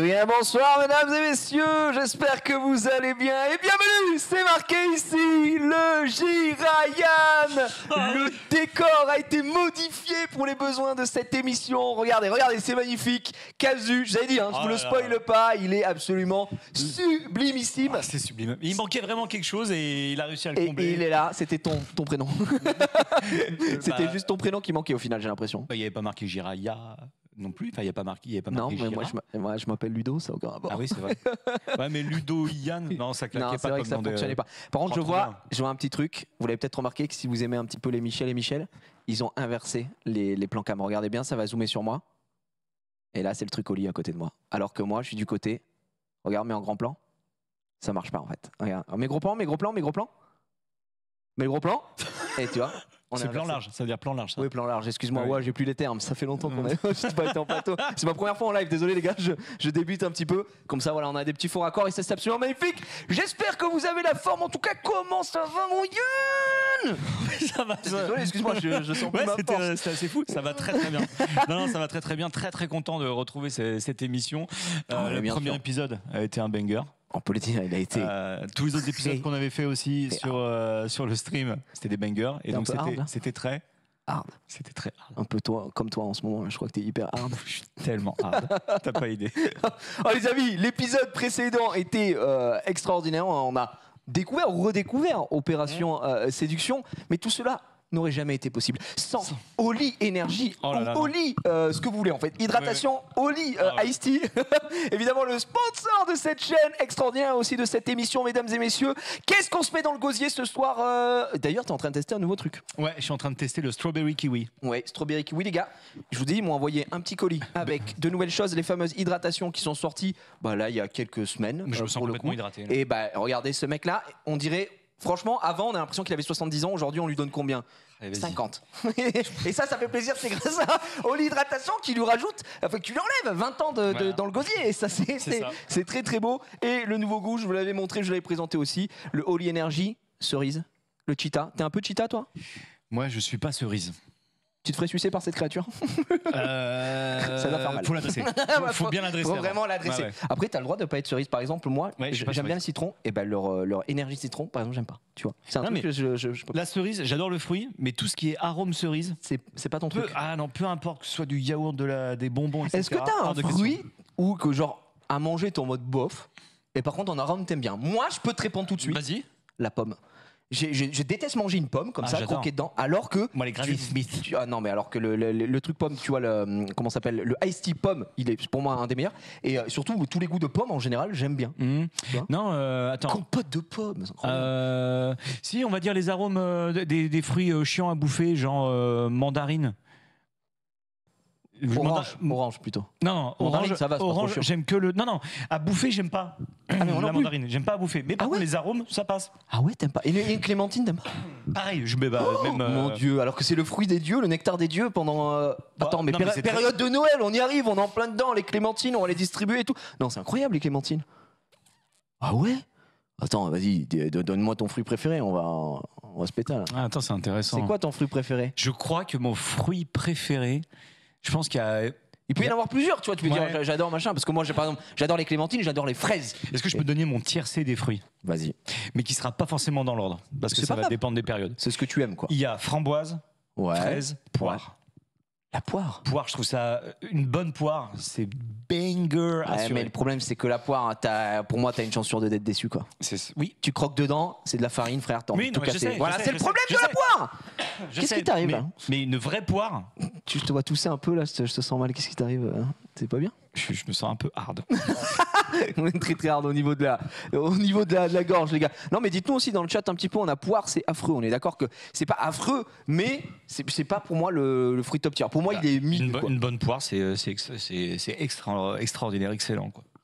Bien, bonsoir mesdames et messieurs, j'espère que vous allez bien et bienvenue, c'est marqué ici, le J-Ryan. Le décor a été modifié pour les besoins de cette émission, regardez, c'est magnifique. Casu, j'avais dit, je vous le spoil pas, il est absolument sublimissime. C'est sublime, il manquait vraiment quelque chose et il a réussi à le combler. Et il est là, c'était ton prénom. C'était juste ton prénom qui manquait au final, j'ai l'impression. Il n'y avait pas marqué Jiraya non plus, il n'y a pas marqué. Non, mais moi je m'appelle Ludo, ça n'a aucun rapport. Ah oui, c'est vrai. Ouais, mais Ludo, Yann, non, ça claquait non, pas. C'est vrai comme que ça ne fonctionnait pas. Par contre, je vois un petit truc. Vous l'avez peut-être remarqué que si vous aimez un petit peu les Michel, ils ont inversé les plans cam. Regardez bien, ça va zoomer sur moi. Et là, c'est le truc au lit à côté de moi. Alors que moi, je suis du côté. Regarde, mais en grand plan. Ça marche pas en fait. Regarde. Mes gros plans. Mais le gros plan. Et tu vois. C'est plan large, ça veut dire plan large. Ça. Oui, plan large, excuse-moi, ouais, j'ai plus les termes, ça fait longtemps qu'on a pas été en plateau. C'est ma première fois en live, désolé les gars, je débute un petit peu. Comme ça, voilà, on a des petits faux raccords et ça c'est absolument magnifique. J'espère que vous avez la forme, en tout cas, comment ça va mon Yann? Ça va. Désolé, excuse-moi, je sens plus ma force. C'était assez fou, ça va très bien. Non, ça va très bien, très content de retrouver cette émission. Le premier épisode a été un banger. On peut le dire, il a été. Tous les autres épisodes qu'on avait fait aussi sur le stream, c'était des bangers. Et donc c'était très hard. C'était très hard. Un peu toi, comme toi en ce moment, je crois que t'es hyper hard. Je suis tellement hard. T'as pas idée. Oh, les amis, l'épisode précédent était extraordinaire. On a découvert ou redécouvert Opération Séduction. Mais tout cela n'aurait jamais été possible sans Oli Énergie, Oli, ce que vous voulez en fait, hydratation, Oli Ice Tea, évidemment le sponsor de cette chaîne extraordinaire aussi de cette émission, mesdames et messieurs. Qu'est-ce qu'on se met dans le gosier ce soir D'ailleurs, t'es en train de tester un nouveau truc. Ouais, je suis en train de tester le Strawberry Kiwi. Ouais, Strawberry Kiwi, les gars. Je vous dis, ils m'ont envoyé un petit colis avec de nouvelles choses, les fameuses hydratations qui sont sorties. Bah là, il y a quelques semaines. Je me sens complètement hydraté. Là. Et bah, regardez ce mec-là, on dirait. Franchement, avant, on a l'impression qu'il avait 70 ans. Aujourd'hui, on lui donne combien? 50. Et ça fait plaisir. C'est grâce à Oli Hydratation qui lui rajoute, enfin, qui lui enlève 20 ans dans le gosier. Et ça, c'est très très beau. Et le nouveau goût, je vous l'avais montré, je l'avais présenté aussi. Le Oli Energy cerise, le cheetah. T'es un peu cheetah, toi? Moi, je suis pas cerise. Tu te ferais sucer par cette créature? Ça doit faire mal. Faut l'adresser. Faut bien l'adresser. Faut vraiment l'adresser. Ouais. Après, t'as le droit de pas être cerise. Par exemple, moi, j'aime bien le citron. Et ben leur énergie citron, par exemple, j'aime pas. Tu vois. C'est un truc que je peux... La cerise, j'adore le fruit, mais tout ce qui est arôme cerise, c'est pas ton truc. Ah non, peu importe que ce soit du yaourt, des bonbons, etc. Est-ce que t'as un fruit ou que genre à manger t'es en mode bof, et par contre en arôme t'aimes bien? Moi, je peux te répondre tout de suite. Vas-y. La pomme. Je déteste manger une pomme comme ça, croquer dedans, alors que... Moi, les Granny Smith. Ah non, mais alors que le truc pomme, tu vois, comment ça s'appelle, le Ice Tea pomme, il est pour moi un des meilleurs. Et surtout, tous les goûts de pommes, en général, j'aime bien. Non, attends. Compote de pommes, c'est incroyable. Si, on va dire les arômes des fruits chiants à bouffer, genre mandarine. Orange plutôt. Non, orange, ça va, orange, j'aime que le. Non, à bouffer, j'aime pas. La mandarine, j'aime pas à bouffer. Mais par contre, les arômes, ça passe. Ah ouais, t'aimes pas? Et une clémentine, t'aimes pas? Pareil, je mets même. Mon Dieu, alors que c'est le fruit des dieux, le nectar des dieux pendant. Attends, mais période de Noël, on y arrive, on est en plein dedans, les clémentines, on va les distribuer et tout. Non, c'est incroyable les clémentines. Ah ouais? Attends, vas-y, donne-moi ton fruit préféré, on va se péter là. Ah, attends, c'est intéressant. C'est quoi ton fruit préféré? Je crois que mon fruit préféré. Je pense qu'il y a. Il peut y en avoir plusieurs, tu vois. Tu peux dire j'adore machin, parce que moi, par exemple, j'adore les clémentines, j'adore les fraises. Est-ce que je peux donner mon tiercé des fruits? Vas-y. Mais qui sera pas forcément dans l'ordre, parce que ça va dépendre des périodes. C'est ce que tu aimes, quoi. Il y a framboise, fraise, poire. La poire. Poire, je trouve ça une bonne poire, c'est banger assuré. Mais le problème, c'est que la poire, pour moi, t'as une chance sur deux d'être déçu, quoi. Oui. Tu croques dedans, c'est de la farine, frère. T'as envie de tout casser. Voilà, c'est le problème de la poire. Qu'est-ce qui t'arrive? Mais une vraie poire. Je te vois tousser un peu là, je te sens mal. Qu'est-ce qui t'arrive? C'est pas bien? Je me sens un peu hard. On est très très hard au niveau de la gorge, les gars. Non, mais dites-nous aussi dans le chat un petit peu, on a poire, c'est affreux. On est d'accord que c'est pas affreux, mais c'est pas pour moi le fruit top tier. Pour moi, il est une bonne poire, c'est extraordinaire, excellent, quoi.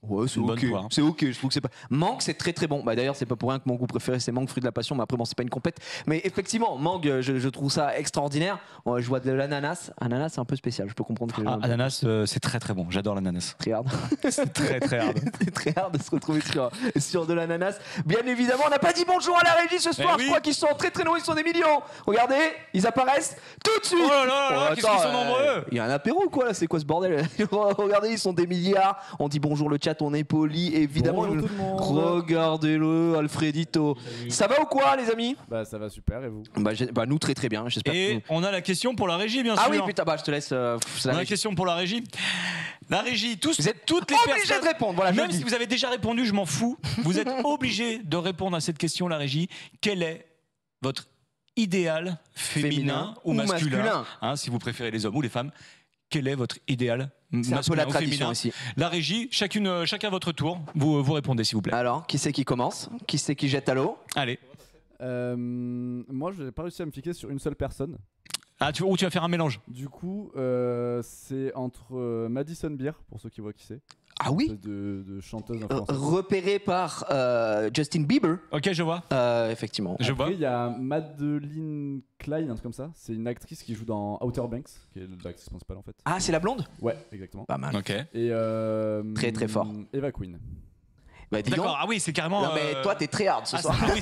Ouais, c'est ok. Hein. C'est ok. Je trouve que c'est pas. Mangue, c'est très très bon. Bah d'ailleurs, c'est pas pour rien que mon goût préféré c'est mangue fruit de la passion. Mais après, bon, c'est pas une compète. Mais effectivement, mangue, je trouve ça extraordinaire. Ouais, je vois de l'ananas. Ananas, c'est un peu spécial. Je peux comprendre que. Ananas, c'est très très bon. J'adore l'ananas. Très hard. C'est très très hard. C'est très hard de se retrouver sur de l'ananas. Bien évidemment, on n'a pas dit bonjour à la régie ce soir. Je crois qu'ils sont très très nombreux. Ils sont des millions. Regardez, ils apparaissent tout de suite. Oh là là, qu'est-ce qu'ils sont nombreux. Il y a un apéro ou quoi là? C'est quoi ce bordel? Regardez, ils sont des milliards. On dit bonjour le chat, on est poli, évidemment. Regardez-le, Alfredito. Salut. Ça va ou quoi, les amis? Bah ça va super, et vous? Bah nous très très bien, j'espère. Et on a la question pour la régie, bien sûr. Ah oui, putain, bah je te laisse. On a la question pour la régie. La régie, vous êtes toutes les obligés personnes, de répondre. Voilà, même si vous avez déjà répondu, je m'en fous. Vous êtes obligés de répondre à cette question, la régie. Quel est votre idéal féminin ou masculin, hein, si vous préférez les hommes ou les femmes? Quel est votre idéal masculin ou féminin ici. La régie, chacun votre tour. Vous répondez, s'il vous plaît. Alors, qui c'est qui commence? Qui c'est qui jette à l'eau? Allez. Moi, je n'ai pas réussi à me fixer sur une seule personne. Ah, tu vas faire un mélange. Du coup, c'est entre Madison Beer, pour ceux qui voient qui c'est. Ah oui, de chanteuse influenceuse. Repérée par Justin Bieber. Ok, je vois. Effectivement. Je vois. Il y a Madeline Klein, un truc comme ça. C'est une actrice qui joue dans Outer Banks, qui est l'actrice principale en fait. Ah, c'est la blonde? Ouais, exactement. Pas mal. Ok. Et très très fort. Eva Queen. Bah, d'accord, ah oui, c'est carrément. Non, mais toi, t'es très hard ce soir. Oui,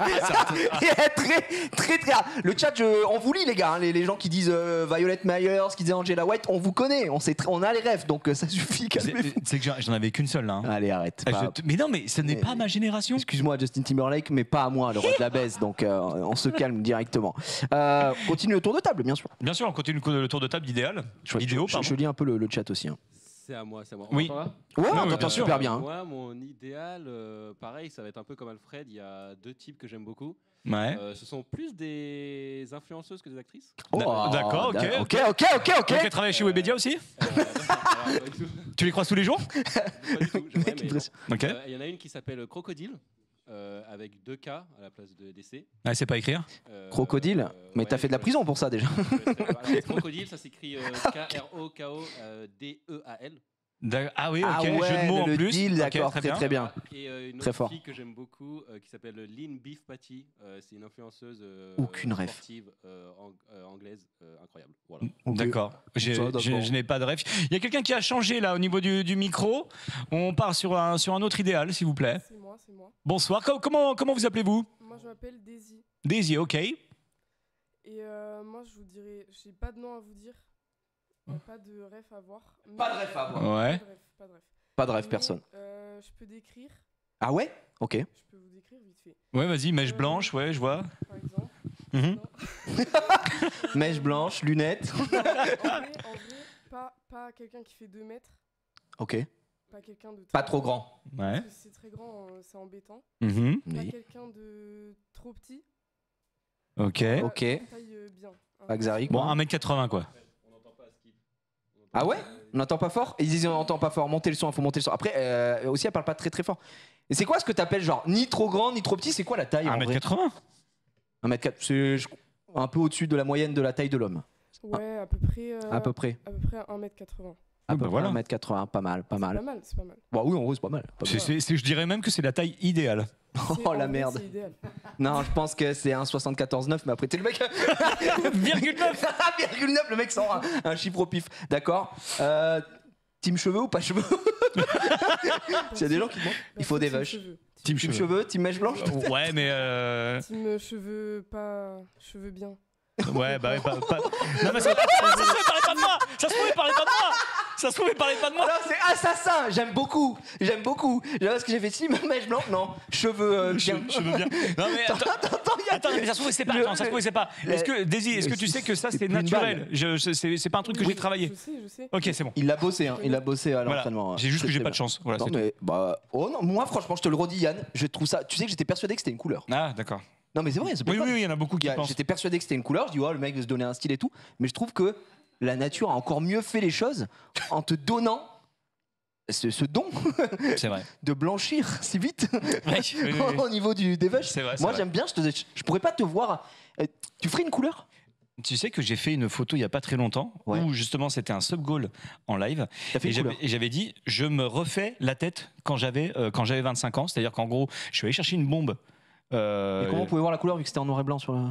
très hard. Le chat, on vous lit, les gars. Hein, les gens qui disent Violet Myers, qui disent Angela White, on vous connaît. On a les rêves, donc ça suffit. C'est que j'en avais qu'une seule là. Hein. Allez, arrête. Mais non, mais ce n'est pas ma génération. Excuse-moi, Justin Timberlake, mais pas à moi, le roi de la baisse. Donc on se calme directement. Continue le tour de table, bien sûr. Bien sûr, on continue le tour de table d'idéal. Je lis un peu le chat aussi. Hein. C'est à moi. Oui. Ouais, on t'entend super bien. Moi, mon idéal, pareil, ça va être un peu comme Alfred. Il y a deux types que j'aime beaucoup. Ouais. Ce sont plus des influenceuses que des actrices. Oh, d'accord, ok. Ok. Travaille chez Webedia aussi. Tu les croises tous les jours? Pas du tout. Ok. Il y en a une qui s'appelle Crocodile. Avec 2 K à la place de DC. Ah, c'est pas écrire Crocodile. Mais ouais, t'as fait de la prison pour ça déjà. Crocodile, ça s'écrit K-R-O-K-O-D-E-A-L. Ah oui, ok, ouais, jeu de mots en plus. Deal, d'accord, okay, très bien. Et une très autre fort. fille que j'aime beaucoup qui s'appelle Lean Beef Patty. C'est une influenceuse sportive anglaise incroyable. Voilà. Okay. D'accord. Je n'ai pas de rêve. Il y a quelqu'un qui a changé là au niveau du micro. On part sur un autre idéal, s'il vous plaît. C'est moi. Bonsoir. Comment vous appelez-vous? Moi, je m'appelle Daisy. Daisy, ok. Et moi, je vous dirais, j'ai pas de nom à vous dire. Pas de ref à voir. Pas de ref à voir. Ouais. Pas de ref, personne. Je peux décrire. Ah ouais? Ok. Je peux vous décrire vite fait. Ouais, vas-y, mèche blanche, ouais, je vois. Par exemple. Mèche blanche, lunettes. En vrai, pas quelqu'un qui fait 2 mètres. Ok. Pas quelqu'un de pas trop grand. Ouais. Parce que c'est très grand, c'est embêtant. Pas quelqu'un de trop petit. Ok. Taille bien. Pas Xari. Bon, 1m80 quoi. Ah ouais? On n'entend pas fort? Ils disent on n'entend pas fort, montez le son, il faut monter le son. Après, aussi, elle parle pas très très fort. Et c'est quoi ce que t'appelles genre ni trop grand ni trop petit? C'est quoi la taille? 1m80. 1m4, c'est un peu au-dessus de la moyenne de la taille de l'homme. Ouais, à peu près. À peu près 1m80. À peu près 1m80, pas mal. C'est pas mal. Bah oui, en gros, c'est pas mal. Je dirais même que c'est la taille idéale. Oh la merde. Non, je pense que c'est un 74,9, mais après, t'es le mec. 1,9, le mec sort un chiffre au pif. D'accord. Team cheveux ou pas cheveux? S'il y a des gens qui demandent, il faut des vaches. Team cheveux, team mèche blanche. Ouais, mais. Team cheveux, pas cheveux bien. Ouais, bah, pas. Non, mais ça se trouve, il parlait pas de moi. Ça se trouve, il parlait pas de moi. Alors, c'est assassin. J'aime beaucoup. Parce que j'ai fait si, mèche blanche, non. Cheveux bien. Cheveux bien. Non, mais attends, mais ça se trouve, c'est pas. Est-ce que, Daisy, est-ce que tu sais que ça, c'est naturel? C'est pas un truc que j'ai travaillé. Je sais. Ok, c'est bon. Il l'a bossé, à l'entraînement. Voilà. J'ai juste que j'ai pas de chance. Voilà, non, mais, oh non, moi, franchement, je te le redis, Yann. Je trouve ça. Tu sais que j'étais persuadé que c'était une couleur. Ah, d'accord. Non, mais c'est vrai. Oui, il y en a beaucoup qui pensent. J'étais persuadé que c'était une couleur. Je dis, oh, le mec veut se donner un style et tout. Mais je trouve que la nature a encore mieux fait les choses en te donnant ce don c'est vrai. de blanchir si vite oui. au niveau des vaches. C'est vrai, moi, j'aime bien. Je pourrais pas te voir. Tu ferais une couleur? Tu sais que j'ai fait une photo il n'y a pas très longtemps où justement c'était un sub-goal en live et j'avais dit je me refais la tête quand j'avais 25 ans, c'est-à-dire qu'en gros je suis allé chercher une bombe. Et comment on pouvait voir la couleur vu que c'était en noir et blanc sur le...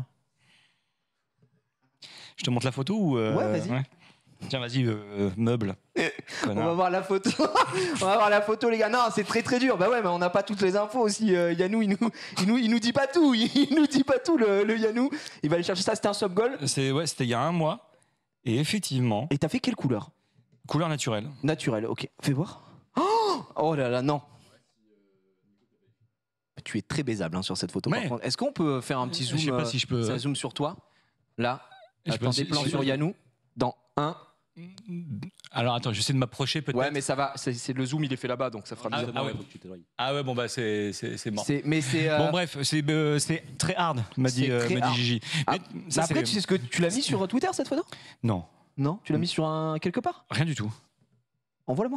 Je te montre la photo ou Ouais, vas-y. Tiens, vas-y, meuble. On va voir la photo. On va voir la photo, les gars. Non, c'est très très dur. Bah ouais, mais on n'a pas toutes les infos aussi. Yannou, il nous dit pas tout. Il nous dit pas tout, le Yannou. Il va aller chercher ça. C'était un sub-goal. C'était il y a 1 mois. Et effectivement. Et t'as fait quelle couleur? Couleur naturelle. Naturelle, ok. Fais voir. Oh là là, non. Tu es très baisable sur cette photo. Mais... Est-ce qu'on peut faire un petit zoom? Je sais pas si je peux. Ça zoom sur toi. Là. Attends, des plans sur Yannou. Dans 1. Alors attends, j'essaie de m'approcher peut-être. Ouais, mais ça va. C'est le zoom, il est fait là-bas, donc ça fera bizarre. Ah ouais, bon bah c'est mort. Bon bref, c'est très hard, m'a dit Gigi. Mais après, tu sais ce que tu l'as mis sur Twitter cette photo? Non. Non, tu l'as mis sur quelque part? Rien du tout. Envoie-le-moi.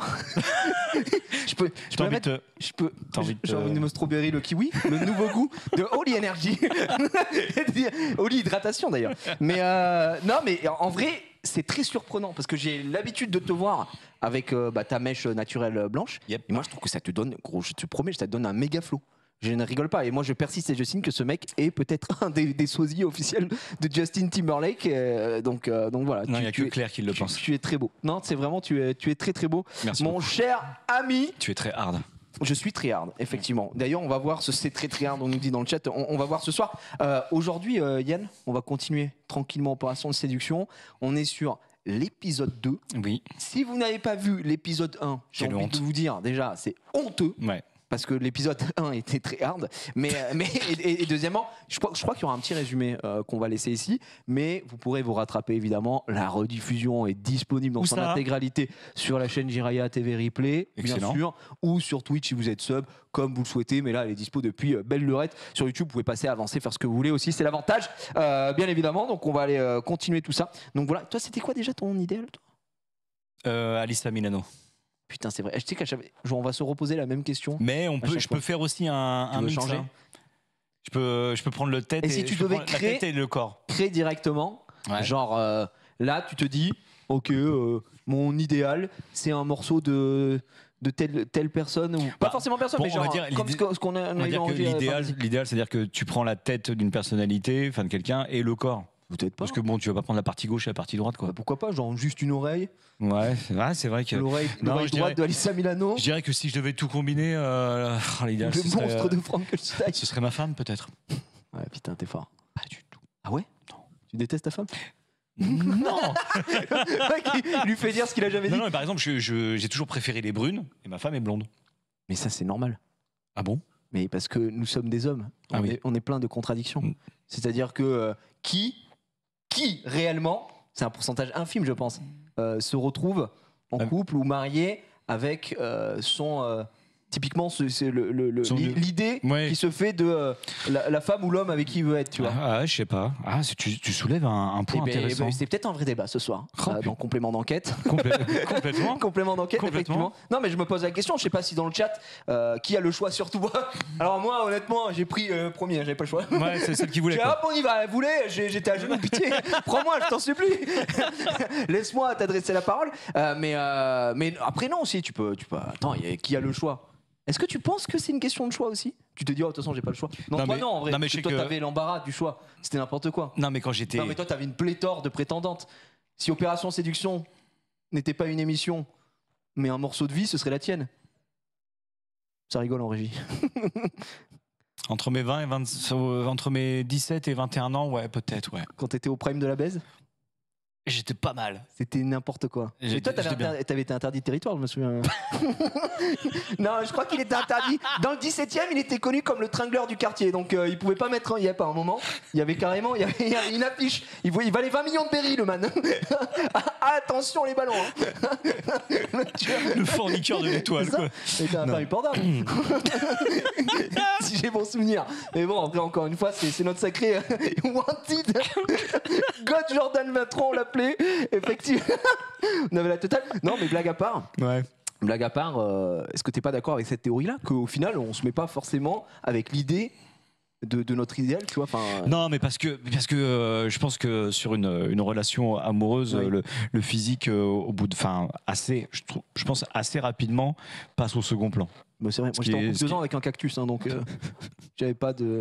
Je peux mettre. J'ai envie de me strawberry le kiwi, le nouveau goût de Oli Energy. Oli hydratation d'ailleurs. Mais non, mais en vrai, c'est très surprenant parce que j'ai l'habitude de te voir avec ta mèche naturelle blanche. Yep. Et moi, je trouve que ça te donne, gros, je te promets, ça te donne un méga flow. Je ne rigole pas. Et moi, je persiste et je signe que ce mec est peut-être un des sosies officiels de Justin Timberlake. Donc voilà. Non, il n'y a que Claire qui le pense. Tu es très beau. Non, c'est vraiment, tu es très très beau. Merci Mon cher ami. Tu es très hard. Je suis très hard, effectivement. D'ailleurs, on va voir c'est très très hard, on nous dit dans le chat. On va voir ce soir. Aujourd'hui, Yann, on va continuer tranquillement Opération de séduction. On est sur l'épisode 2. Oui. Si vous n'avez pas vu l'épisode 1, j'ai envie de vous dire, déjà, c'est honteux. Ouais. Parce que l'épisode 1 était très hard. Et deuxièmement, je crois qu'il y aura un petit résumé qu'on va laisser ici. Mais vous pourrez vous rattraper évidemment. La rediffusion est disponible dans son intégralité sur la chaîne Jiraya TV Replay, bien sûr, ou sur Twitch si vous êtes sub, comme vous le souhaitez. Mais là, elle est dispo depuis belle lurette. Sur YouTube, vous pouvez passer, avancer, faire ce que vous voulez aussi. C'est l'avantage, bien évidemment. Donc on va aller continuer tout ça. Donc voilà. Toi, c'était quoi déjà ton idéal, toi Alyssa Milano. Putain, c'est vrai. Je sais on va se reposer la même question. Mais je peux faire aussi un mix. Changer. Je peux prendre le tête et si tu devais créer, la tête et le corps. Créer directement, genre là, tu te dis, ok, mon idéal, c'est un morceau de telle personne ou pas forcément personne, mais genre comme ce qu'on a l'idéal, c'est-à-dire que tu prends la tête d'une personnalité, enfin de quelqu'un, et le corps. Peut-être pas. Parce que bon, tu vas pas prendre la partie gauche et la partie droite, quoi. Bah, pourquoi pas, genre juste une oreille. Ouais, c'est vrai que l'oreille droite de Alyssa Milano. Je dirais que si je devais tout combiner, l'idéal, le monstre de Frankenstein. Ce serait ma femme, peut-être. Ouais, putain, t'es fort. Pas du tout. Ah ouais? Non. Tu détestes ta femme? Non. Il lui fait dire ce qu'il a jamais dit. Non, mais par exemple, j'ai toujours préféré les brunes et ma femme est blonde. Mais ça, c'est normal. Ah bon? Mais parce que nous sommes des hommes. On est plein de contradictions. C'est-à-dire que qui réellement, c'est un pourcentage infime, je pense, se retrouve en couple ou marié avec son... typiquement, c'est l'idée qui se fait de la femme ou l'homme avec qui il veut être, tu vois. Ah, je sais pas. Ah, tu soulèves un point intéressant. C'est peut-être un vrai débat ce soir, dans Complément d'enquête. Complètement. Complément d'enquête, effectivement. Non, mais je me pose la question, je sais pas si dans le chat, qui a le choix sur tout. Alors moi, honnêtement, j'ai pris premier, j'avais pas le choix. Ouais, c'est celle qui voulait. Hop, on y va, elle voulait, j'étais à genoux, pitié. Prends-moi, je t'en supplie. Laisse-moi t'adresser la parole. Mais après, non, aussi, tu peux. Attends, qui a le choix? Est-ce que tu penses que c'est une question de choix aussi? Tu te dis, oh, de toute façon, j'ai pas le choix. Non, toi, non, en vrai. Parce que toi, t'avais l'embarras du choix. C'était n'importe quoi. Non, mais quand j'étais. Non, mais toi, t'avais une pléthore de prétendantes. Si Opération Séduction n'était pas une émission, mais un morceau de vie, ce serait la tienne. Ça rigole en régie. Entre mes 17 et 21 ans, ouais, peut-être, ouais. Quand t'étais au prime de la baise? J'étais pas mal. C'était n'importe quoi. Et toi, t'avais été interdit de territoire, je me souviens. Non, je crois qu'il était interdit. Dans le 17e, il était connu comme le tringleur du quartier. Donc, il pouvait pas mettre. Il y avait pas un moment. Il y avait carrément. Il y avait une affiche. Il valait 20 millions de berry, le man. Attention, les ballons. Le fournisseur de l'étoile, quoi. C'était un Paris Port si j'ai bon souvenir. Mais bon, après, encore une fois, c'est notre sacré Wanted. God Jordan Matron, on l'appelait. Effectivement. On avait la totale. Non, mais blague à part. Ouais. Blague à part, est-ce que t'es pas d'accord avec cette théorie-là, qu'au final, on se met pas forcément avec l'idée de notre idéal, tu vois. Enfin, Non, mais parce que je pense que sur une relation amoureuse, Oui. le physique, au bout de, je pense assez rapidement passe au second plan. bah, c'est vrai. Moi, j'étais en couple 2 ans avec un cactus, hein, donc j'avais pas de.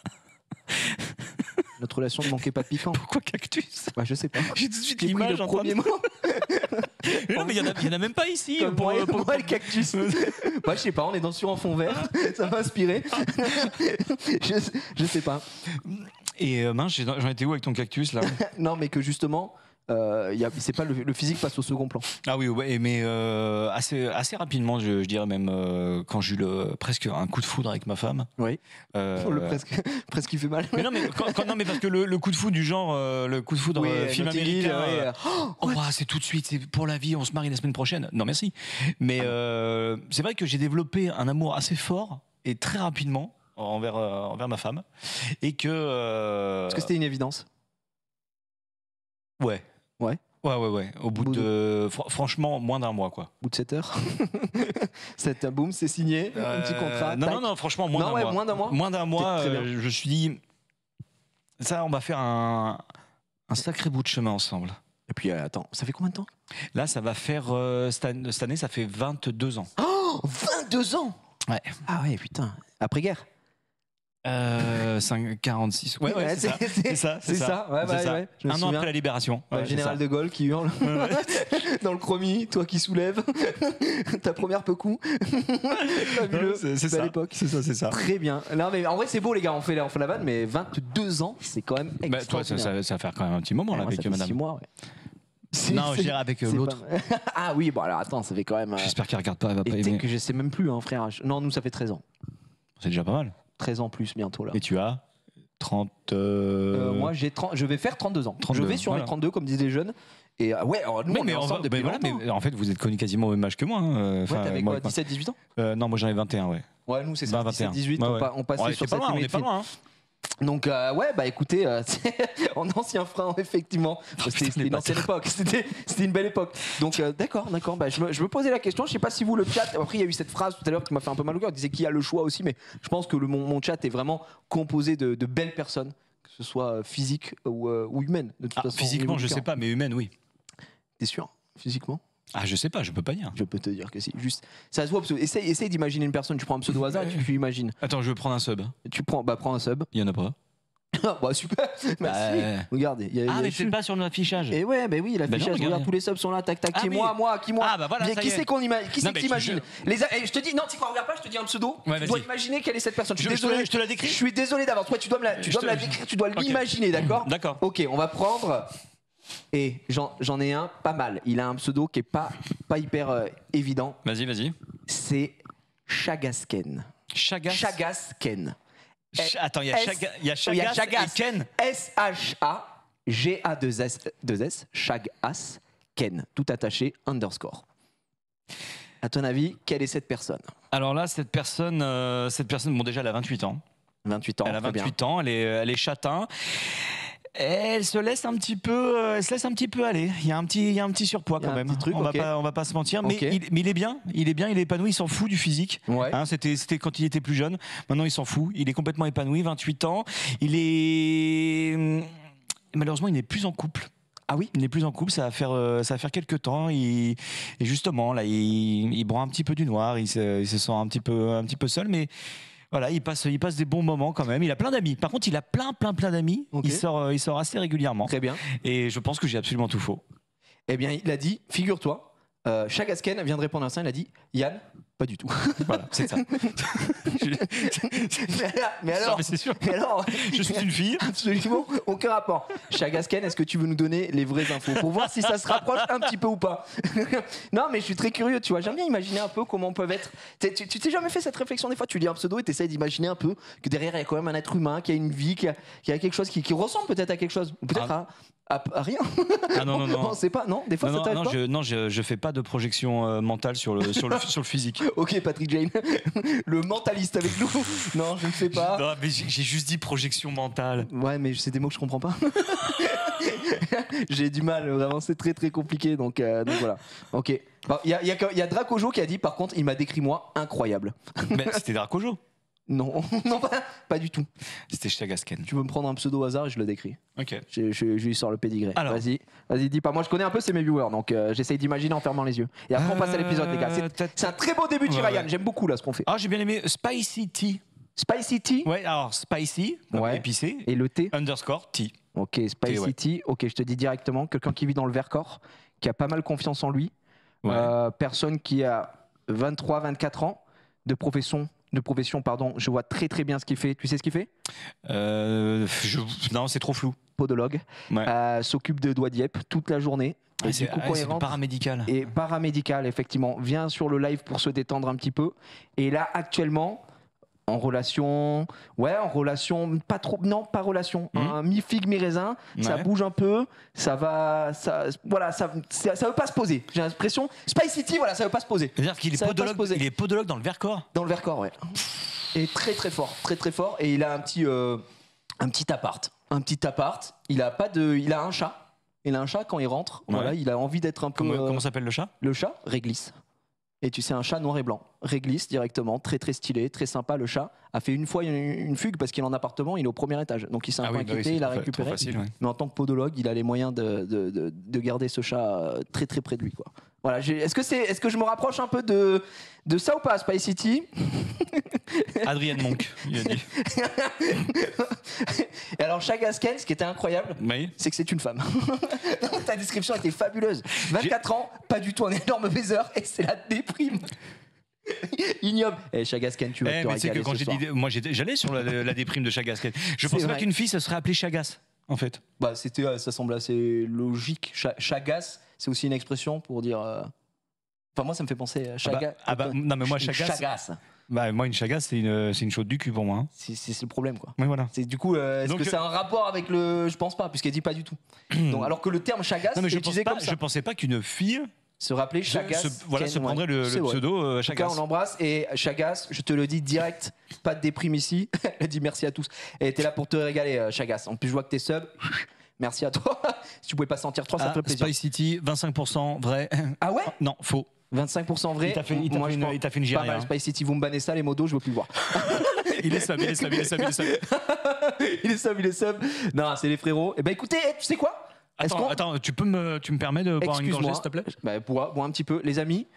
Notre relation ne manquait pas de piquant. Pourquoi cactus? Bah, je sais pas. J'ai tout de suite J'ai pris l'image le en train premier de... mot. Mais non, mais il y en a même pas ici. Comme moi, le cactus. Bah, je sais pas, on est sur un fond vert. Ça m'a inspiré. je sais pas. Et mince, j'en étais où avec ton cactus là? Non, mais que justement, c'est pas le physique passe au second plan. Ah oui, ouais, mais assez rapidement, je dirais même, quand j'ai eu presque un coup de foudre avec ma femme. Oui. Euh, Presque il fait mal. Mais non, mais non, mais parce que le coup de foudre du genre, le coup de foudre film Notting Hill, américain. ouais. C'est tout de suite, c'est pour la vie, on se marie la semaine prochaine. Non, merci. Mais c'est vrai que j'ai développé un amour assez fort et très rapidement envers ma femme, et que. Est-ce que c'était une évidence? Ouais. Ouais. Ouais. Au bout de franchement, moins d'un mois, quoi. Au bout de 7 heures. Boum, c'est signé. Un petit contrat. tac. Non, franchement, moins d'un mois. Moins d'un mois. Moins d'un mois, Très bien. je me suis dit, ça, on va faire un sacré bout de chemin ensemble. Et puis, attends, ça fait combien de temps? Là, ça va faire, cette année, ça fait 22 ans. Oh, 22 ans. Ouais. Ah ouais, putain. Après-guerre. 46. Ouais, c'est ça. C'est ça. Ouais, C'est ça. ouais. Je me Un an souviens. après la libération. Ouais, Ouais, Général c'est de Gaulle qui hurle dans le chromie, toi qui soulèves ta première pecou. Fabuleux. c'est Belle ça. époque. C'est ça. Très bien. Non mais en vrai c'est beau les gars, on fait la vanne, mais 22 ans c'est quand même Bah, toi, ça extraordinaire. va faire quand même un petit moment là, Moi, avec ça fait madame. 6 mois, ouais. Non, je dirais avec c'est l'autre. pas mal. Ah oui, bon alors attends, ça fait quand même. J'espère qu'elle regarde pas, elle va Et pas peut-être aimer. que je sais même plus, hein, frère. Non, nous ça fait 13 ans. C'est déjà pas mal. 13 ans plus bientôt là. Et tu as 30. Moi je vais faire 32 ans. 32, je vais sur voilà. les 32 comme disent les jeunes. Et ouais, alors, nous on est ensemble depuis longtemps. mais en fait, vous êtes connus quasiment au même âge que moi. Hein. Ouais, t'avais moi, quoi, 17-18 ans? Non, moi j'en ai 21, ouais. Ouais, nous c'est ça, 21. 17-18, Ouais, ouais. on passait Ouais, sur t'es pas cette loin, on limite est pas fine. loin. Hein. Donc ouais, bah écoutez, en ancien frein, effectivement, c'était une ancienne époque, c'était une belle époque. Donc d'accord, bah, je me posais la question, je sais pas si vous le chat, après il y a eu cette phrase tout à l'heure qui m'a fait un peu mal au cœur, disait qu'il y a le choix aussi, mais je pense que mon chat est vraiment composé de belles personnes, que ce soit physique ou humaine. De toute façon, Physiquement, je sais pas, mais humaine, oui. T'es sûr? Physiquement? Ah, je sais pas, je peux pas dire. Je peux te dire que si. Juste, ça se voit. Essaye d'imaginer une personne. Tu prends un pseudo au hasard et tu imagines. Attends, je veux prendre un sub. Prends un sub. Il y en a pas. Bah super. Bah, si. Regarde. Mais c'est pas sur notre affichage. Et ouais, bah oui, l'affichage. Regarde, tous les subs sont là. Tac, tac. Qui moi? Ah bah voilà. Mais qui c'est qu'on imagine? Qui c'est que t'imagines? Je te dis, non, tu regardes pas. Je te dis un pseudo. Ouais, tu dois imaginer quelle est cette personne. Je te la décris. Je suis désolé d'avance. Toi, tu dois me la décrire. Tu dois l'imaginer, d'accord? D'accord. Ok, on va prendre. Et j'en ai un pas mal. Il a un pseudo qui est pas hyper évident. Vas-y. C'est Chagasken. Chagas. Chagasken. Attends, il y a Chagas et Ken. S-H-A-G-A-2-S. Chagas Ken. Tout attaché, underscore. À ton avis, quelle est cette personne? Alors là, cette personne, bon déjà, elle a 28 ans. 28 ans. Elle a 28 ans, elle est châtain. Elle se laisse un petit peu aller. Il y a un petit surpoids quand même. Truc, on va pas se mentir, mais il est bien, il est épanoui, il s'en fout du physique. Ouais. Hein, c'était quand il était plus jeune. Maintenant, il s'en fout. Il est complètement épanoui. 28 ans. Malheureusement, il n'est plus en couple. Ah oui, il n'est plus en couple. Ça va faire quelques temps. Et justement, là, il broie un petit peu du noir. Il se sent un petit peu seul, mais. Voilà, il passe des bons moments quand même. Il a plein d'amis. Par contre, il a plein d'amis. Okay. Il sort assez régulièrement. Très bien. Et je pense que j'ai absolument tout faux. Eh bien, il a dit, figure-toi, Chagasken vient de répondre à ça. Il a dit, Yann, pas du tout. Voilà, c'est ça. mais alors, c'est sûr. Mais alors, je suis une fille. Absolument aucun rapport. Chagasken, est-ce que tu veux nous donner les vraies infos pour voir si ça se rapproche un petit peu ou pas? Non, mais je suis très curieux, tu vois. J'aime bien imaginer un peu comment peuvent être. Tu t'es jamais fait cette réflexion des fois? Tu lis un pseudo et tu essaies d'imaginer un peu que derrière il y a quand même un être humain qui a une vie, qui a quelque chose qui ressemble peut-être à quelque chose, ou peut-être à rien. Ah non. On sait pas, non? Des fois, ça t'arrive pas? Je fais pas de projection mentale sur le physique. Ok, Patrick Jane, le mentaliste avec nous. Non, je ne sais pas. Non, mais j'ai juste dit projection mentale. Ouais, mais c'est des mots que je comprends pas. J'ai du mal, vraiment, c'est très très compliqué. Donc voilà. Ok. Il y a Dracojo qui a dit, par contre, il m'a décrit moi incroyable. Mais c'était Dracojo. Non, non, pas du tout. C'était Chagasken. Tu veux me prendre un pseudo au hasard et je le décris. Ok. Je lui sors le pédigré. Alors. Vas-y, dis pas. Moi, je connais un peu, c'est mes viewers, donc j'essaye d'imaginer en fermant les yeux. Et après, on passe à l'épisode, les gars. C'est un très beau début de Ryan. J'aime beaucoup là ce qu'on fait. Ah, j'ai bien aimé Spicy Tea. Spicy Tea. Ouais, alors Spicy, épicé. Et le thé. Underscore Tea. Ok, Spicy Tea. Ok, je te dis directement, quelqu'un qui vit dans le Vercors, qui a pas mal confiance en lui. Ouais. Personne qui a 23, 24 ans de profession, pardon. Je vois très très bien ce qu'il fait. Tu sais ce qu'il fait? Non, c'est trop flou. Podologue. Ouais. S'occupe de doigts d'Yep toute la journée. Et c'est paramédical. Et paramédical, effectivement. Vient sur le live pour se détendre un petit peu. Et là, actuellement, en relation, pas trop, non, pas relation, mi-figue, mi-raisin, ça bouge un peu, ça va, ça veut pas se poser. J'ai l'impression, Spicy Tea, voilà, ça veut pas se poser. C'est-à-dire qu'il est podologue dans le Vercors. Dans le Vercors, ouais. Et très très fort, et il a un petit appart. Il a un chat. Il a un chat quand il rentre. Ouais. Voilà, il a envie d'être un peu. Comment s'appelle le chat? Le chat, Réglisse. Et tu sais, un chat noir et blanc. Réglisse directement, très très stylé, très sympa. Le chat a fait une fois une fugue parce qu'il est en appartement, il est au premier étage. Donc il s'est un peu inquiété, il a récupéré. Facile, ouais. Mais en tant que podologue, il a les moyens de garder ce chat très très près de lui, quoi. Voilà, est-ce que je me rapproche un peu de ça ou pas, Spicy Tea? Adrienne Monk, il a dit. Et alors, Chagasken, ce qui était incroyable, c'est que c'est une femme. Ta description était fabuleuse. 24 ans, pas du tout un énorme baiser, et c'est la déprime. Ignoble. Chagasken, tu vas te régaler que quand ce soir. moi j'allais sur la déprime de Chagasken. Je pensais pas qu'une fille ça serait appelée Chagas, en fait. Bah, ça semble assez logique. Chagas, c'est aussi une expression pour dire. Enfin, moi, ça me fait penser à Chagas. Non, mais moi, Chagas. Bah, moi, une Chagas, c'est une chaude du cul pour moi. Hein. C'est le problème, quoi. Oui, voilà. Du coup, est-ce que c'est un rapport avec le. Je pense pas, puisqu'elle dit pas du tout. Donc, alors que le terme Chagas, non, mais est utilisé comme ça. Je pensais pas qu'une fille. Se rappeler Chagas. Se prendrait le pseudo Chagas. En tout cas, on l'embrasse. Et Chagas, je te le dis direct, pas de déprime ici. Elle dit merci à tous. Elle était là pour te régaler, Chagas. En plus, je vois que t'es sub. Merci à toi. Si tu pouvais pas sentir 3, ça te ferait plaisir. Spicy Tea, 25% vrai. Ah ouais? Non, faux. 25% vrai. Il t'a fait une pas giraille. mal, Spicy Tea, vous me bannez ça, les modos, je veux plus le voir. Il est sub. Il est sub. Non, c'est les frérots. Eh ben écoutez, tu sais quoi? Attends, tu me permets de boire une gorgée, s'il te plaît? Bah, bois un petit peu. Les amis,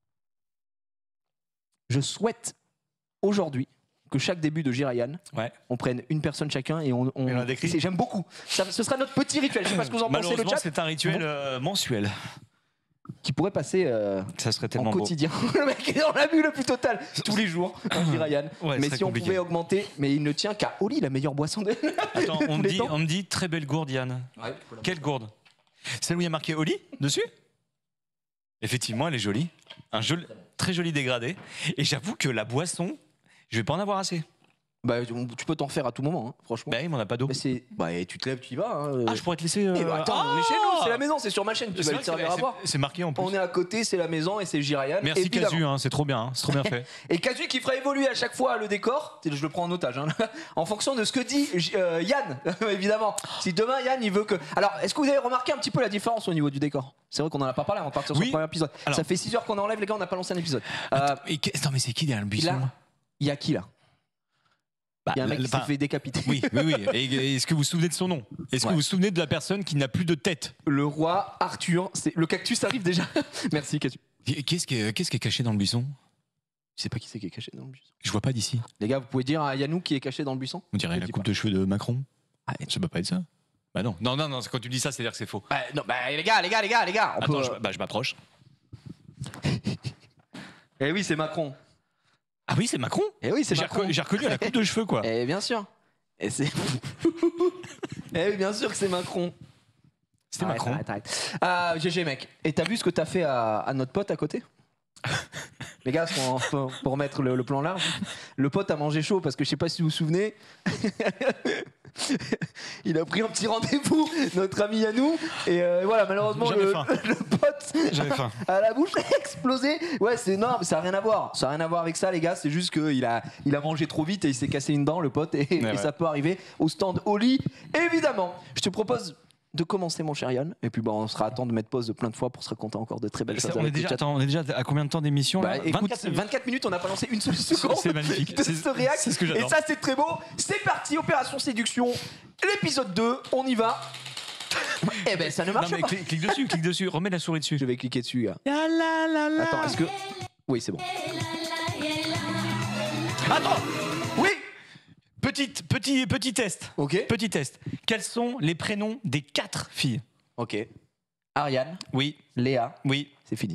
je souhaite aujourd'hui que chaque début de Jirayan, on prenne une personne chacun et on j'aime beaucoup. Ce sera notre petit rituel. Je sais pas ce que vous en pensez, le chat. C'est un rituel mensuel. Qui pourrait passer ça serait tellement en quotidien. Le mec est dans la bulle le plus totale tous les jours, Jirayan. Mais si on pouvait augmenter, mais il ne tient qu'à Oli, la meilleure boisson de. Attends, on me dit très belle gourde, Yann. Ouais, quelle gourde? Celle où il y a marqué Oli dessus? Effectivement, elle est jolie. Très joli dégradé. Et j'avoue que la boisson, je vais pas en avoir assez. Bah, tu peux t'en faire à tout moment, hein, franchement. Bah, il m'en a pas d'eau. Bah, tu te lèves, tu y vas. Hein. Ah, je pourrais te laisser. Attends, on est chez nous, c'est la maison, c'est sur ma chaîne, tu vas le servir à boire. C'est marqué en plus. On est à côté, c'est la maison et c'est Jirayan. Merci Casu, hein, c'est trop bien, c'est trop bien fait. Et Casu qui fera évoluer à chaque fois le décor, je le prends en otage, hein, en fonction de ce que dit Yann, évidemment. Si demain Yann il veut que. Alors, est-ce que vous avez remarqué un petit peu la différence au niveau du décor? C'est vrai qu'on en a pas parlé avant de partir sur le premier épisode. Alors, ça fait 6 heures qu'on enlève, les gars, on n'a pas lancé un épisode. Attends, mais c'est qui derrière le buisson? Il y a qui là? Il y a un mec qui s'est fait décapiter. Oui. Et est-ce que vous vous souvenez de son nom? Est-ce que vous vous souvenez de la personne qui n'a plus de tête? Le roi Arthur. Le cactus arrive déjà. Merci, cactus. Qu'est-ce qui est caché dans le buisson? Je sais pas qui c'est qui est caché dans le buisson. Je vois pas d'ici. Les gars, vous pouvez dire à Yannou qui est caché dans le buisson? On dirait la coupe de cheveux de Macron. Ça peut pas être ça. Bah non. Non, quand tu dis ça, c'est-à-dire que c'est faux. Les gars. Attends, je m'approche. Eh oui, c'est Macron. Ah oui, c'est Macron. Eh oui, c'est Macron. J'ai reconnu à la coupe de cheveux, quoi. Eh bien sûr. Eh oui, bien sûr que c'est Macron. C'était Macron. Arrête. GG, mec. Et t'as vu ce que t'as fait à notre pote à côté? Les gars, pour remettre le plan large, le pote a mangé chaud parce que je sais pas si vous vous souvenez. Il a pris un petit rendez-vous, notre ami Yannou, et voilà, malheureusement le pote a la bouche explosée. Ouais, non, ça a rien à voir. Ça a rien à voir avec ça, les gars. C'est juste qu'il a mangé trop vite et il s'est cassé une dent, le pote, et ça peut arriver au stand Oli. Évidemment, je te propose de commencer, mon cher Yann. Et puis on sera à temps de mettre pause de plein de fois pour se raconter encore de très belles choses. On est déjà à combien de temps d'émission là? Écoute, 24 minutes, on n'a pas lancé une seule seconde. C'est magnifique. De ce réact. C'est ce que j'adore. Et ça, c'est très beau. C'est parti, Opération Séduction, l'épisode 2. On y va. Eh ben, ça ne marche pas. Clique dessus, remets la souris dessus. Je vais cliquer dessus, gars. Attends, est-ce que. Oui, c'est bon. Attends. Oui. Petit test. Ok. Petit test. Quels sont les prénoms des 4 filles? Ok. Ariane. Oui. Léa. Oui. C'est fini.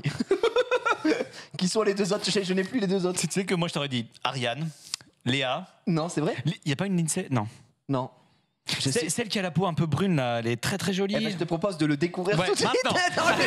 Qui sont les deux autres? Je n'ai plus les deux autres. Tu sais que moi, je t'aurais dit Ariane, Léa. Non, c'est vrai? Il n'y a pas une Lindsay? Non. Non. Celle qui a la peau un peu brune, là, elle est très très jolie. Eh ben, je te propose de le découvrir tout de suite. maintenant.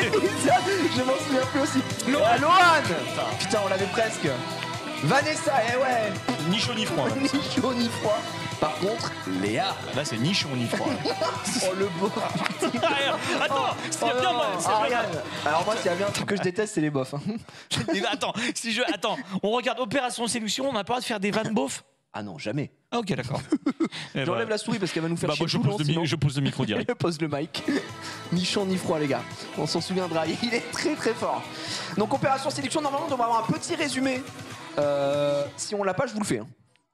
Je m'en souviens plus aussi. Lohan. Putain, on l'avait presque. Vanessa, eh ouais. Ni chaud ni froid. Ni chaud ni froid. Par contre, Léa. Là, c'est ni chaud ni froid. Oh le beau. Attends, s'il y a bien Ariane. Alors moi, s'il y a bien un truc que je déteste, c'est les bofs. Attends, on regarde Opération Séduction, on n'a pas le droit de faire des vannes beaufs? Ah non, jamais. Ah, ok, d'accord. J'enlève la souris parce qu'elle va nous faire chier. Je pose le micro direct. Je pose le mic. Ni chaud ni froid, les gars. On s'en souviendra. Il est très très fort. Donc, Opération Séduction, normalement, on devrait avoir un petit résumé. Si on l'a pas, je vous le fais.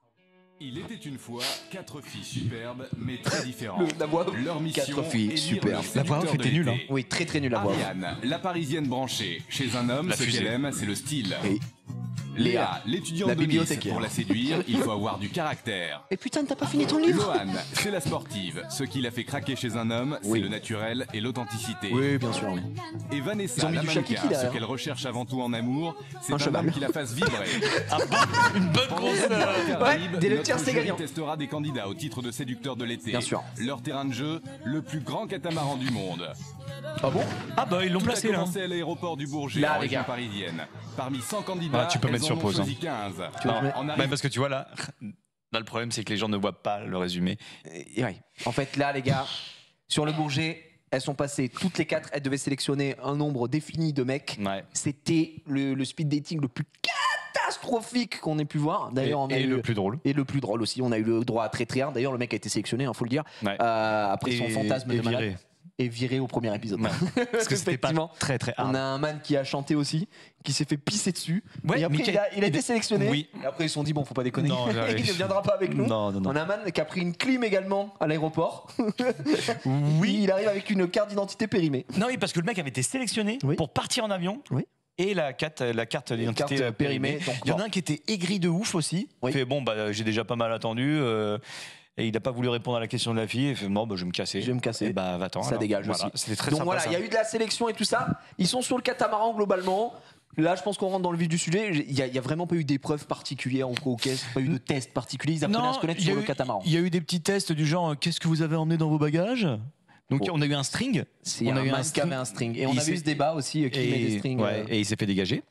Il était une fois 4 filles superbes, mais très différentes. La voix. Leur mission 4 filles superbes. La voix off était nulle, hein. Oui, très très nulle la voix. Ariane, la parisienne branchée. Chez un homme, ce qu'elle aime, c'est le style. Et Léa, l'étudiante la de Nice. bibliothécaire. Pour la séduire, il faut avoir du caractère. Et putain, t'as pas fini ton livre? Lohan, c'est la sportive. Ce qui la fait craquer chez un homme, c'est le naturel et l'authenticité. Oui, bien sûr. Oui. Et Ils ont Vanessa, mis la du Shakiki mannequin, ce derrière. qu'elle recherche avant tout en amour, c'est un cheval. homme qui la fasse vibrer. Une bonne grosse. dès le tiers, c'est gagnant. Testera des candidats au titre de séducteur de l'été. Bien sûr. Leur terrain de jeu, le plus grand catamaran du monde. Ah bon? Ah bah, ils l'ont Tout a placé là. commencé à l'aéroport du Bourget, Là, en les région gars. parisienne. Parmi 100 candidats, Tu peux elles mettre en sur ont pause, choisi 15. Tu veux que je mette- En Bah, arrivant- parce que tu vois là, le problème c'est que les gens ne voient pas le résumé. Et ouais. En fait, là, les gars, sur le Bourget, elles sont passées toutes les 4. Elles devaient sélectionner un nombre défini de mecs. Ouais. C'était le speed dating le plus catastrophique qu'on ait pu voir. D'ailleurs, on a Et eu le plus drôle. Et le plus drôle aussi, on a eu le droit à très très rare. D'ailleurs, le mec a été sélectionné, il faut le dire. Ouais. Après son fantasme de malade. viré. Et viré au premier épisode. Ouais. Parce que c'était pas Effectivement. très très hard. On a un man qui a chanté aussi, qui s'est fait pisser dessus. Ouais, et après, mais il a été sélectionné. Oui. Et après, ils se sont dit, bon, faut pas déconner. Non, ouais. Il ne viendra pas avec nous. Non. On a un man qui a pris une clim également à l'aéroport. Oui. Il arrive avec une carte d'identité périmée. Non, oui, parce que le mec avait été sélectionné Oui. pour partir en avion. Oui. Et la carte d'identité carte périmée, donc, Il y en a bon. un qui était aigri de ouf aussi. Oui. Il fait bon, bah, j'ai déjà pas mal attendu. Et il n'a pas voulu répondre à la question de la fille. Il fait bon, bah, je vais me casser. Je vais me casser. Et bah, va-t'en. Ça alors. dégage Voilà. aussi. C'était très Donc sympa. voilà, ça. il y a eu de la sélection et tout ça. Ils sont sur le catamaran globalement. Là, je pense qu'on rentre dans le vif du sujet. Il y a vraiment pas eu d'épreuves particulières ou quoi, pas eu de tests particuliers. Ils apprenaient à se connaître il y a sur le eu- catamaran. Il y a eu des petits tests du genre qu'est-ce que vous avez emmené dans vos bagages. Donc Oh. on a eu un string. C'est on un a eu man un qui string. avait un string. Et on Il a vu s'est- ce débat aussi, qui met des strings. ouais, et il s'est fait dégager.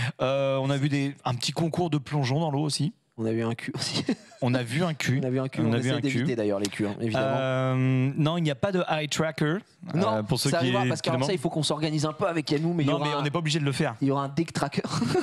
On a vu un petit concours de plongeon dans l'eau aussi. On a vu un cul aussi. On a vu un cul. On a vu un cul. On On a vu essaie un cul. d'éviter d'ailleurs les culs, hein, évidemment. Non, il n'y a pas de eye tracker. Non, pour ceux ça qui arrivera parce qui qu'avant ça, demandent. il faut qu'on s'organise un peu avec Yannou. Mais il y Non, aura mais on n'est pas obligé de le faire. il y aura un dick tracker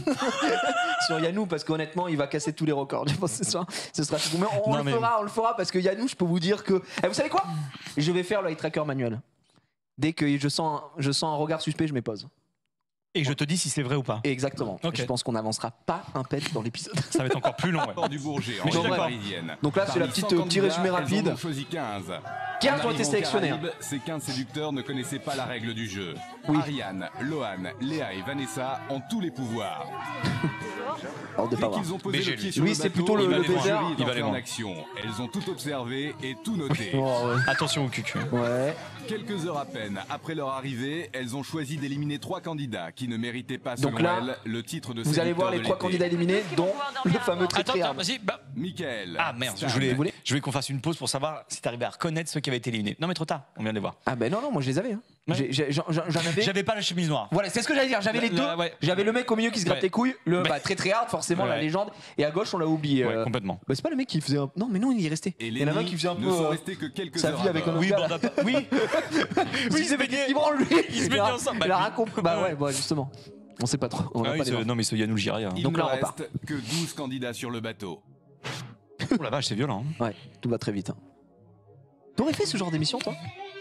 sur Yannou parce qu'honnêtement, il va casser tous les records. Je pense que ce sera tout. Mais on le fera parce que Yannou, je peux vous dire que. Eh, vous savez quoi? Je vais faire le eye tracker manuel. Dès que je sens un regard suspect, je m'épose. Et je te dis si c'est vrai ou pas. Exactement. Ok. Je pense qu'on n'avancera pas un pet dans l'épisode. Ça va être encore plus long. Ouais. Aéroport du Bourget, en Mais je suis région d'accord. parisienne. Donc là, c'est la Parmi petite 100 petit candidats, résumé rapide. Elles en ont choisi 15. 15 En ont été arrivant aux sélectionnés. Caraïbes, ces 15 séducteurs ne connaissaient pas la règle du jeu. Oui. Ariane, Lohan, Léa et Vanessa ont tous les pouvoirs. Alors, de Dès pas voir. qu'ils ont posé BG, le pied lui. sur Lui, le c'est bateau, plutôt le la baiser. jury est Il va entrée aller en loin. action. Elles ont tout observé et tout noté. Oh, ouais. Attention au cul. Ouais. Quelques heures à peine après leur arrivée, elles ont choisi d'éliminer 3 candidats qui ne méritaient pas, selon Donc là, elles, le titre de Vous allez voir les 3 candidats éliminés, dont le fameux Attends, Tritriard. vas-y. Bah. Michael. Ah merde, Stan, je voulais qu'on fasse une pause pour savoir si t'arrivais à reconnaître ceux qui avaient été éliminés. Non mais trop tard, on vient de les voir. Ah ben non, moi je les avais. Hein. Ouais. J'en avais. J'avais pas la chemise noire. Voilà, c'est ce que j'allais dire. J'avais les deux. Ouais. J'avais le mec au milieu qui se gratte Ouais. les couilles, le Ouais. très hard, forcément, la Ouais. légende. Et à gauche, on l'a oublié. Ouais, complètement. Bah, c'est pas le mec qui faisait un. Non, mais non, il est resté. Et Il y en a un Lenny qui faisait un ne peu sont restés que quelques sa heures vie à avec bord. un autre Oui, gars. bande à pas- oui. Oui, il se mais baignait. il branle lui. Il se baignait ensemble. Il a raconté. Bah ouais, justement. On sait pas trop. On Ah a oui, pas les noms. non mais ce Yannou, j'irai rien. Il Donc ne là, on repart. reste que 12 candidats sur le bateau. Oh la vache, c'est violent. Hein. Ouais, tout va très vite. hein. T'aurais fait ce genre d'émission, toi?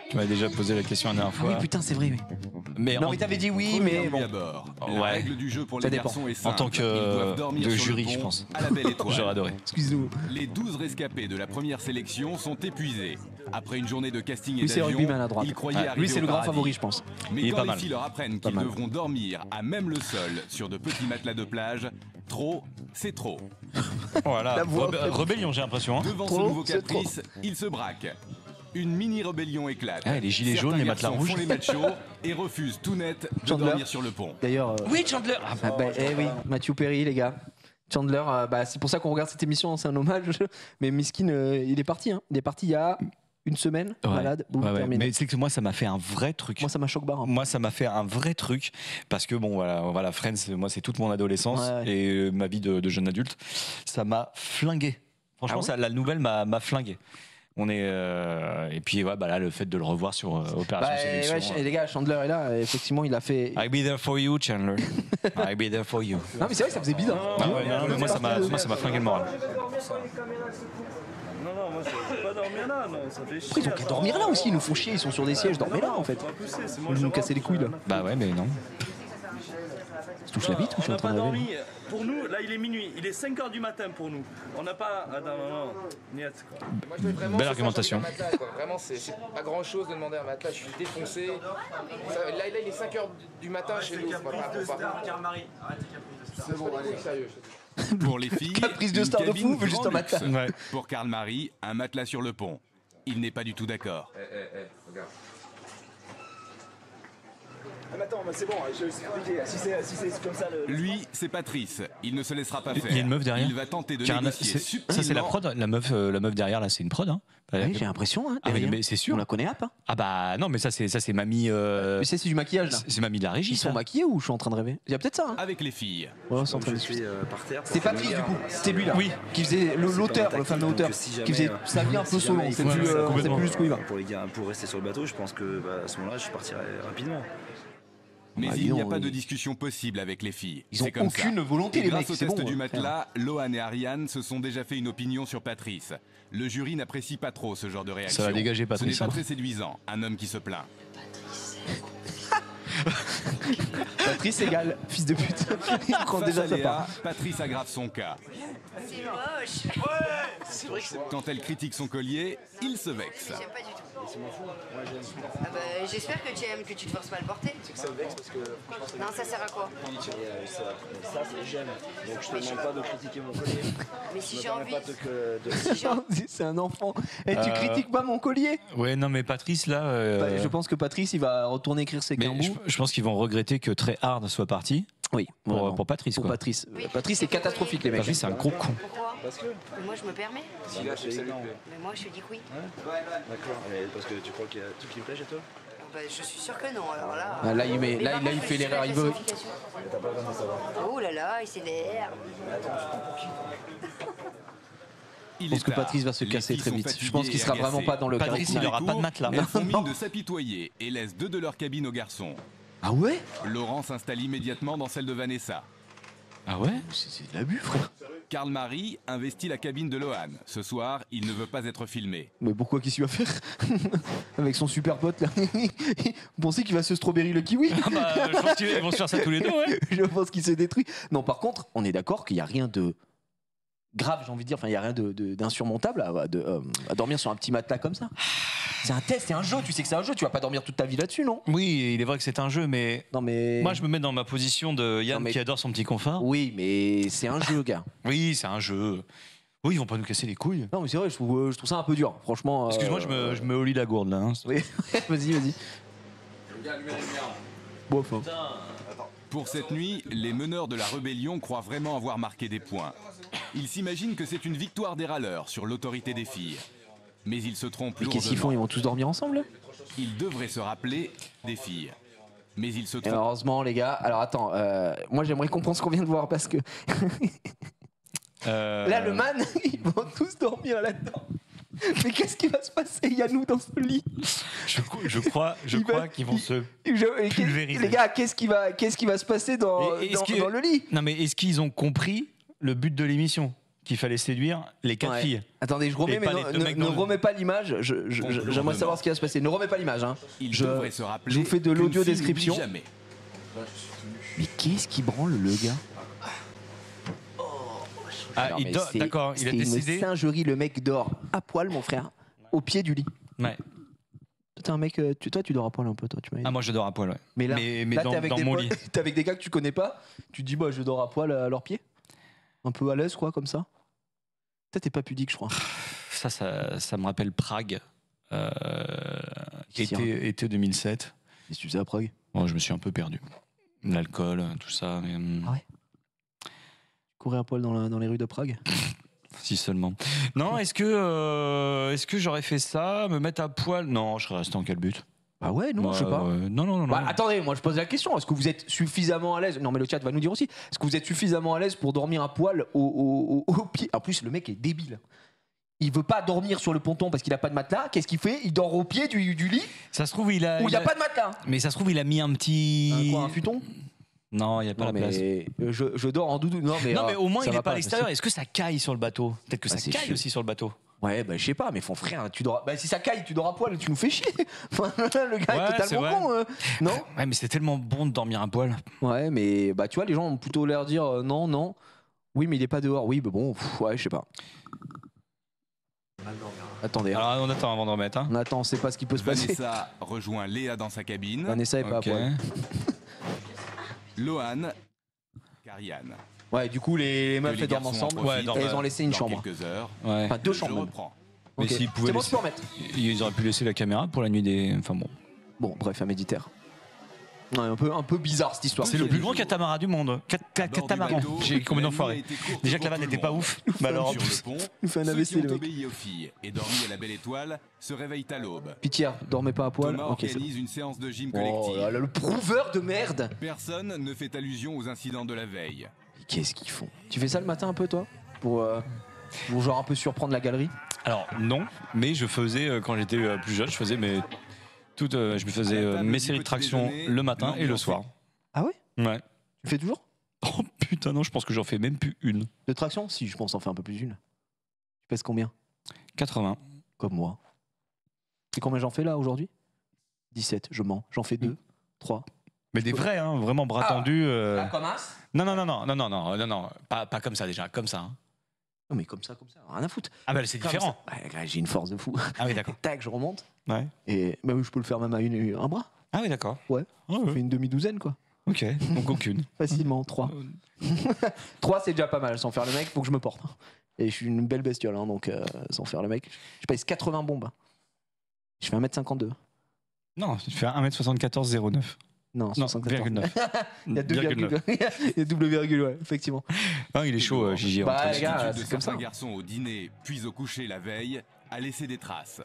Tu m'as déjà posé la question la dernière Ah fois. oui, putain, c'est vrai. Mais Non, en, mais t'avais dit oui, Première mais nuit bon. à bord. Ouais. La règle du jeu pour Ça les dépend. garçons est En simple. tant que Ils doivent dormir de sur jury, le pont je pense. à la belle étoile. j'aurais adoré. Excuse-nous. Les 12 rescapés de la première sélection sont épuisés. Après une journée de casting et Lui, c'est d'avion, rugbyman à droite. ils croyaient Ouais. arriver Lui, c'est au le grand paradis. favori, je pense. Mais Il est quand pas les mal. filles leur apprennent Pas qu'ils mal. devront dormir à même le sol sur de petits matelas de plage, trop, c'est trop. Voilà. La voix, Rébellion, j'ai l'impression. Hein. Devant ce Trop, nouveau c'est trop. caprice, ils se braquent. Une mini-rébellion éclate. Ah, les gilets Certains jaunes, les matelas garçons rouges. font les machos et refusent tout net de Chandler. dormir sur le pont. D'ailleurs. Oui, Chandler. Ah bah, oui, Matthew Perry, les gars. Chandler, bah, c'est pour ça qu'on regarde cette émission, c'est un hommage. Mais Miskin, il est parti. Hein. Il est parti il y a une semaine, Ouais. malade, boum, Ouais, ouais. terminé. Mais c'est que moi, ça m'a fait un vrai truc. Moi, ça m'a choqué barre. Moi, ça m'a fait un vrai truc parce que bon, voilà, Friends, moi, c'est toute mon adolescence Ouais. et ma vie de jeune adulte. Ça m'a flingué. Franchement, Ah ouais la nouvelle m'a flingué. On est et puis ouais, bah là, le fait de le revoir sur Opération Bah, Sélection. ouais, les gars, Chandler est là. Effectivement, il a fait. I'll be there for you, Chandler. I'll be there for you. Non, mais c'est vrai, ça faisait bizarre. Ah ouais, non, mais moi, ça m'a flingué le moral. Non, moi je vais pas dormir là, non, ça fait chier. Après, ils ont qu'à dormir là aussi, ils nous font chier, ils sont sur des sièges, dormez là en fait. Ils nous casser les couilles là. Bah ouais, mais non. Tu touches la bite ou je suis en train de rêver? Pour nous, là il est minuit, il est 5h du matin pour nous. On n'a pas. Attends, non, niet, quoi. Moi, je veux vraiment Belle ce soir, argumentation. j'ai envie d'un matelas, quoi. Vraiment, c'est pas grand chose de demander un matelas, je suis défoncé. Là, il est 5h du matin chez nous. C'est pas sérieux. Pour les filles, Caprice de une star de cabine fou, veut juste grand un matelas. luxe. Ouais. Pour Karl Marie, un matelas sur le pont. Il n'est pas du tout d'accord. Regarde. Mais attends, c'est bon, je vais expliquer. Si c'est comme ça le. Lui, c'est Patrice. Il ne se laissera pas Il y faire. a une meuf derrière. Il va tenter de Car négocier ça, c'est la subtilement. prod. La meuf derrière là, c'est une prod. Hein. Oui, j'ai l'impression. Hein, Ah, derrière. mais c'est sûr. On la connaît pas. Ah bah non, mais ça c'est mamie. Mais c'est du maquillage là. C'est mamie de la régie. Ils sont ça. maquillés ou je suis en train de rêver? Il y a peut-être ça. Hein. Avec les filles. Ouais, c'est en train de discuter. par terre. C'est Patrice du coup, c'était lui là. Oui. Qui faisait l'auteur, le fameux auteur, qui faisait sa vie un peu solo. On sait plus jusqu'où il va. Pour les gars, pour rester sur le bateau, je pense que à ce moment-là, je partirai rapidement. Mais Ah, il n'y a dis pas donc, de discussion possible avec les filles. Ils ont C'est comme aucune ça. volonté, Et les grâce mecs, au c'est test bon, du ouais. matelas, Lohan et Ariane se sont déjà fait une opinion sur Patrice. Le jury n'apprécie pas trop ce genre de réaction. Ça va dégager Patrice, Ce n'est hein. pas très séduisant, un homme qui se plaint. Patrice égale fils de pute. Il prend Face déjà à sa Léa, part. Patrice aggrave son cas. C'est moche. Quand elle critique son collier, il se vexe. J'aime pas du tout. Ah bah, j'espère que tu aimes, que tu te forces pas à le porter. C'est que ça me vexe parce que Non, ça sert à quoi? ça c'est j'aime. Donc je te demande pas de critiquer mon collier. Mais si Je me j'ai permets envie. pas de C'est un enfant. Et tu critiques pas mon collier? Ouais, non, mais Patrice là. Bah, je pense que Patrice il va retourner écrire ses mais cambous. je pense qu'ils vont regretter que Très Hard soit parti Oui, vraiment. pour Patrice. Pour Quoi. Patrice. Patrice c'est catastrophique les mecs. Patrice, c'est un gros con. Pourquoi? Parce que. Mais moi, je me permets. Si là, c'est énorme. Mais moi, je te dis que oui. D'accord. Parce que tu crois qu'il y a tout qui me plaît chez toi? Bah, je suis sûr que non. Alors là. Ah, là, il Mais là, par il contre, fait je l'erreur. fais Il la veut. classification. T'as pas besoin de savoir. Oh là là, il s'énerve. Je pense que Patrice va se casser très vite. Je pense qu'il sera vraiment pas dans le Patrice, il aura pas de matelas. Elles font mine de s'apitoyer et laissent deux de leurs cabines aux garçons. Ah ouais? Laurent s'installe immédiatement dans celle de Vanessa. Ah ouais? C'est de l'abus, frère. Karl Marie investit la cabine de Lohan. Ce soir, il ne veut pas être filmé. Mais pourquoi qu'est-ce qu'il va faire? Avec son super pote là. Vous pensez qu'il va se strawberry le kiwi? Ah bah, je pense qu'ils vont se faire ça tous les deux, ouais. Je pense qu'il se détruit. Non, par contre, on est d'accord qu'il n'y a rien de grave, j'ai envie de dire. Enfin, il n'y a rien d'insurmontable à dormir sur un petit matelas comme ça. C'est un test, c'est un jeu. Tu sais que c'est un jeu. Tu vas pas dormir toute ta vie là-dessus, non? Oui, il est vrai que c'est un jeu, mais Non, mais. moi je me mets dans ma position de Yann Non, mais- qui adore son petit confort. Oui, mais c'est un jeu, gars. Oui, c'est un jeu. Oui, ils vont pas nous casser les couilles. Non, mais c'est vrai, je trouve ça un peu dur. Franchement. Excuse-moi, je me olie la gourde là. Hein. Oui, vas-y. Bon, enfin. Pour cette nuit, les meneurs de la rébellion croient vraiment avoir marqué des points. Ils s'imaginent que c'est une victoire des râleurs sur l'autorité des filles. Mais ils se trompent Mais qu'est-ce qu'ils font? lourdement. Ils vont tous dormir ensemble? Ils devraient se rappeler des filles. Mais ils se Et trompent. heureusement, les gars. Alors attends, moi j'aimerais comprendre ce qu'on vient de voir parce que là, le man, ils vont tous dormir là-dedans. Mais qu'est-ce qui va se passer? Il y a nous dans ce lit. Je crois qu'ils vont se. Pulvériser. Les gars, qu'est-ce qui va se passer dans Et est-ce que- le lit? Non, mais est-ce qu'ils ont compris le but de l'émission? qu'il fallait séduire les 4 filles. Attendez, je remets, Et mais pas les deux mecs ne dans le- remets pas l'image. J'aimerais savoir ce qui va se passer. Ne remets pas l'image. Hein. Il Je devrait se rappeler je vous fais de qu'une l'audio fille description. n'oublie jamais. Mais qu'est-ce qui branle le gars? Ah, Non, il mais dort- c'est- d'accord, il a c'est une décidé. singerie, le mec dort à poil, mon frère, au pied du lit. Ouais. Toi, t'es un mec, toi, tu dors à poil un peu, toi, tu m'as dit. Ah, moi je dors à poil, ouais. Mais là, mais là, dans, t'es avec dans des mon potes- lit. t'es avec des gars que tu connais pas, tu te dis, bah, je dors à poil à leurs pieds. Un peu à l'aise, quoi, comme ça. Toi, t'es pas pudique, je crois. Ça me rappelle Prague. Qu'est-ce qu'il y a Été 2007. Qu'est-ce que tu faisais à Prague? Bon, je me suis un peu perdu. L'alcool, tout ça. Mais, Ah ouais. Courir à poil dans les rues de Prague? si seulement. Non, est-ce que j'aurais fait ça, me mettre à poil? Non, je serais resté en calbute. Bah ouais, non, je sais pas. Non. Bah, attendez, moi je pose la question, est-ce que vous êtes suffisamment à l'aise? Non mais le chat va nous dire aussi. Est-ce que vous êtes suffisamment à l'aise pour dormir à poil au pied? En plus le mec est débile. Il veut pas dormir sur le ponton parce qu'il a pas de matelas. Qu'est-ce qu'il fait? Il dort au pied du lit Ça se trouve, il a. où il y a pas de matelas. Mais ça se trouve, il a mis un petit. Un futon? Non, il n'y a pas Non la place. mais je dors en doudou. Non mais au moins, ça il va n'est pas à l'extérieur. ça- Est-ce que ça caille sur le bateau? Peut-être que Ah, ça c'est caille chiant. aussi sur le bateau. Ouais bah je sais pas mais mon frère tu dors. Bah si ça caille tu dors à poil tu nous fais chier. Enfin, le gars Ouais, est c'est totalement vrai. con. Non? Ouais, mais c'est tellement bon de dormir à poil. Ouais mais bah tu vois les gens ont plutôt l'air de dire non. Oui mais il est pas dehors. Oui mais bon ouais je sais pas. Attendez. hein. Alors, on attend avant de remettre. Hein. On attend, on sait pas ce qui peut se passer. Vanessa rejoint Léa dans sa cabine. Vanessa est pas Ok. à poil. Lohan, Kariane. Ouais, du coup, les meufs Que elles dorment garçons en ensemble. profitent Et ils ont laissé une dans chambre. quelques heures. Ouais. Enfin, deux Je chambres. même. reprends. Mais Ok. s'ils pouvaient C'est bon, laisser- tu peux remettre. Ils auraient pu laisser la caméra pour la nuit des. Enfin bon. Bon, bref, un méditaire. Ouais, un peu bizarre cette histoire. C'est le plus grand catamaran du monde. Catamaran. bateau, J'ai combien la d'enfoirés. nuit a été courte Déjà que pour la vanne tout n'était le pas monde. ouf. Mais alors en Sur plus. le pont, Il fait un ceux AVC, qui ont le mec. obéi aux filles et dormi à la belle étoile se réveillent à l'aube. Pitié, dormez pas à poil. Thomas Ok, c'est organise une séance de gym bon. collective. Oh là là, le prouveur de merde. Personne ne fait allusion aux incidents de la veille. Qu'est-ce qu'ils font? Tu fais ça le matin un peu, toi? Pour genre un peu surprendre la galerie? Alors non, mais je faisais quand j'étais plus jeune, je faisais mes. Je me faisais mes séries de traction le matin et le soir. Ah ouais? Ouais. Tu fais toujours? Oh putain, non, je pense que j'en fais même plus une. De traction? Si, je pense en faire un peu plus d'une. Tu pèses combien? 80. Comme moi. Et combien j'en fais là aujourd'hui? 17, je mens. J'en fais 2, 3. Mais des vrais, hein, vraiment bras Ah. tendus. Comme as? Non, pas comme ça déjà, comme ça. Hein. Non mais comme ça, rien à foutre. Ah bah c'est Comme différent. ça. Ouais, j'ai une force de fou. Ah oui, d'accord. Tac, je remonte. Ouais. Et bah oui, je peux le faire même à un bras. Ah oui, d'accord. Ouais. Ah Ça ouais. fait une demi-douzaine quoi. Ok, donc aucune. Facilement, 3. 3 c'est déjà pas mal, sans faire le mec, faut que je me porte. Et je suis une belle bestiole, hein, donc sans faire le mec. Je pèse 80 bombes. Je fais 1m52. Non, tu fais 1m74,09. Non, Non, 74. 0,9. Il y a 2 virgules. Il y a double virgule, ouais, effectivement. Ah, il est chaud, Gigi. Bah, entre- les gars, L'attitude de c'est comme ça. certains garçons au dîner, puis au coucher la veille, a laissé des traces.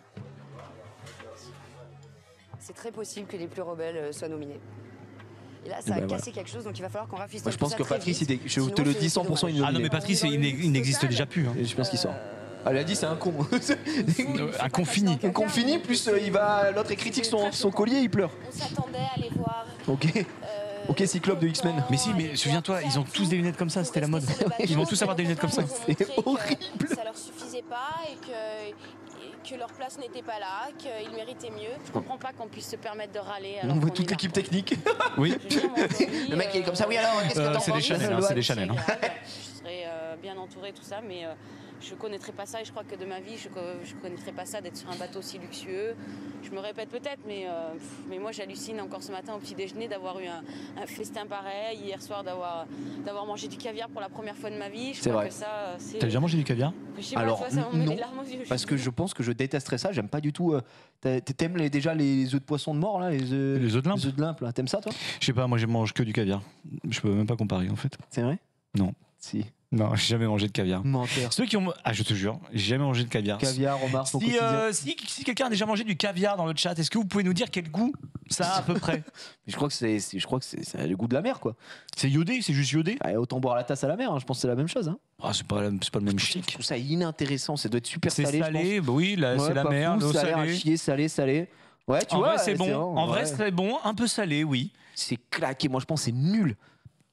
C'est très possible que les plus rebelles soient nominés. Et là, Et ça a ben cassé quelque chose, donc il va falloir qu'on rafistole. Moi, je pense tout que ça très Patrice, vite. je te Sinon, le c'est dis 100% dommage. il est Ah non, mais Patrice, il n'existe déjà plus. Hein. Et je pense qu'il sort. Elle a dit c'est un con. Un con fini. Un con fini, plus il va. L'autre il critique son collier, il pleure. On s'attendait à les voir. Ok. Ok, Cyclope de X-Men. Mais si, mais souviens-toi, ils ont tous des lunettes comme ça, c'était la mode. Ils vont tous avoir des lunettes comme ça. C'est horrible. Ça leur suffisait pas et que leur place n'était pas là, qu'ils méritaient mieux. Je comprends pas qu'on puisse se permettre de râler. On voit toute l'équipe technique. Oui. Le mec il est comme ça, oui alors, qu'est-ce que t'en C'est des penses Chanel, hein, c'est des Chanel. hein. Je serais bien entourée, tout ça, mais je connaîtrais pas ça et je crois que de ma vie, je connaîtrais pas ça d'être sur un bateau aussi luxueux. Je me répète peut-être, mais moi j'hallucine encore ce matin au petit déjeuner d'avoir eu un festin pareil, hier soir d'avoir mangé du caviar pour la première fois de ma vie. Je C'est crois vrai. que ça, c'est. T'as déjà mangé du caviar? Je sais pas, Alors, tu vois, ça me met non, les larmes aux yeux. parce que je pense que je détesterais ça, j'aime pas du tout. T'aimes déjà les œufs de poisson de mort là, les œufs Les œufs de limpe? les œufs de limpe là, t'aimes ça toi? Je sais pas, moi je mange que du caviar. Je peux même pas comparer en fait. C'est vrai? Non. Si. Non, j'ai jamais mangé de caviar. Menteur. Ceux qui ont. Ah, je te jure, j'ai jamais mangé de caviar. Caviar, homard, ton quotidien. Si quelqu'un a déjà mangé du caviar dans le chat, est-ce que vous pouvez nous dire quel goût ça a à peu près? Je crois que c'est le goût de la mer quoi. C'est iodé, c'est juste iodé? Ah, autant boire la tasse à la mer, hein, je pense que c'est la même chose. Hein. Ah, c'est pas le même Je chic. trouve ça inintéressant, ça doit être super C'est salé. je salé, pense. bah oui, là, Ouais, c'est la pas mer, fou, l'eau ça a l'air à salée. chier, salé. Ouais, tu En vois, vrai, c'est bon. vrai, En vrai, ouais. c'est bon, un peu salé, oui. C'est claqué. Moi, je pense que c'est nul.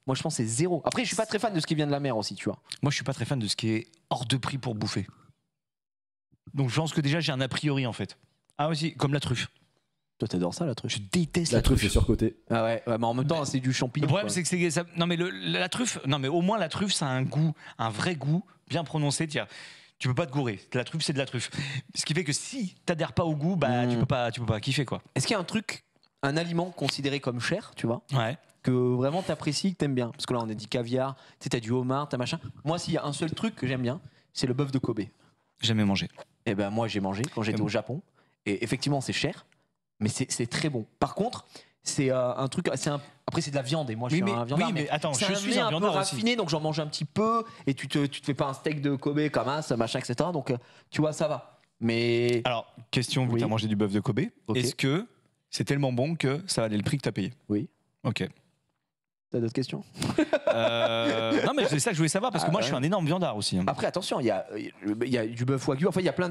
Moi, je pense que c'est 0. Après, je suis pas très fan de ce qui vient de la mer aussi, tu vois. Moi, je suis pas très fan de ce qui est hors de prix pour bouffer. Donc, je pense que déjà, j'ai un a priori en fait. Ah, aussi, comme la truffe. Toi, t'adores ça, la truffe. Je déteste La truffe est surcotée. Ah ouais, mais en même temps, c'est du champignon. Le problème, quoi. c'est que ça... non, mais la truffe, non, mais au moins la truffe, ça a un goût, un vrai goût bien prononcé. Tiens, tu peux pas te gourer. La truffe, c'est de la truffe. Ce qui fait que si t'adhères pas au goût, bah tu peux pas kiffer quoi. Est-ce qu'il y a un truc, un aliment considéré comme cher, tu vois, Ouais. que vraiment t'apprécies, que t'aimes bien? Parce que là, on a dit caviar, tu sais, t'as du homard, t'as machin. Moi, s'il y a un seul truc que j'aime bien, c'est le bœuf de Kobe. Jamais mangé. Et ben moi, j'ai mangé quand j'étais au Japon. Et effectivement, c'est cher, mais c'est très bon. Par contre, c'est un truc, après c'est de la viande et moi je suis un viandard. Oui, mais attends, c'est je suis un peu viandard raffiné, aussi. donc j'en mange un petit peu et tu te fais pas un steak de Kobe comme ça, machin, etc. Donc tu vois, ça va. Mais Alors, question, vu que Oui. t'as mangé du bœuf de Kobe, Ok. est-ce que c'est tellement bon que ça valait le prix que t'as payé? Oui. Ok. T'as d'autres questions? Non, mais c'est ça que je voulais savoir parce que moi, je suis un énorme viandard aussi. Hein. Après, attention, il y a du bœuf wagyu. Enfin, il y a plein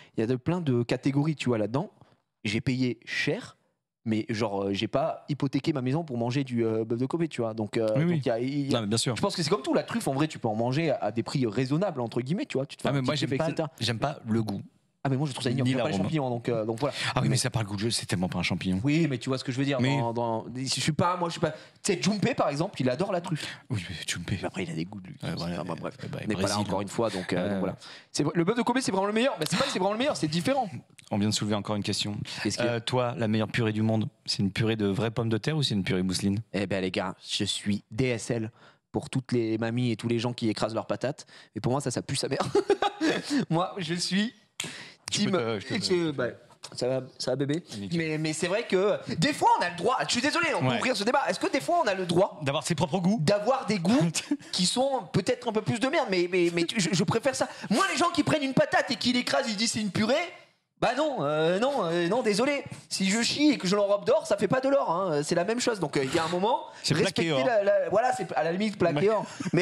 de catégories, tu vois, là-dedans. J'ai payé cher, mais genre, j'ai pas hypothéqué ma maison pour manger du bœuf de Kobe, tu vois. Donc, Oui, donc oui. il y a- Non, mais bien sûr. je pense que c'est comme tout. La truffe, en vrai, tu peux en manger à des prix raisonnables, entre guillemets, tu vois. Tu te fais Ah, un mais petit moi, kiff, etc. j'aime pas le goût. Ah, mais moi, je trouve ça ignoble. Ni J'aime pas les l'arôme. champignons, donc voilà. Ah oui, mais ça parle goût de jeu, c'est tellement pas un champignon. Oui, mais tu vois ce que je veux dire. Mais- Je suis pas. Tu sais, Junpei, par exemple, il adore la truffe. Oui, mais tu me paies. Mais après, il a des goûts de lui. Voilà, Enfin, bref. bah, On n'est pas là Brésil, encore hein. une fois, donc voilà. Le bœuf de Kobe, c'est vraiment le meilleur. Bah, c'est pas que c'est vraiment le meilleur, c'est différent. On vient de soulever encore une question. Qu'est-ce qu'il y a Toi, la meilleure purée du monde, c'est une purée de vraies pommes de terre ou c'est une purée mousseline? Eh ben les gars, je suis DSL pour toutes les mamies et tous les gens qui écrasent leurs patates. Et pour moi, ça pue sa mère. Moi, je suis team. Bah, ça va bébé. Mais c'est vrai que des fois, on a le droit. Je suis désolé, on peut ouvrir ce débat. Est-ce que des fois, on a le droit d'avoir ses propres goûts, d'avoir des goûts qui sont peut-être un peu plus de merde, mais je préfère ça. Moi, les gens qui prennent une patate et qui l'écrasent, ils disent c'est une purée. Bah non, désolé. Si je chie et que je l'enrobe d'or, ça fait pas de l'or. Hein. C'est la même chose. Donc il y a un moment, c'est plaqué or. Voilà, c'est à la limite plaqué or. Mais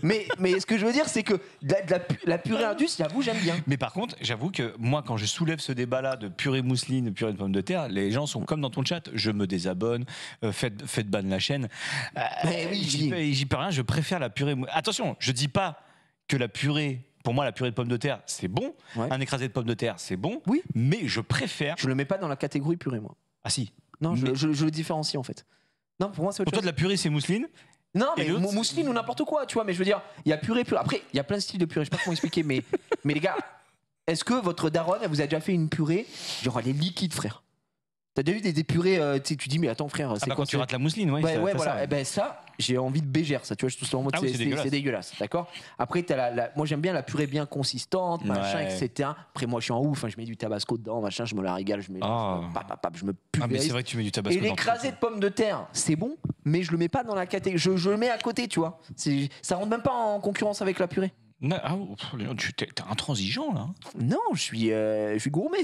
ce que je veux dire, c'est que la purée indus, j'avoue, j'aime bien. Mais par contre, j'avoue que moi, quand je soulève ce débat-là de purée mousseline, de purée de pommes de terre, les gens sont comme dans ton chat. Je me désabonne, faites ban la chaîne. Oui, j'y peux rien. Je préfère la purée. Attention, je dis pas que la purée. Pour moi, la purée de pommes de terre, c'est bon. Ouais. Un écrasé de pommes de terre, c'est bon. Oui. Mais je préfère. Je le mets pas dans la catégorie purée, moi. Ah si. Non, Mais- je le différencie en fait. Non, pour moi, c'est autre Pour toi, chose. de la purée, c'est mousseline. Non, Et mais l'autre, mousseline ou n'importe quoi, tu vois. Mais je veux dire, il y a purée. Après, il y a plein de styles de purée. Je sais pas comment expliquer, mais les gars, est-ce que votre daronne, elle vous a déjà fait une purée, genre elle est liquide, frère? T'as déjà vu des purées, tu dis, mais attends, frère, c'est Ah bah, quoi quand tu rates la mousseline, ouais. ça- ouais, ça, voilà. ça. Eh ben ça, j'ai envie de bégère, ça. Tu vois, je suis en mode, Ah oui, c'est dégueulasse, d'accord. Après, t'as moi, j'aime bien la purée bien consistante, machin, Ouais. etc. Après, moi, je suis en ouf. Hein, je mets du tabasco dedans, machin, je me la régale, je mets, Ah. je me Ah, mais pulvérise. c'est vrai que tu mets du tabasco Et dans l'écrasé de pommes de terre, c'est bon, mais je le mets pas dans la catégorie. Je le mets à côté, tu vois. Ça rentre même pas en concurrence avec la purée. Ah, t'es intransigeant là. Non, je suis gourmet.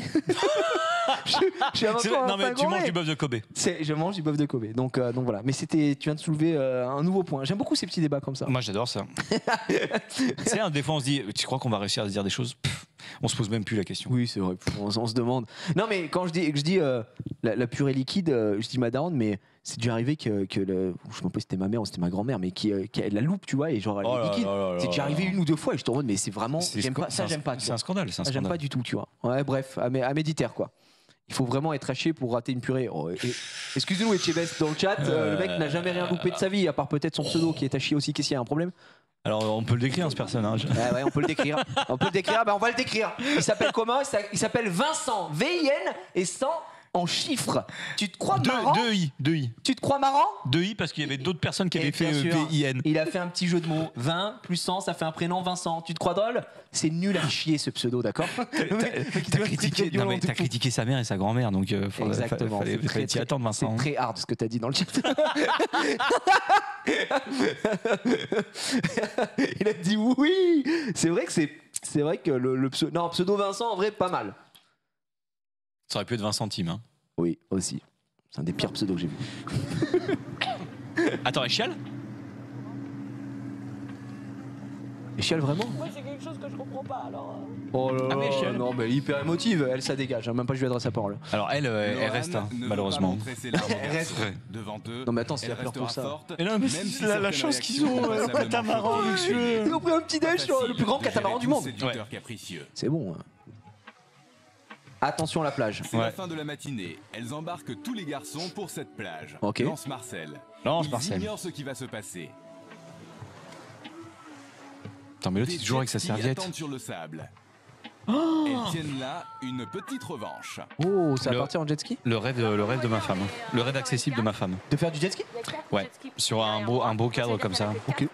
je suis avant C'est tout vrai, un non mais fin tu gourmet. manges du bœuf de Kobe. Je mange du bœuf de Kobe. Donc voilà. Mais tu viens de soulever un nouveau point. J'aime beaucoup ces petits débats comme ça. Moi j'adore ça. C'est des fois on se dit, tu crois qu'on va réussir à se dire des choses? On se pose même plus la question. Oui, c'est vrai. On se demande. Non, mais quand je dis la purée liquide, je dis ma daronne, mais c'est déjà arrivé que je sais pas si c'était ma mère ou c'était ma grand-mère, mais qui la loupe, tu vois, et genre elle Oh est là liquide. là là C'est déjà là arrivé là. une ou deux fois, et je te demande, mais c'est vraiment. J'aime pas. Ça, C'est j'aime pas. C'est un scandale. C'est un Ça, j'aime scandale. pas du tout, tu vois. Ouais, bref, à méditer, quoi. Il faut vraiment être haché pour rater une purée. Oh, excusez-nous, Etchebest, dans le chat, le mec n'a jamais rien loupé de sa vie, à part peut-être son pseudo qui est haché aussi. Qu'est-ce qu'il y a un problème? Alors on peut le décrire ce personnage. Ouais, on peut le décrire. On peut le décrire, on va le décrire. Il s'appelle comment? Il s'appelle Vincent, V-I-N, et 100 en chiffres. Tu te crois marrant? Deux I. Tu te crois marrant? Deux I parce qu'il y avait d'autres personnes qui Et avaient fait bien sûr, V-I-N. il a fait un petit jeu de mots. 20 plus 100, ça fait un prénom, Vincent. Tu te crois drôle? C'est nul à chier ce pseudo, d'accord? T'as critiqué sa mère et sa grand-mère, donc Exactement. fallait t'y attendre, Vincent. C'est très hard ce que t'as dit dans le chat. Il a dit oui. C'est vrai que le pseudo Vincent, en vrai, pas mal. Ça aurait pu être 20 centimes. Hein. Oui, aussi. C'est un des pires pseudos que j'ai vu. Attends, elle chiale? Elle chiale vraiment? Moi, c'est quelque chose que je comprends pas, alors... Oh là Ah, mais elle là, chiale. non, mais elle est hyper émotive, elle, ça dégage, hein, même pas je lui adresse la parole. Alors elle reste, hein, malheureusement. Elle reste. Devant eux. Non, mais attends, c'est Elle la fleur pour restera ça. forte, Mais non, mais même c'est si la certaines chance qu'ils réactions ont, passablement catamaran choquées. luxueux. Ils ont pris un petit déj sur le plus grand Facile catamaran de du gérer monde. tous ces tuteurs capricieux. C'est bon. Hein. Attention à la plage. C'est la fin de la matinée. Elles embarquent tous les garçons pour cette plage. Ok. Lance Marcel. Lance Ils Marcel. ignorent ce qui va se passer. Attends, mais l'autre, Des c'est toujours avec sa jet skis serviette. attendent sur le sable. Elles tiennent là une petite revanche. Oh, ça va Le- partir en jet ski? Le rêve de ma femme. Le rêve accessible de ma femme. De faire du jet ski? Ouais, sur un beau cadre comme ça. Ok.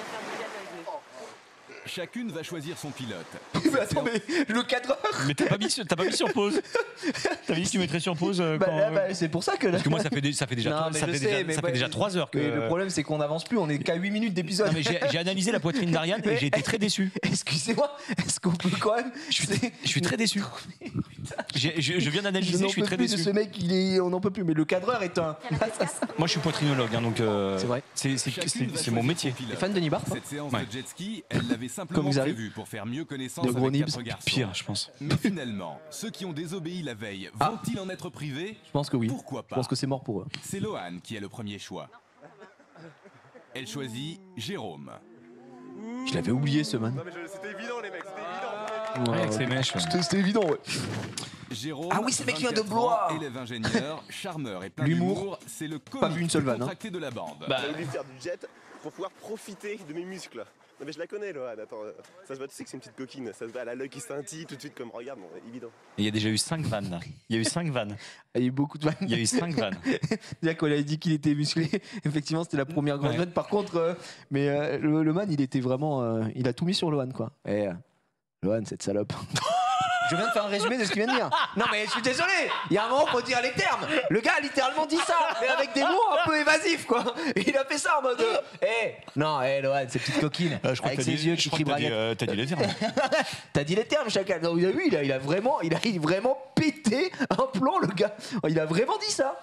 Chacune va choisir son pilote. Mais attends, mais le cadreur. Mais t'as pas mis sur pause. T'avais dit que tu mettrais sur pause Bah, quand... là, bah, c'est pour ça que là. Parce que moi, ça fait déjà, Non, mais ça je fait sais, déjà, mais ça ouais, fait déjà 3 heures que... Mais le problème, c'est qu'on n'avance plus, on est qu'à 8 minutes d'épisode. Non, mais j'ai analysé la poitrine d'Ariane et j'ai été très déçu. Excusez-moi, est-ce qu'on peut quand même. Je suis très déçu. Je viens d'analyser, je suis très déçu. Ce mec, on n'en peut plus, mais le cadreur est un. Moi, je suis poitrinologue, hein, donc C'est vrai. c'est mon métier. T'es fan de Nibar? Cette séance Ouais. de jet ski, elle l'avait Comme simplement vous arrivez. prévue pour faire mieux connaissance De gros avec nibs. 4 garçons. Pire, je pense. Mais finalement, ceux qui ont désobéi la veille, vont-ils en être privés? Je pense que oui. Pourquoi Je pas? pense que c'est mort pour eux. C'est Lohan qui a le premier choix. Elle choisit Jérôme. Je l'avais oublié ce man. C'était évident, les mecs, c'était évident. Ouais, avec ses mèches. C'était évident, ouais. Jérôme, Ah oui, c'est le mec qui vient de 24 Blois. ans, élève ingénieur, charmeur et plein L'humour. d'humour, c'est le Pas vu une seule vanne, hein. contracté de la bande. Bah, J'ai voulu faire du jet pour pouvoir profiter de mes muscles. Non mais je la connais, Lohan, attends, ça se voit, tu sais que c'est une petite coquine, ça se voit, elle a l'œil qui scintille tout de suite comme regarde, bon, évident. il y a déjà eu 5 vannes. Là. Il y a eu 5 vannes. Il y a eu beaucoup de vannes. Il y a eu 5 vannes. C'est-à-dire qu'on avait dit qu'il était musclé. Effectivement, c'était la première grande Ouais. vanne. Par contre, le man, il était vraiment. Il a tout mis sur Lohan, quoi. Et Lohan, cette salope. Je viens de faire un résumé de ce qu'il vient de dire. Non, mais je suis désolé. Il y a un moment, faut dire les termes. Le gars a littéralement dit ça, mais avec des mots un peu évasifs, quoi. Et il a fait ça en mode. Non, Lohan, cette petite coquine. Je crois avec que ses yeux qui crient braguette. t'as dit les termes. T'as dit les termes, chacun. Donc, vous avez vu, il a vraiment pété un plomb, le gars. Il a vraiment dit ça.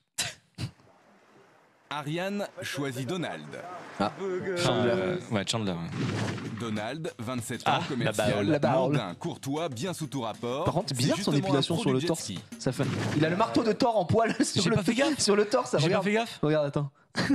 Ariane choisit Donald. Ouais, Chandler. Donald, 27 Ah, ans, commercial, la baole. mondain, courtois, bien sous tout rapport. Par contre, c'est C'est bizarre son justement épilation un pro sur le du jet torse. ski. Ça fait... Il a le marteau de Thor en poil sur J'ai le pas fait gaffe. sur le torse. Ça, J'ai pas regarde. fait gaffe. Regarde, attends.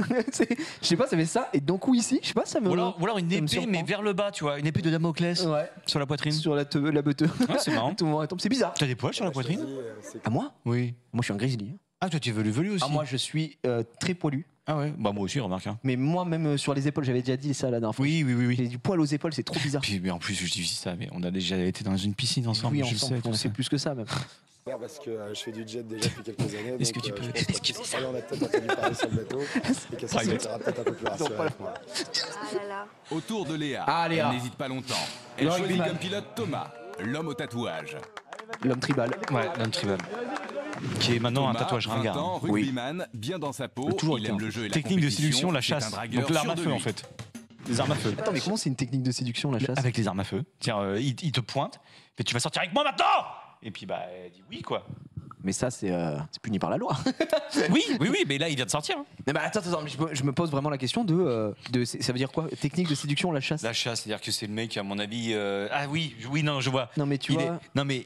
Je sais pas, ça fait ça et d'un coup ici, je sais pas, ça me. Ou alors une ça me épée, surprend. mais vers le bas, tu vois. Une épée de Damoclès Ouais. sur la poitrine. Sur la beuteux. Ah, c'est marrant. Tout le monde tombe. C'est bizarre. T'as des poils sur la poitrine? À moi? Oui. Moi, je suis un grizzly. Ah, toi, tu es velu aussi. Ah, moi, je suis très poilu. Ah ouais. Bah moi aussi, remarque. Hein. Mais moi, même sur les épaules, j'avais déjà dit ça la dernière fois. Oui. J'ai du poil aux épaules, c'est trop bizarre. Puis, mais en plus, je dis ça, mais on a déjà été dans une piscine ensemble. Oui, je ensemble, sais, on tout sait ça. plus que ça même. Parce que je fais du jet déjà depuis quelques années. Est-ce donc, que tu peux- je pense est-ce que que- si on a peut-être entendu parler sur le bateau et que ça se sera peut-être un peu plus rassuré avec moi. Ah là là. Autour de Léa. Ah, Léa. Elle n'hésite pas longtemps. Elle Le choisit rugbyman. comme pilote Thomas, l'homme au tatouage. L'homme tribal. Ouais, l'homme tribal. Qui est maintenant un Thomas, tatouage 20 ringard. ans, Oui. rugbyman, bien dans sa peau, Toujours il été aime un le jeu et la Technique de compétition, séduction, la c'est un chasse. dragueur Donc l'arme à sûr de feu, lui. en fait. Les armes à feu. Attends, mais comment c'est une technique de séduction, la chasse? Avec les armes à feu. Tiens, il te pointe. Fait tu vas sortir avec moi maintenant. Et puis bah, elle dit oui quoi. Mais ça, c'est puni par la loi. Oui, mais là il vient de sortir. Hein. Mais bah, attends, mais je me pose vraiment la question de ça veut dire quoi? Technique de séduction, la chasse? La chasse, c'est-à-dire que c'est le mec, à mon avis. Ah oui, non, je vois. Non, mais tu vois. Non mais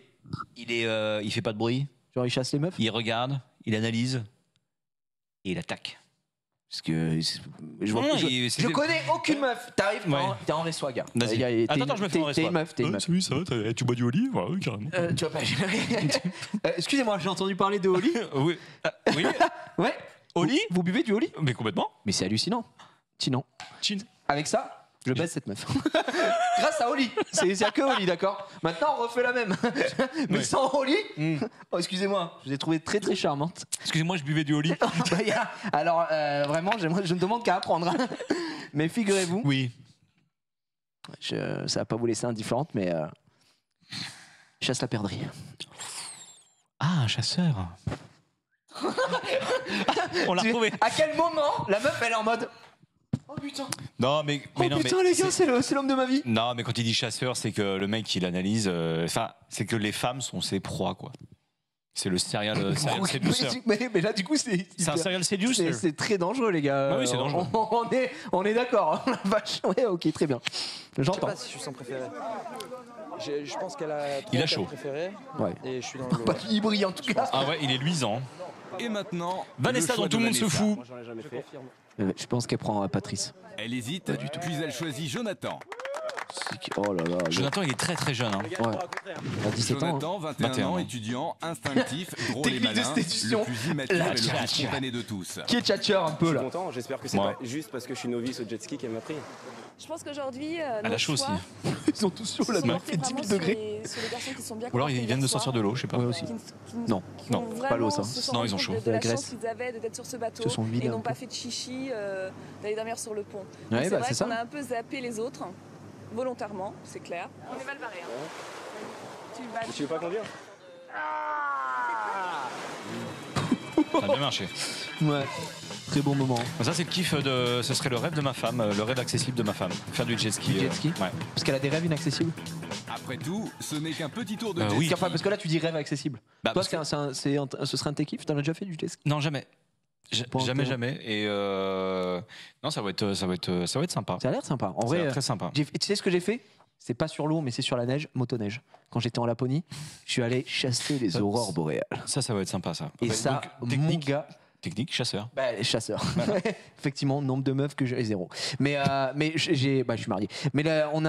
il fait pas de bruit. Genre, il chasse les meufs? Il regarde, il analyse et il attaque. Parce que je vois Non, je connais aucune meuf. T'arrives, Ouais. t'es en reçoit, gars. Vas-y. Attends, je me fais en T'es une reçoit. meuf, t'es une meuf. Salut, ça va, tu bois du Oli? Ouais, carrément. Tu vois pas. Excusez-moi, j'ai entendu parler de Oli. Oui. Oui. Ouais. Oli? Vous buvez du Oli? Mais complètement. Mais c'est hallucinant. Sinon, Chin. avec ça, je baisse cette meuf. Grâce à Oli. C'est que Oli, d'accord? Maintenant, on refait la même. Mais Ouais. sans Oli. Oh, excusez-moi, je l'ai trouvée très très charmante. Excusez-moi, je buvais du Oli. Bah, alors, vraiment, je ne demande qu'à apprendre. Hein. Mais figurez-vous, Oui. ça va pas vous laisser indifférente, mais chasse la perdrix. Ah, un chasseur. On l'a retrouvé. À quel moment la meuf elle est en mode oh putain, Non, mais oh non, putain mais les gars, c'est l'homme de ma vie. Non, mais quand il dit chasseur, c'est que le mec il analyse. Enfin, c'est que les femmes sont ses proies, quoi. C'est le serial séducer. Mais là, du coup, c'est un serial séducer. C'est très dangereux, les gars. Ah oui, c'est dangereux. On est d'accord. La vache. Ouais, ok, très bien. J'entends. Je sais pas si je suis son préféré. Je pense qu'elle a Il a chaud. préféré. Ouais. Et je suis dans le. Bah, il brille en tout cas. Ah ouais, il est luisant. Et maintenant, Vanessa, le choix dont tout le monde de se Vanessa. fout. Moi, j'en ai jamais fait. Je pense qu'elle prend Patrice. Elle hésite, puis elle choisit Jonathan. Oh là là. Jonathan, il est très très jeune. Hein. Ouais. À 17 ans. Jonathan, 21 ans, étudiant, instinctif, drôle et Technique de malin, séduction. le plus immature La et le plus tchatcha. spontané de tous. Qui est tchatcheur un peu Je là. suis content, j'espère que c'est Ouais. pas juste parce que je suis novice au jet ski qu'elle m'a pris. Je pense qu'aujourd'hui, Elle a chaud aussi. Ils sont tous chauds là, il fait 10 000 degrés. Sur les garçons qui sont bien Ou alors ils viennent de sortir de l'eau, je sais pas. Ouais, aussi. Non, Non, pas l'eau ça. Non, ils ont chaud. De la Grèce. chance qu'ils avaient d'être sur ce bateau Se sont vidés et un n'ont peu. pas fait de chichi, d'aller dormir sur le pont. Donc Ouais, c'est bah, vrai c'est qu'on ça. a un peu zappé les autres, volontairement, c'est clair. On est mal barré. Tu vas. Tu veux pas conduire? Ça a bien marché. Ouais. Très bon moment. Ça, c'est le kiff de. Ce serait le rêve de ma femme, le rêve accessible de ma femme. Faire du jet ski. Du jet ski Ouais. Parce qu'elle a des rêves inaccessibles. Après tout, ce n'est qu'un petit tour de jet oui. ski. Enfin, parce que là, tu dis rêve accessible. Bah, Toi, parce ce serait un de tes kiffs. T'en as déjà fait du jet ski? Non, jamais. Pour Jamais, un peu. jamais. Et non, ça va être sympa. Ça a l'air sympa. En Ça a vrai, l'air très sympa. tu sais ce que j'ai fait? C'est pas sur l'eau, mais c'est sur la neige, motoneige. Quand j'étais en Laponie, je suis allé chasser les aurores boréales. Ça va être sympa, ça. Et Ouais, ça, donc, mon gars. Technique, chasseur. Bah, les chasseurs. Effectivement, nombre de meufs que j'ai, 0. Mais je suis marié. Mais là, on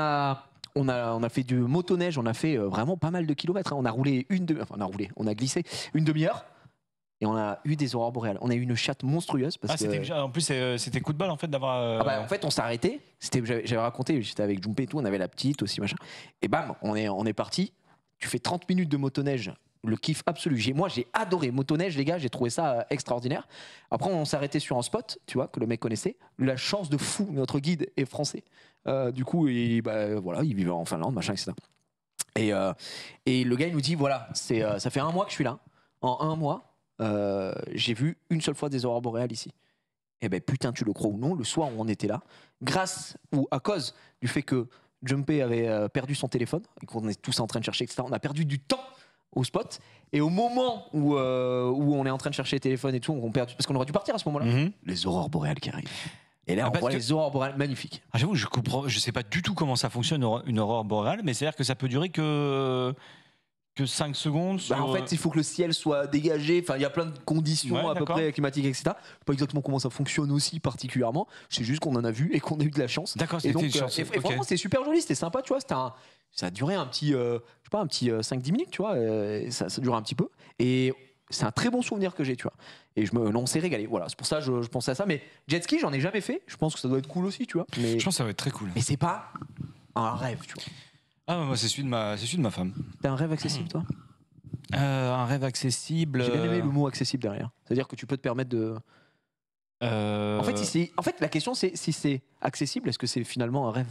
a fait du motoneige, on a fait vraiment pas mal de kilomètres. Hein. On a roulé on a glissé une demi-heure. Et on a eu des aurores boréales. On a eu une chatte monstrueuse. Parce que... En plus, c'était coup de balle en fait d'avoir. En fait, on s'est arrêté. J'avais raconté, j'étais avec Jumpé et tout, on avait la petite aussi, machin. Et bam, on est parti. Tu fais 30 minutes de motoneige, le kiff absolu. Moi, j'ai adoré motoneige, les gars, j'ai trouvé ça extraordinaire. Après, on s'est arrêté sur un spot, tu vois, que le mec connaissait. La chance de fou, notre guide est français. Du coup, il vivait en Finlande, machin, etc. Et le gars, il nous dit voilà, ça fait 1 mois que je suis là. En 1 mois, j'ai vu une seule fois des aurores boréales ici. Eh ben putain, tu le crois ou non, le soir où on était là, grâce ou à cause du fait que Jumpé avait perdu son téléphone et qu'on est tous en train de chercher, etc., on a perdu du temps au spot. Et au moment où on est en train de chercher les téléphones et tout, on perd, parce qu'on aurait dû partir à ce moment-là, les aurores boréales qui arrivent. Et là, on voit les aurores boréales magnifiques. Ah, j'avoue, je sais pas du tout comment ça fonctionne une aurore boréale, mais c'est-à-dire que ça peut durer que 5 secondes. En fait, il faut que le ciel soit dégagé. Enfin, il y a plein de conditions à peu près climatiques, etc. Je sais pas exactement comment ça fonctionne aussi particulièrement. C'est juste qu'on en a vu et qu'on a eu de la chance. D'accord, et c'était donc, une chance. et vraiment, c'était super joli, c'était sympa, tu vois. Ça a duré un petit, je sais pas, un petit 5-10 minutes, tu vois. Ça dure un petit peu. Et c'est un très bon souvenir que j'ai, tu vois. Et on s'est régalé. Voilà, c'est pour ça que je pensais à ça. Mais jet ski, j'en ai jamais fait. Je pense que ça doit être cool aussi, tu vois. Mais je pense que ça va être très cool. Mais c'est pas un rêve, tu vois. Ah, moi, c'est celui de ma femme. T'as un rêve accessible, toi? Un rêve accessible. J'ai bien aimé le mot accessible derrière. C'est-à-dire que tu peux te permettre de. En fait, la question c'est si c'est accessible, est-ce que c'est finalement un rêve?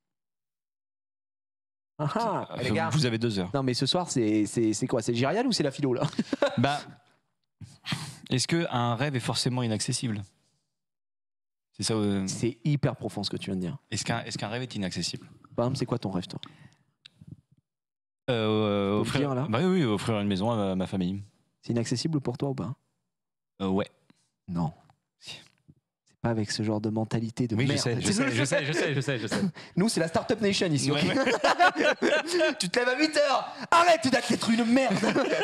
Les gars. Vous avez 2 heures. Non, mais ce soir, c'est quoi? C'est Gérial ou c'est la philo là? Bah, est-ce qu'un rêve est forcément inaccessible? C'est ça. C'est hyper profond ce que tu viens de dire. Est-ce qu'un rêve est inaccessible? Par exemple, c'est quoi ton rêve, toi? Offrir, là oui, offrir une maison à ma famille. C'est inaccessible pour toi ou pas? Ouais. Non. C'est pas avec ce genre de mentalité de oui, merde. Je sais. Nous, c'est la Startup Nation ici. Ouais. Tu te lèves à 8h. Arrête d'être une merde.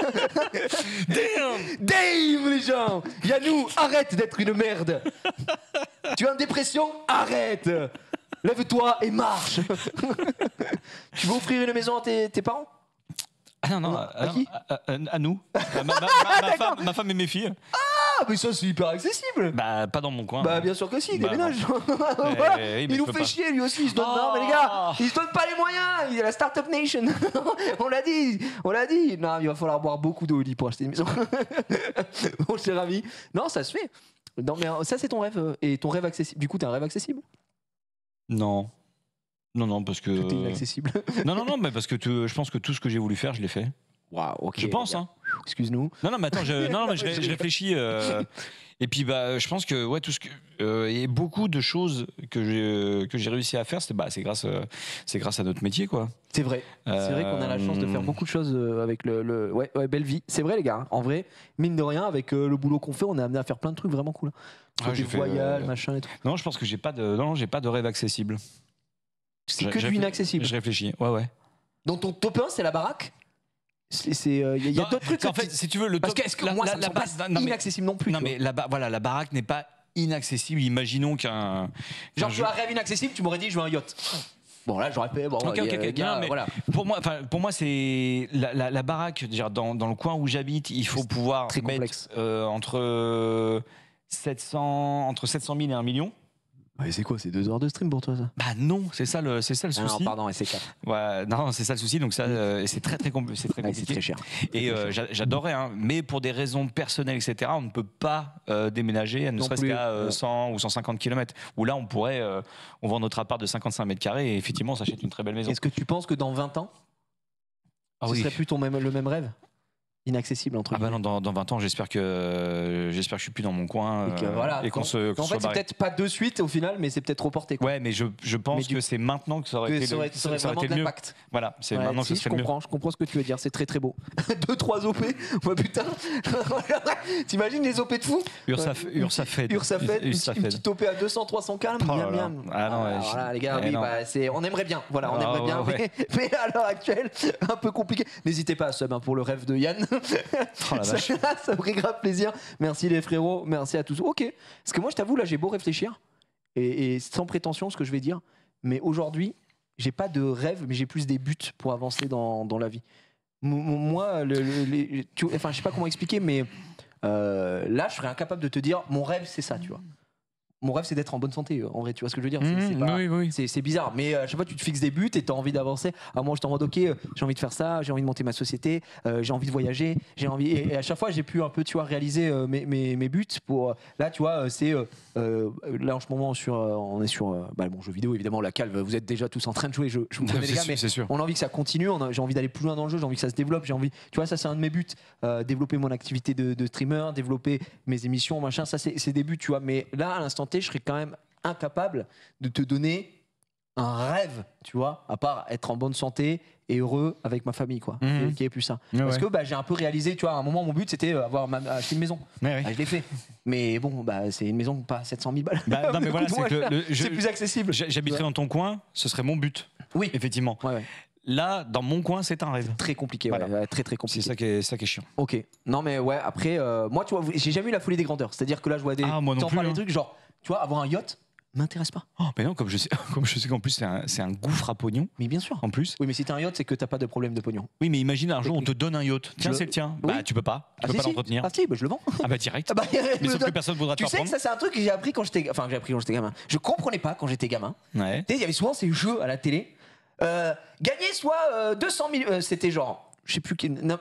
Damn, les gens. Yannou, arrête d'être une merde. Tu es en dépression? Arrête. Lève-toi et marche. Tu veux offrir une maison à tes parents? Ah non, à qui? À nous. Ma femme et mes filles. Ah, mais ça, c'est hyper accessible. Bah, pas dans mon coin. Bah, bien sûr que si, il déménage. Voilà. Voilà. Oui, Il nous fait chier, lui aussi. Il se donne... Non, mais les gars, il se donne pas les moyens. Il est la Startup Nation. On l'a dit. Non, il va falloir boire beaucoup d'eau pour acheter une maison. Bon, je suis ravi. Non, ça se fait. Non, mais ça, c'est ton rêve. Et ton rêve accessible. Du coup, t'as un rêve accessible? Non, parce que. Tout est inaccessible. Non, mais parce que je pense que tout ce que j'ai voulu faire, je l'ai fait. Waouh, ok. Je pense, hein. Excuse-nous. Non, mais attends, je réfléchis. Et puis, je pense que tout ce que il y a beaucoup de choses que j'ai réussi à faire, c'est grâce à notre métier, quoi. C'est vrai. C'est vrai qu'on a la chance de faire beaucoup de choses avec ouais, belle vie. C'est vrai, les gars. En vrai, mine de rien, avec le boulot qu'on fait, on est amené à faire plein de trucs vraiment cool. Des voyages, machin et tout. Non, je pense que j'ai pas de rêve accessible. C'est que du inaccessible. Je réfléchis. Ouais. Donc ton top 1, c'est la baraque. Il y a d'autres trucs. En fait, si tu veux, le parce que moi, ça me semble pas inaccessible non plus. Non, mais la baraque n'est pas inaccessible. Imaginons qu'un. Genre, tu as un rêve inaccessible, tu m'aurais dit, je veux un yacht. Bon, là, j'aurais fait. Bon, ok. Non, mais voilà. Pour moi, c'est la baraque. Dans le coin où j'habite, il faut pouvoir mettre entre 700 000 et 1 million. Ouais, c'est quoi, c'est 2 heures de stream pour toi, ça? Bah non, c'est ça le souci. Non, pardon, c'est 4. Ouais, non, c'est ça le souci. Donc ça, c'est très compliqué. C'est très cher. Et j'adorerais, hein, mais pour des raisons personnelles, etc., on ne peut pas déménager, ne serait-ce qu'à 100 ou 150 km. Où là, on vend notre appart de 55 mètres carrés et effectivement, on s'achète une très belle maison. Est-ce que tu penses que dans 20 ans, ce serait plus le même rêve? Inaccessible entre guillemets. Ah bah non, dans 20 ans, j'espère que je suis plus dans mon coin et qu'on se en fait, c'est peut-être pas de suite au final, mais c'est peut-être reporté, quoi. Ouais, mais je pense que c'est maintenant que ça aurait été le mieux. Voilà, c'est maintenant que ça serait le mieux. Je comprends ce que tu veux dire, c'est très très beau. 2-3 OP, ouais, putain. T'imagines les OP de fou? Ursafed, une petite OP à 200-300 calmes. Ah non, voilà, les gars, on aimerait bien. Voilà, on aimerait bien, mais à l'heure actuelle, un peu compliqué. N'hésitez pas à sub pour le rêve de Yann. Ça me ferait grave plaisir. Merci les frérots, merci à tous. Ok, parce que moi je t'avoue, là j'ai beau réfléchir et sans prétention ce que je vais dire, mais aujourd'hui j'ai pas de rêve, mais j'ai plus des buts pour avancer dans la vie. Moi, enfin je sais pas comment expliquer, mais là je serais incapable de te dire mon rêve c'est ça, tu vois. Mon rêve c'est d'être en bonne santé, en vrai, tu vois ce que je veux dire. C'est bizarre, mais à chaque fois tu te fixes des buts et tu as envie d'avancer. Alors moi je t'en mode ok, j'ai envie de faire ça, j'ai envie de monter ma société, j'ai envie de voyager, et à chaque fois j'ai pu un peu, tu vois, réaliser mes buts pour là, tu vois, c'est là en ce moment on est sur mon jeu vidéo, évidemment la calve, vous êtes déjà tous en train de jouer, je vous connais les gars, mais on a envie que ça continue, j'ai envie d'aller plus loin dans le jeu, j'ai envie que ça se développe, j'ai envie, tu vois, ça c'est un de mes buts, développer mon activité de streamer, développer mes émissions, machin, ça c'est des buts, tu vois, mais là à l'instant je serais quand même incapable de te donner un rêve, tu vois, à part être en bonne santé et heureux avec ma famille, quoi. Qui est plus ça. Parce que j'ai un peu réalisé, tu vois, à un moment mon but c'était acheter une maison. Je l'ai fait. Mais bon, c'est une maison pas 700 000 balles. Non mais voilà, c'est plus accessible. J'habiterais dans ton coin, ce serait mon but. Oui, effectivement. Là, dans mon coin, c'est un rêve. Très compliqué, très très compliqué. C'est ça qui est chiant. Ok. Non mais ouais, après, moi, tu vois, j'ai jamais eu la folie des grandeurs. C'est-à-dire que là, je vois des trucs genre, tu vois, avoir un yacht m'intéresse pas. Oh, mais non, comme je sais qu'en plus c'est un gouffre à pognon. Mais bien sûr. En plus. Oui, mais si t'as un yacht, c'est que t'as pas de problème de pognon. Oui, mais imagine un jour on te donne un yacht. Tiens, c'est le tien. Oui. Bah, tu peux pas. Tu peux pas l'entretenir. Ah si, je le vends. Ah bah direct. Mais sauf que personne voudra te faire prendre. Tu sais que ça, c'est un truc que j'ai appris quand j'étais gamin. Je comprenais pas quand j'étais gamin. Ouais. Tu sais, il y avait souvent ces jeux à la télé. Gagner soit 200 000. C'était genre. Je sais plus,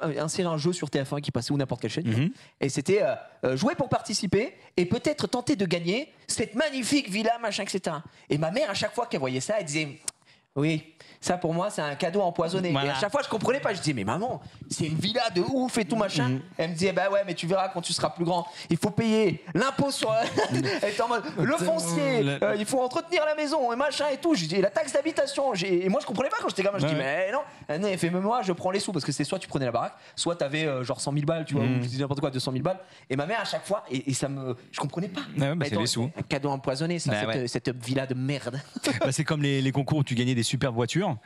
un jeu sur TF1 qui passait ou n'importe quelle chaîne. Et c'était jouer pour participer et peut-être tenter de gagner cette magnifique villa, machin, etc. Et ma mère, à chaque fois qu'elle voyait ça, elle disait oui, ça pour moi c'est un cadeau empoisonné. Voilà. Et à chaque fois je comprenais pas, je disais mais maman, c'est une villa de ouf et tout machin. Elle me disait bah ouais mais tu verras quand tu seras plus grand, il faut payer l'impôt sur elle était en mode le foncier, il faut entretenir la maison et machin et tout. J'ai dit la taxe d'habitation. Et moi je comprenais pas quand j'étais gamin, je dis mais non, elle fait même moi je prends les sous parce que c'est soit tu prenais la baraque, soit t'avais genre 100 000 balles, tu vois, ou je dis n'importe quoi, 200 000 balles. Et ma mère à chaque fois et ça je comprenais pas. C'est les sous. Un cadeau empoisonné, ça, cette villa de merde. C'est comme les concours où tu gagnais des super voitures,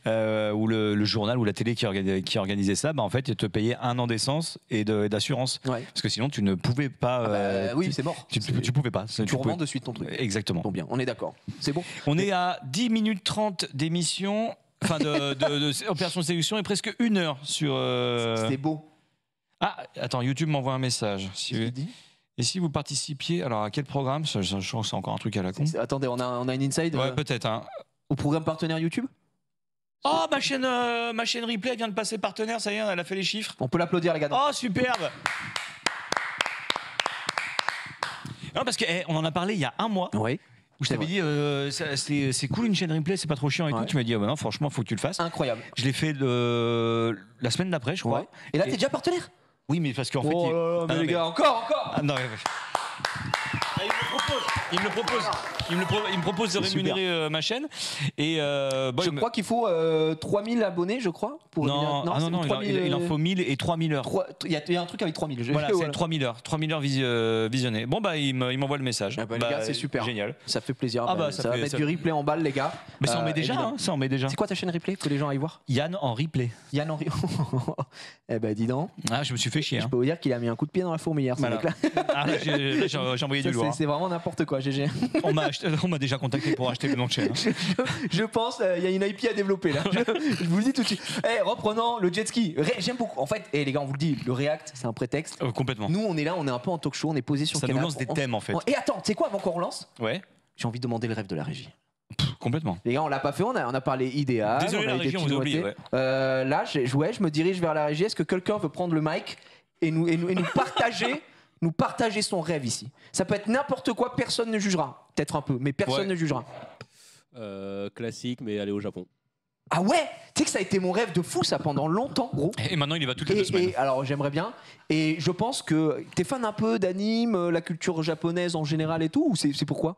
où le journal ou la télé qui organisait ça, en fait, ils te payaient 1 an d'essence et d'assurance. Parce que sinon, tu ne pouvais pas. Oui, c'est mort. Tu pouvais pas. Tu revends de suite ton truc. Exactement. Bon, bien, on est d'accord. C'est bon. On est à 10 minutes 30 d'émission, enfin de Opération Séduction et presque 1 heure sur. C'est beau. Ah, attends, YouTube m'envoie un message. Et si vous participiez, alors à quel programme? Je pense que c'est encore un truc à la con. Attendez, on a une inside. Ouais, peut-être. Hein. Au programme partenaire YouTube? Oh, ma chaîne replay vient de passer partenaire, ça y est, elle a fait les chiffres. On peut l'applaudir, les gars. Oh, superbe. Non, parce qu'on en a parlé il y a 1 mois. Oui. Où je t'avais dit, c'est cool une chaîne replay, c'est pas trop chiant et tout. Tu m'as dit, non, franchement, faut que tu le fasses. Incroyable. Je l'ai fait la semaine d'après, je crois. Ouais. Et là, t'es déjà partenaire? Oui, mais parce qu'en fait. Mais les gars, encore Ah, non, il me propose de rémunérer ma chaîne. Et je crois qu'il faut 3000 abonnés, je crois. Pour non, il en faut 1000 et 3000 heures. Il y a un truc avec 3000. Voilà, c'est 3000 heures. 3000 heures visionnées. Bon, bah, il m'envoie le message. Les gars, c'est super. Génial. Ça fait plaisir. Ça va mettre du replay en balle, les gars. Mais ça en met déjà. C'est quoi ta chaîne replay que les gens aillent voir? Yann en replay. Yann en replay. Eh ben, dis donc. Ah, je me suis fait chier. Je peux vous dire qu'il a mis un coup de pied dans la fourmilière. Voilà. J'ai envoyé du lourd. C'est vraiment n'importe quoi, GG. On m'a déjà contacté pour acheter le nom de chaîne. Je pense il y a une IP à développer là. Je vous le dis tout de suite. Reprenons le jet ski. J'aime beaucoup. En fait, les gars, on vous le dit, le React, c'est un prétexte. Complètement. Nous, on est là, on est un peu en talk show, on est posé sur le canapé. Ça nous lance des thèmes en fait. Et attends, tu sais quoi, avant qu'on relance? Ouais. J'ai envie de demander le rêve de la régie. Complètement. Les gars, on l'a pas fait, on a parlé idéal. Désolé, la régie, on vous a oublié. Là, je me dirige vers la régie. Est-ce que quelqu'un veut prendre le mic et nous partager son rêve ici? Ça peut être n'importe quoi, personne ne jugera. Peut-être un peu, mais personne ne jugera. Classique, mais aller au Japon. Ah ouais, tu sais que ça a été mon rêve de fou ça pendant longtemps, gros. Et maintenant il y va toutes les 2 semaines. Alors j'aimerais bien. Et je pense que t'es fan un peu d'anime, la culture japonaise en général et tout, ou c'est pourquoi?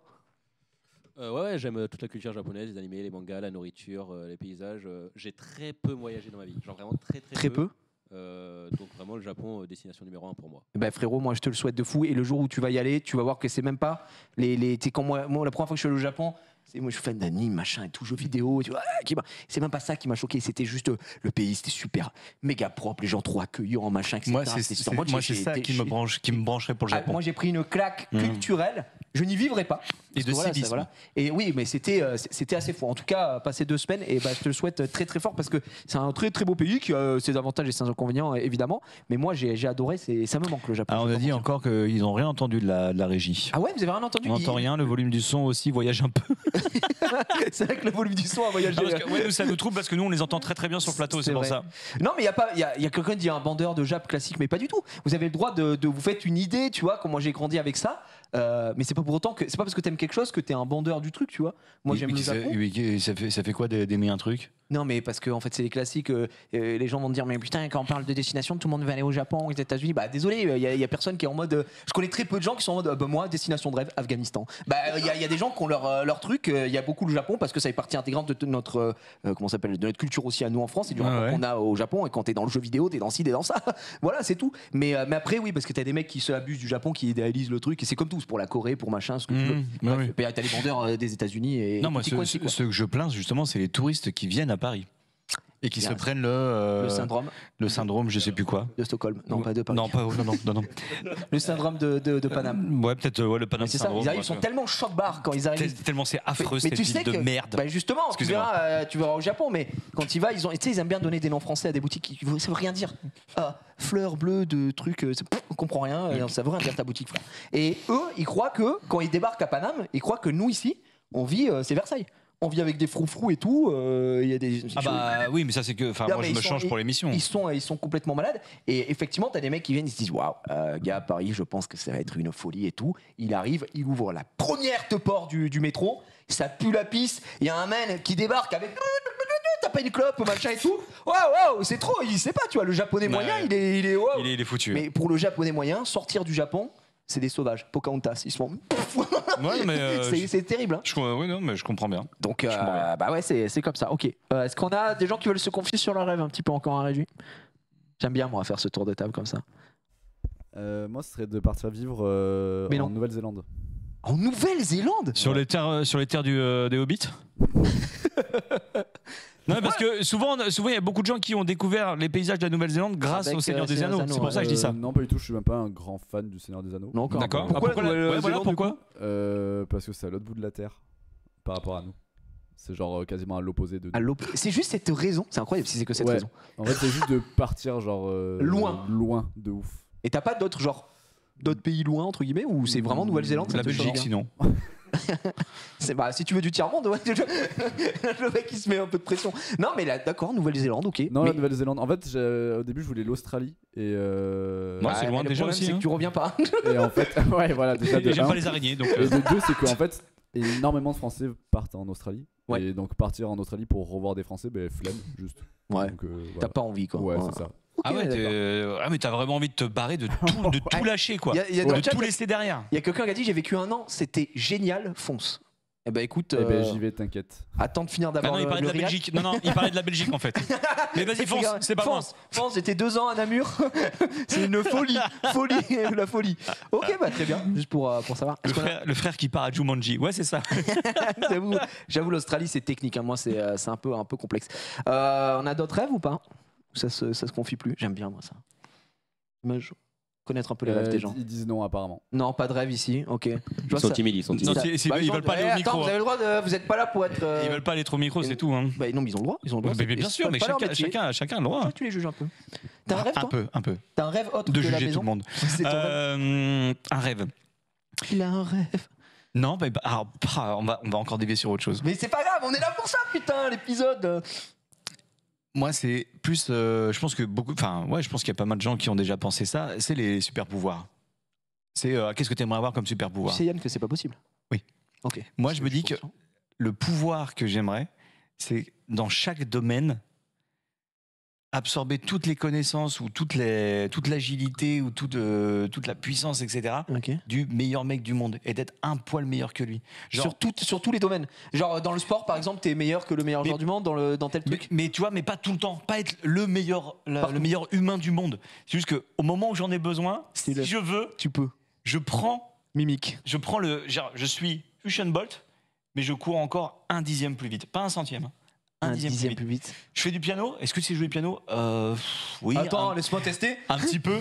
Ouais, j'aime toute la culture japonaise, les animés, les mangas, la nourriture, les paysages. J'ai très peu voyagé dans ma vie, genre vraiment très peu. Donc vraiment le Japon, destination numéro 1 pour moi. Bah frérot, moi je te le souhaite de fou. Et le jour où tu vas y aller, tu vas voir que c'est même pas quand moi la première fois que je suis allé au Japon, moi je suis fan d'anime, machin et tout, jeux vidéo, tu vois, c'est même pas ça qui m'a choqué, c'était juste le pays, c'était super méga propre, les gens trop accueillants, machin, etc. Moi c'est ça qui me brancherait pour le Japon. Moi j'ai pris une claque culturelle, je n'y vivrai pas. Et de civisme. Voilà. Et oui, mais c'était assez fou. En tout cas, passer 2 semaines, et je te le souhaite très très fort parce que c'est un très très beau pays qui a ses avantages et ses inconvénients évidemment. Mais moi j'ai adoré, ça me manque le Japon. Alors on a dit encore qu'ils n'ont rien entendu de la régie. Ah ouais, vous avez rien entendu? On n'entend rien, le volume du son aussi voyage un peu. C'est vrai que le volume du son a voyagé. Nous, ça nous trouble parce que nous on les entend très très bien sur le plateau, c'est pour ça. Non mais il y a quelqu'un qui dit un bandeur de Jap classique, mais pas du tout. Vous avez le droit de vous faites une idée, tu vois, comment j'ai grandi avec ça. Mais c'est pas pour autant que c'est pas parce que t'aimes quelque chose que t'es un bandeur du truc, tu vois. Moi j'aime le Japon. Ça fait quoi d'aimer un truc? Non mais parce que en fait c'est les classiques. Les gens vont me dire mais putain quand on parle de destination tout le monde veut aller au Japon, aux États-Unis. Bah désolé, il y a personne qui est en mode. Je connais très peu de gens qui sont en mode moi destination de rêve Afghanistan. Bah il y a des gens qui ont leur truc. Il y a beaucoup le Japon parce que ça fait partie intégrante de notre comment s'appelle, de notre culture aussi à nous en France et du rapport qu'on a au Japon. Et quand t'es dans le jeu vidéo t'es dans ci, t'es dans ça. Voilà c'est tout. Mais après oui parce que t'as des mecs qui se abusent du Japon, qui idéalisent le truc et c'est comme tout, pour la Corée, pour machin, ce que tu veux. T'as les vendeurs des États-Unis et. Non moi ce que je plains justement c'est les touristes qui viennent à Paris. Et qui se prennent le syndrome, je sais plus quoi. De Stockholm, non pas de Paris. Non. Le syndrome de Paname. Ouais, peut-être le Paname syndrome. Ils sont tellement choc-barre quand ils arrivent. Tellement c'est affreux cette ville de merde. Bah justement, tu verras au Japon, mais quand ils vont, ils aiment bien donner des noms français à des boutiques. Ça veut rien dire. Fleurs bleues de trucs, on comprend rien. Ça veut rien dire ta boutique. Frère. Et eux, ils croient que quand ils débarquent à Paname, ils croient que nous ici, on vit, c'est Versailles. On vit avec des froufrous et tout. Il y a des. Oui, mais ça c'est que. Enfin, moi je me change pour l'émission. Ils sont complètement malades. Et effectivement, t'as des mecs qui viennent, ils se disent waouh, gars, Paris, je pense que ça va être une folie et tout. Il arrive, il ouvre la première porte du métro, ça pue la pisse. Il y a un man qui débarque avec. T'as pas une clope, machin et tout. Waouh, c'est trop. Il sait pas, tu vois. Le japonais moyen, il est wow. Il est foutu. Mais pour le japonais moyen, sortir du Japon, c'est des sauvages. Pocahontas, ils sont. Ouais, mais c'est terrible. Hein. Oui, non, mais je comprends bien. Donc, bah ouais, c'est comme ça. Ok. Est-ce qu'on a des gens qui veulent se confier sur leur rêve un petit peu encore en régie? J'aime bien, moi, faire ce tour de table comme ça. Moi, ce serait de partir vivre en Nouvelle-Zélande. En Nouvelle-Zélande? Sur les terres des Hobbits. Non, parce que souvent, il y a beaucoup de gens qui ont découvert les paysages de la Nouvelle-Zélande grâce au Seigneur des Anneaux. C'est pour ça que je dis ça. Non, pas du tout. Je suis même pas un grand fan du Seigneur des Anneaux. Non, d'accord. Pourquoi parce que c'est à l'autre bout de la Terre par rapport à nous. C'est genre quasiment à l'opposé de. C'est juste cette raison. C'est incroyable si c'est que cette raison. En fait, c'est juste de partir genre loin de ouf. Et t'as pas d'autres pays loin entre guillemets ou c'est vraiment Nouvelle-Zélande? La Belgique, sinon. Si tu veux du tiers-monde, ouais. Le mec il se met un peu de pression. Non mais là, d'accord, Nouvelle-Zélande, ok. Non, la Nouvelle-Zélande. En fait, au début, je voulais l'Australie et. C'est loin déjà aussi. C'est que tu reviens pas. Et en fait, ouais, voilà. Déjà, j'aime pas les araignées, donc. Et de deux, c'est qu'en fait, énormément de Français partent en Australie. Ouais. Et donc partir en Australie pour revoir des Français, flemme, juste. Ouais. Donc, voilà. T'as pas envie quoi. Ouais, c'est ça. Ah ouais, mais t'as vraiment envie de te barrer, de tout lâcher quoi. Y a dans le de chat, tout laisser derrière. Il y a quelqu'un qui a dit j'ai vécu 1 an, c'était génial, fonce. Eh ben écoute, j'y vais, t'inquiète. Attends de finir d'abord. Non, il parlait de la Belgique. Non, il parlait de la Belgique en fait. Mais vas-y, fonce, c'est pas moi. Fonce, j'étais 2 ans à Namur. C'est une folie, la folie. Ok, bah très bien, juste pour savoir. Le frère qui part à Jumanji, ouais, c'est ça. J'avoue, l'Australie c'est technique, hein. Moi c'est un peu complexe. On a d'autres rêves ou pas? Ça se confie plus. J'aime bien moi ça. Connaître un peu les rêves des gens. Ils disent non apparemment. Non, pas de rêve ici. Ok. Ils sont timides, ils sont timides. Non, ils veulent pas aller au micro. Vous avez le droit de. Vous êtes pas là pour être. Ils veulent pas aller trop au micro, c'est tout. Hein. Bah non, mais ils ont le droit. Ils ont le droit. Mais bien sûr, mais chacun a le droit. Tu les juges un peu. T'as un rêve toi? Un peu. T'as un rêve autre de que la juger maison? tout le monde. C'est ton rêve. Un rêve. Il a un rêve. Non, bah, alors, on va encore dévier sur autre chose. Mais c'est pas grave, on est là pour ça, putain, l'épisode. Moi, c'est plus. Je pense que je pense qu'il y a pas mal de gens qui ont déjà pensé ça. C'est les super pouvoirs. C'est qu'est-ce que tu aimerais avoir comme super pouvoir? Tu sais Yann que c'est pas possible. Oui. Ok. Moi, je me dis que le pouvoir que j'aimerais, c'est dans chaque domaine absorber toutes les connaissances ou toute l'agilité ou toute la puissance, etc. du meilleur mec du monde et d'être un poil meilleur que lui. Genre, sur tous les domaines. Genre dans le sport, par exemple, t'es meilleur que le meilleur joueur du monde dans tel truc. Mais tu vois, mais pas tout le temps. Pas être le meilleur humain du monde. C'est juste qu'au moment où j'en ai besoin, si je veux, tu peux. Je prends mimique. Je prends je suis Usain Bolt, mais je cours encore 1/10 plus vite, pas 1/100. 1/10 plus vite. Je fais du piano. Est-ce que tu sais jouer du piano? Oui. Attends, laisse-moi tester. Un petit peu.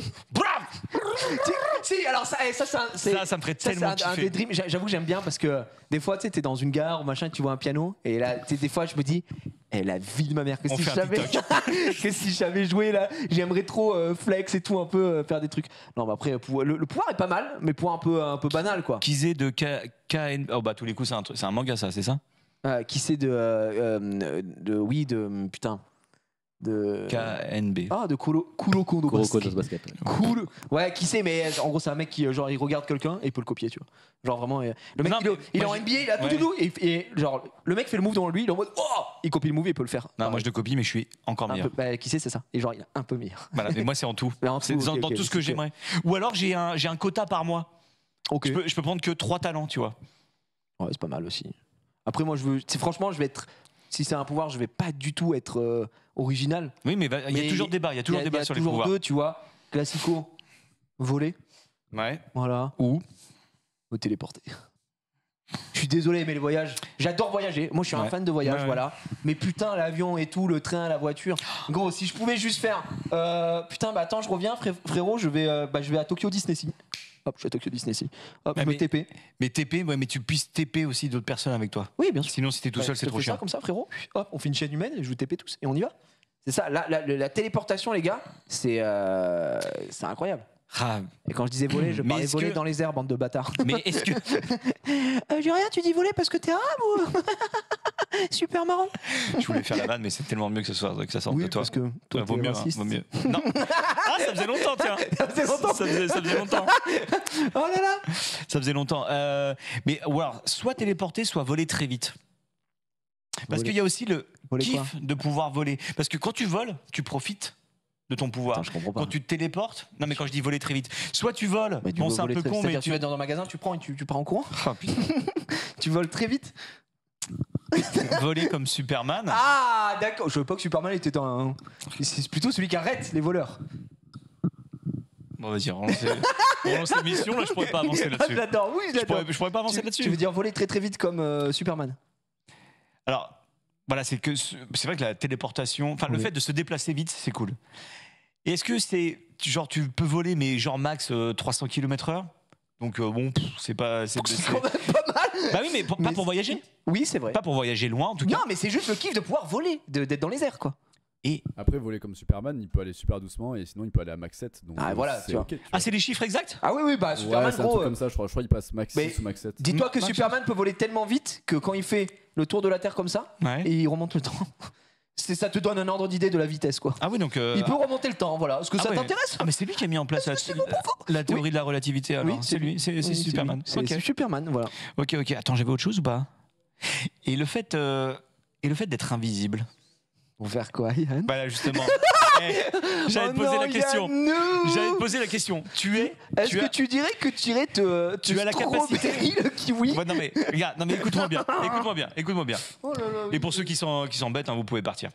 Si, alors ça me ferait tellement kiffer. Un des dreams. J'avoue que j'aime bien parce que des fois, tu sais, t'es dans une gare ou machin, tu vois un piano et là, tu sais, des fois, je me dis, la vie de ma mère, que si je savais jouer là, j'aimerais trop flex et tout, un peu faire des trucs. Non, mais après, le pouvoir est pas mal, mais pouvoir un peu banal quoi. Kizé de KN. Oh bah tous les coups, c'est un manga ça, c'est ça? Qui c'est de KNB. Ah, de Kuroko Basket. Basket. Cool. Ouais, qui sait, mais en gros, c'est un mec qui, genre, il regarde quelqu'un et il peut le copier, tu vois. Genre, vraiment. Le mec, il est en NBA, il a tout, et genre, le mec fait le move devant lui, il est en mode, oh, il copie le move et il peut le faire. Non, moi je le copie, mais je suis encore meilleur. Qui sait, c'est ça. Et genre, il est un peu meilleur. Voilà, mais moi, c'est en tout. C'est dans tout ce que j'aimerais. Ou alors, j'ai un quota par mois. Ok. Je peux prendre que 3 talents, tu vois. Ouais, c'est pas mal aussi. Après, moi, franchement, je vais être. Si c'est un pouvoir, je vais pas du tout être original. Oui, mais il y a toujours débat. Il y a toujours débat sur les pouvoirs. Il y a toujours deux, tu vois. Classico, voler. Ouais. Voilà. Ou me téléporter. Je suis désolé, mais les voyages, j'adore voyager. Moi, je suis un fan de voyage, voilà. Mais putain, l'avion et tout, le train, la voiture. Gros, si je pouvais juste faire. Putain, bah attends, je reviens, frérot. Je vais à Tokyo Disney. Hop, je suis à Tokyo Disney. Hop, je me TP. Mais TP, ouais, mais tu puisses TP aussi d'autres personnes avec toi. Oui, bien sûr. Sinon, si t'es tout seul, c'est trop chiant. Ça comme ça, frérot. Hop, on fait une chaîne humaine et je vous TP tous et on y va. C'est ça. La téléportation, les gars, c'est incroyable. Ah. Et quand je disais voler, je parlais voler dans les airs, bande de bâtards. Mais est-ce que je dis rien, tu dis voler parce que t'es arabe ou super marrant. Je voulais faire la vanne, mais c'est tellement mieux que ça sorte de toi. Parce que toi, vaut mieux, vaut mieux. Non. Ah, ça faisait longtemps, tiens. Ça faisait longtemps. Ça faisait longtemps. Oh là là. Ça faisait longtemps. Mais ou alors, soit téléporter, soit voler très vite. Parce qu'il y a aussi le kiff de pouvoir voler. Parce que quand tu voles, tu profites de ton pouvoir. Attends, je comprends pas. Quand tu te téléportes, non mais quand je dis voler très vite, soit tu voles, bon c'est un peu con, mais tu vas dans un magasin, tu prends et tu pars en courant. Oh, putain. Tu voles très vite. Voler comme Superman. Ah d'accord, je veux pas que Superman était un. C'est plutôt celui qui arrête les voleurs. Bon vas-y, on lance l'émission, là je pourrais pas avancer là-dessus. J'adore, oui j'adore. Je pourrais pas avancer là-dessus. Tu veux dire voler très très vite comme Superman. Alors voilà, c'est vrai que la téléportation, enfin le fait de se déplacer vite, c'est cool. Et est-ce que c'est genre tu peux voler mais genre max 300 km/h? Donc bon, c'est quand même pas mal. Bah oui, mais pas pour voyager. Oui, c'est vrai. Pas pour voyager loin en tout cas. Non, mais c'est juste le kiff de pouvoir voler, d'être dans les airs quoi. Et après voler comme Superman, il peut aller super doucement et sinon il peut aller à max 7. Donc voilà, c'est okay, ah, c'est les chiffres exacts? Ah oui, bah Superman c'est un truc comme ça, je crois il passe max 6 ou max 7. Dis-toi que Superman peut voler tellement vite que quand il fait le tour de la Terre comme ça, et il remonte le temps. Ça te donne un ordre d'idée de la vitesse, quoi. Ah oui, donc. Il peut remonter le temps, voilà. Est-ce que ça t'intéresse? Ah, mais c'est lui qui a mis en place la théorie de la relativité, alors. Oui, c'est lui, c'est Superman. C'est Superman, voilà. Ok. Attends, j'avais autre chose ou pas? Et le fait d'être invisible. Pour faire quoi, Yann? Bah justement. J'allais te poser la question. J'allais te poser la question. Est-ce que tu dirais que tu as la capacité le kiwi? Ouais, non mais regarde, écoute-moi bien. Écoute-moi bien. Oh là là, et pour ceux qui s'embêtent, vous pouvez partir.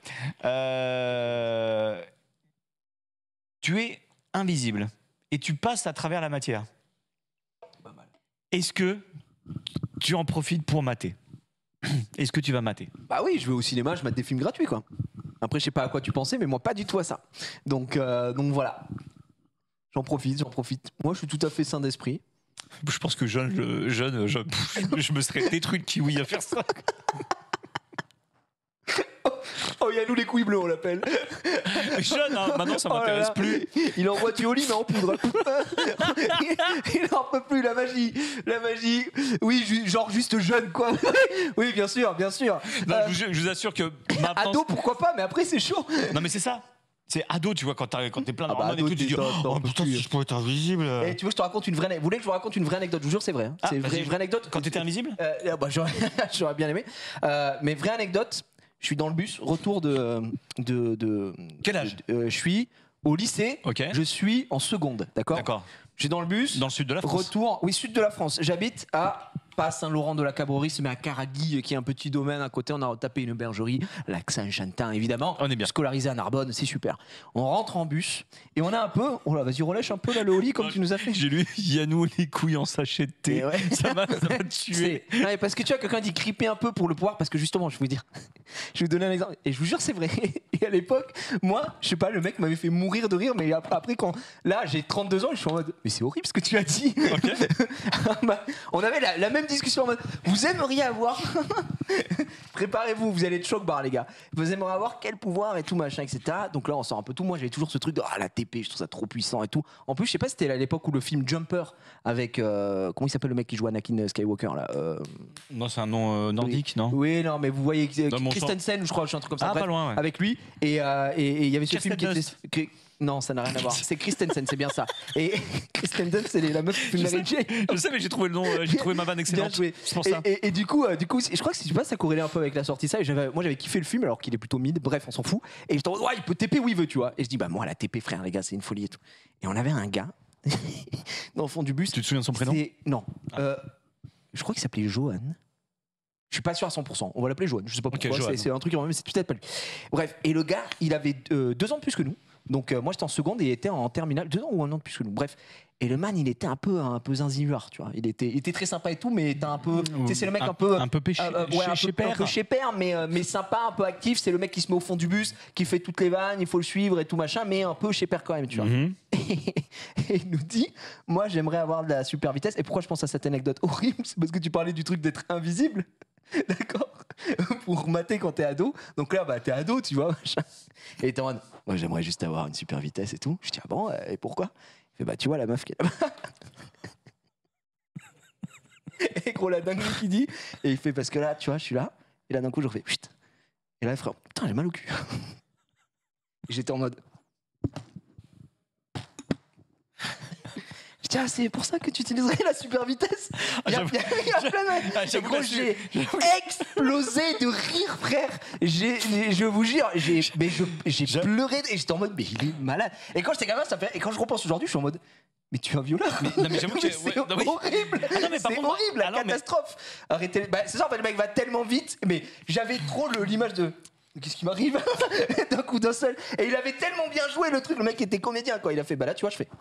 Tu es invisible et tu passes à travers la matière. Pas mal. Est-ce que tu en profites pour mater? Est-ce que tu vas mater? Bah oui, je vais au cinéma, je mate des films gratuits, quoi. Après, je sais pas à quoi tu pensais, mais moi, pas du tout à ça. Donc voilà. J'en profite. Moi, je suis tout à fait sain d'esprit. Je pense que je me serais détruit le kiwi à faire ça. Oh, Yannou les couilles bleues, on l'appelle. Jeune, hein, maintenant ça m'intéresse plus. Il envoie du Oli, mais en poudre. Il n'en peut plus, la magie. Oui, genre juste jeune, quoi. Oui, bien sûr. Non, je vous assure que maintenant... Ado, pourquoi pas, mais après, c'est chaud. Non, mais c'est ça. C'est ado, tu vois, quand t'es plein d'hormones et tout, tu dis oh putain, si je peux être invisible. Et tu veux que je te raconte une vraie anecdote? Vous voulez que je vous raconte une vraie anecdote? Je vous jure, c'est vrai. Hein. C'est une vraie anecdote. Quand t'étais invisible? J'aurais bien aimé. Mais vraie anecdote, je suis dans le bus, retour de Quel âge? Je suis au lycée, je suis en seconde, d'accord. Je suis dans le bus. Dans le sud de la France. Retour, oui, sud de la France. J'habite à pas Saint-Laurent-de-la-Cabrerie, mais à Caragui, qui est un petit domaine à côté. On a tapé une bergerie, lac Saint-Chantin, évidemment. On est bien. Scolarisé à Narbonne, c'est super. On rentre en bus et on a un peu. Oh là, vas-y, relâche un peu là, le Oli, comme tu nous as fait. J'ai lu Yannou les couilles en sachet de thé. Ouais. Ça m'a tué. Non, parce que tu vois, quelqu'un dit criper un peu pour le pouvoir, parce que justement, je vais vous dire, je vais vous donner un exemple. Et je vous jure, c'est vrai. Et à l'époque, moi, je sais pas, le mec m'avait fait mourir de rire, mais après quand. Là, j'ai 32 ans, je suis en mode. Mais c'est horrible ce que tu as dit. On avait la même discussion en mode. Vous aimeriez avoir. Préparez-vous, vous allez être choc-bar, les gars. Vous aimeriez avoir quel pouvoir et tout, machin, etc. Donc là, on sort un peu tout. Moi, j'avais toujours ce truc de la TP, je trouve ça trop puissant et tout. En plus, je sais pas si c'était à l'époque où le film Jumper avec. Comment il s'appelle le mec qui joue Anakin Skywalker là Non, c'est un nom nordique, non? Oui, non, mais vous voyez. Christensen, je crois, je suis un truc comme ça. Ah, pas loin, ouais. Avec lui. Et il y avait ce film qui était. Non, ça n'a rien à voir. C'est Christensen, c'est bien ça. Et Christensen, c'est la meuf qui filme Mary Jane. Je sais, mais j'ai trouvé le nom, j'ai trouvé ma vanne excellente. C'est pour ça. Et du coup, je crois que je sais pas, ça corrélait un peu avec la sortie de ça. Et moi, j'avais kiffé le film alors qu'il est plutôt mid. Bref, on s'en fout. Et j'étais en mode, ouais, il peut TP où il veut, tu vois. Et je dis, bah moi, la TP, frère, les gars, c'est une folie et tout. Et on avait un gars dans le fond du bus. Tu te souviens de son prénom? Non. Je crois qu'il s'appelait Johan. Je suis pas sûr à 100%. On va l'appeler Johan. Je sais pas pourquoi. C'est un truc, mais c'est peut-être pas lui. Bref, et le gars, il avait 2 ans de plus que nous. Donc moi j'étais en seconde et il était en terminale, 2 ans ou 1 an de plus que nous. Bref, et le man il était un peu zinzivard, tu vois. Il était très sympa et tout, mais t'as un peu, c'est le mec un peu chez-père, mais sympa, un peu actif. C'est le mec qui se met au fond du bus, qui fait toutes les vannes, il faut le suivre et tout machin, mais un peu chez-père quand même, tu vois. Et il nous dit, moi j'aimerais avoir de la super vitesse. Et pourquoi je pense à cette anecdote horrible? C'est parce que tu parlais du truc d'être invisible. D'accord. Pour mater quand t'es ado. Donc là, bah t'es ado, tu vois. Machin. Et t'es en mode, moi j'aimerais juste avoir une super vitesse et tout. Je dis, ah bon, et pourquoi? Il fait, bah tu vois la meuf qui est là-bas. Et gros, la dingue qui dit. Et il fait, parce que là, tu vois, je suis là. Et là, d'un coup, je refais, chut. Et là, frère, putain, j'ai mal au cul. Et j'étais en mode. Tiens, c'est pour ça que tu utiliserais la super vitesse. Il y a plein de... J'ai explosé de rire, frère. Je vous jure, j'ai pleuré et j'étais en mode, mais il est malade. Et quand j'étais gamin, ça fait. Et quand je repense aujourd'hui, je suis en mode. Mais tu es un violeur. Mais j'avoue que c'est horrible. C'est horrible, la catastrophe. Arrêtez. Bah, c'est ça, en fait, le mec va tellement vite. Mais j'avais trop l'image de. Qu'est-ce qui m'arrive d'un coup d'un seul. Et il avait tellement bien joué le truc, le mec était comédien quoi. Il a fait bah là tu vois je fais.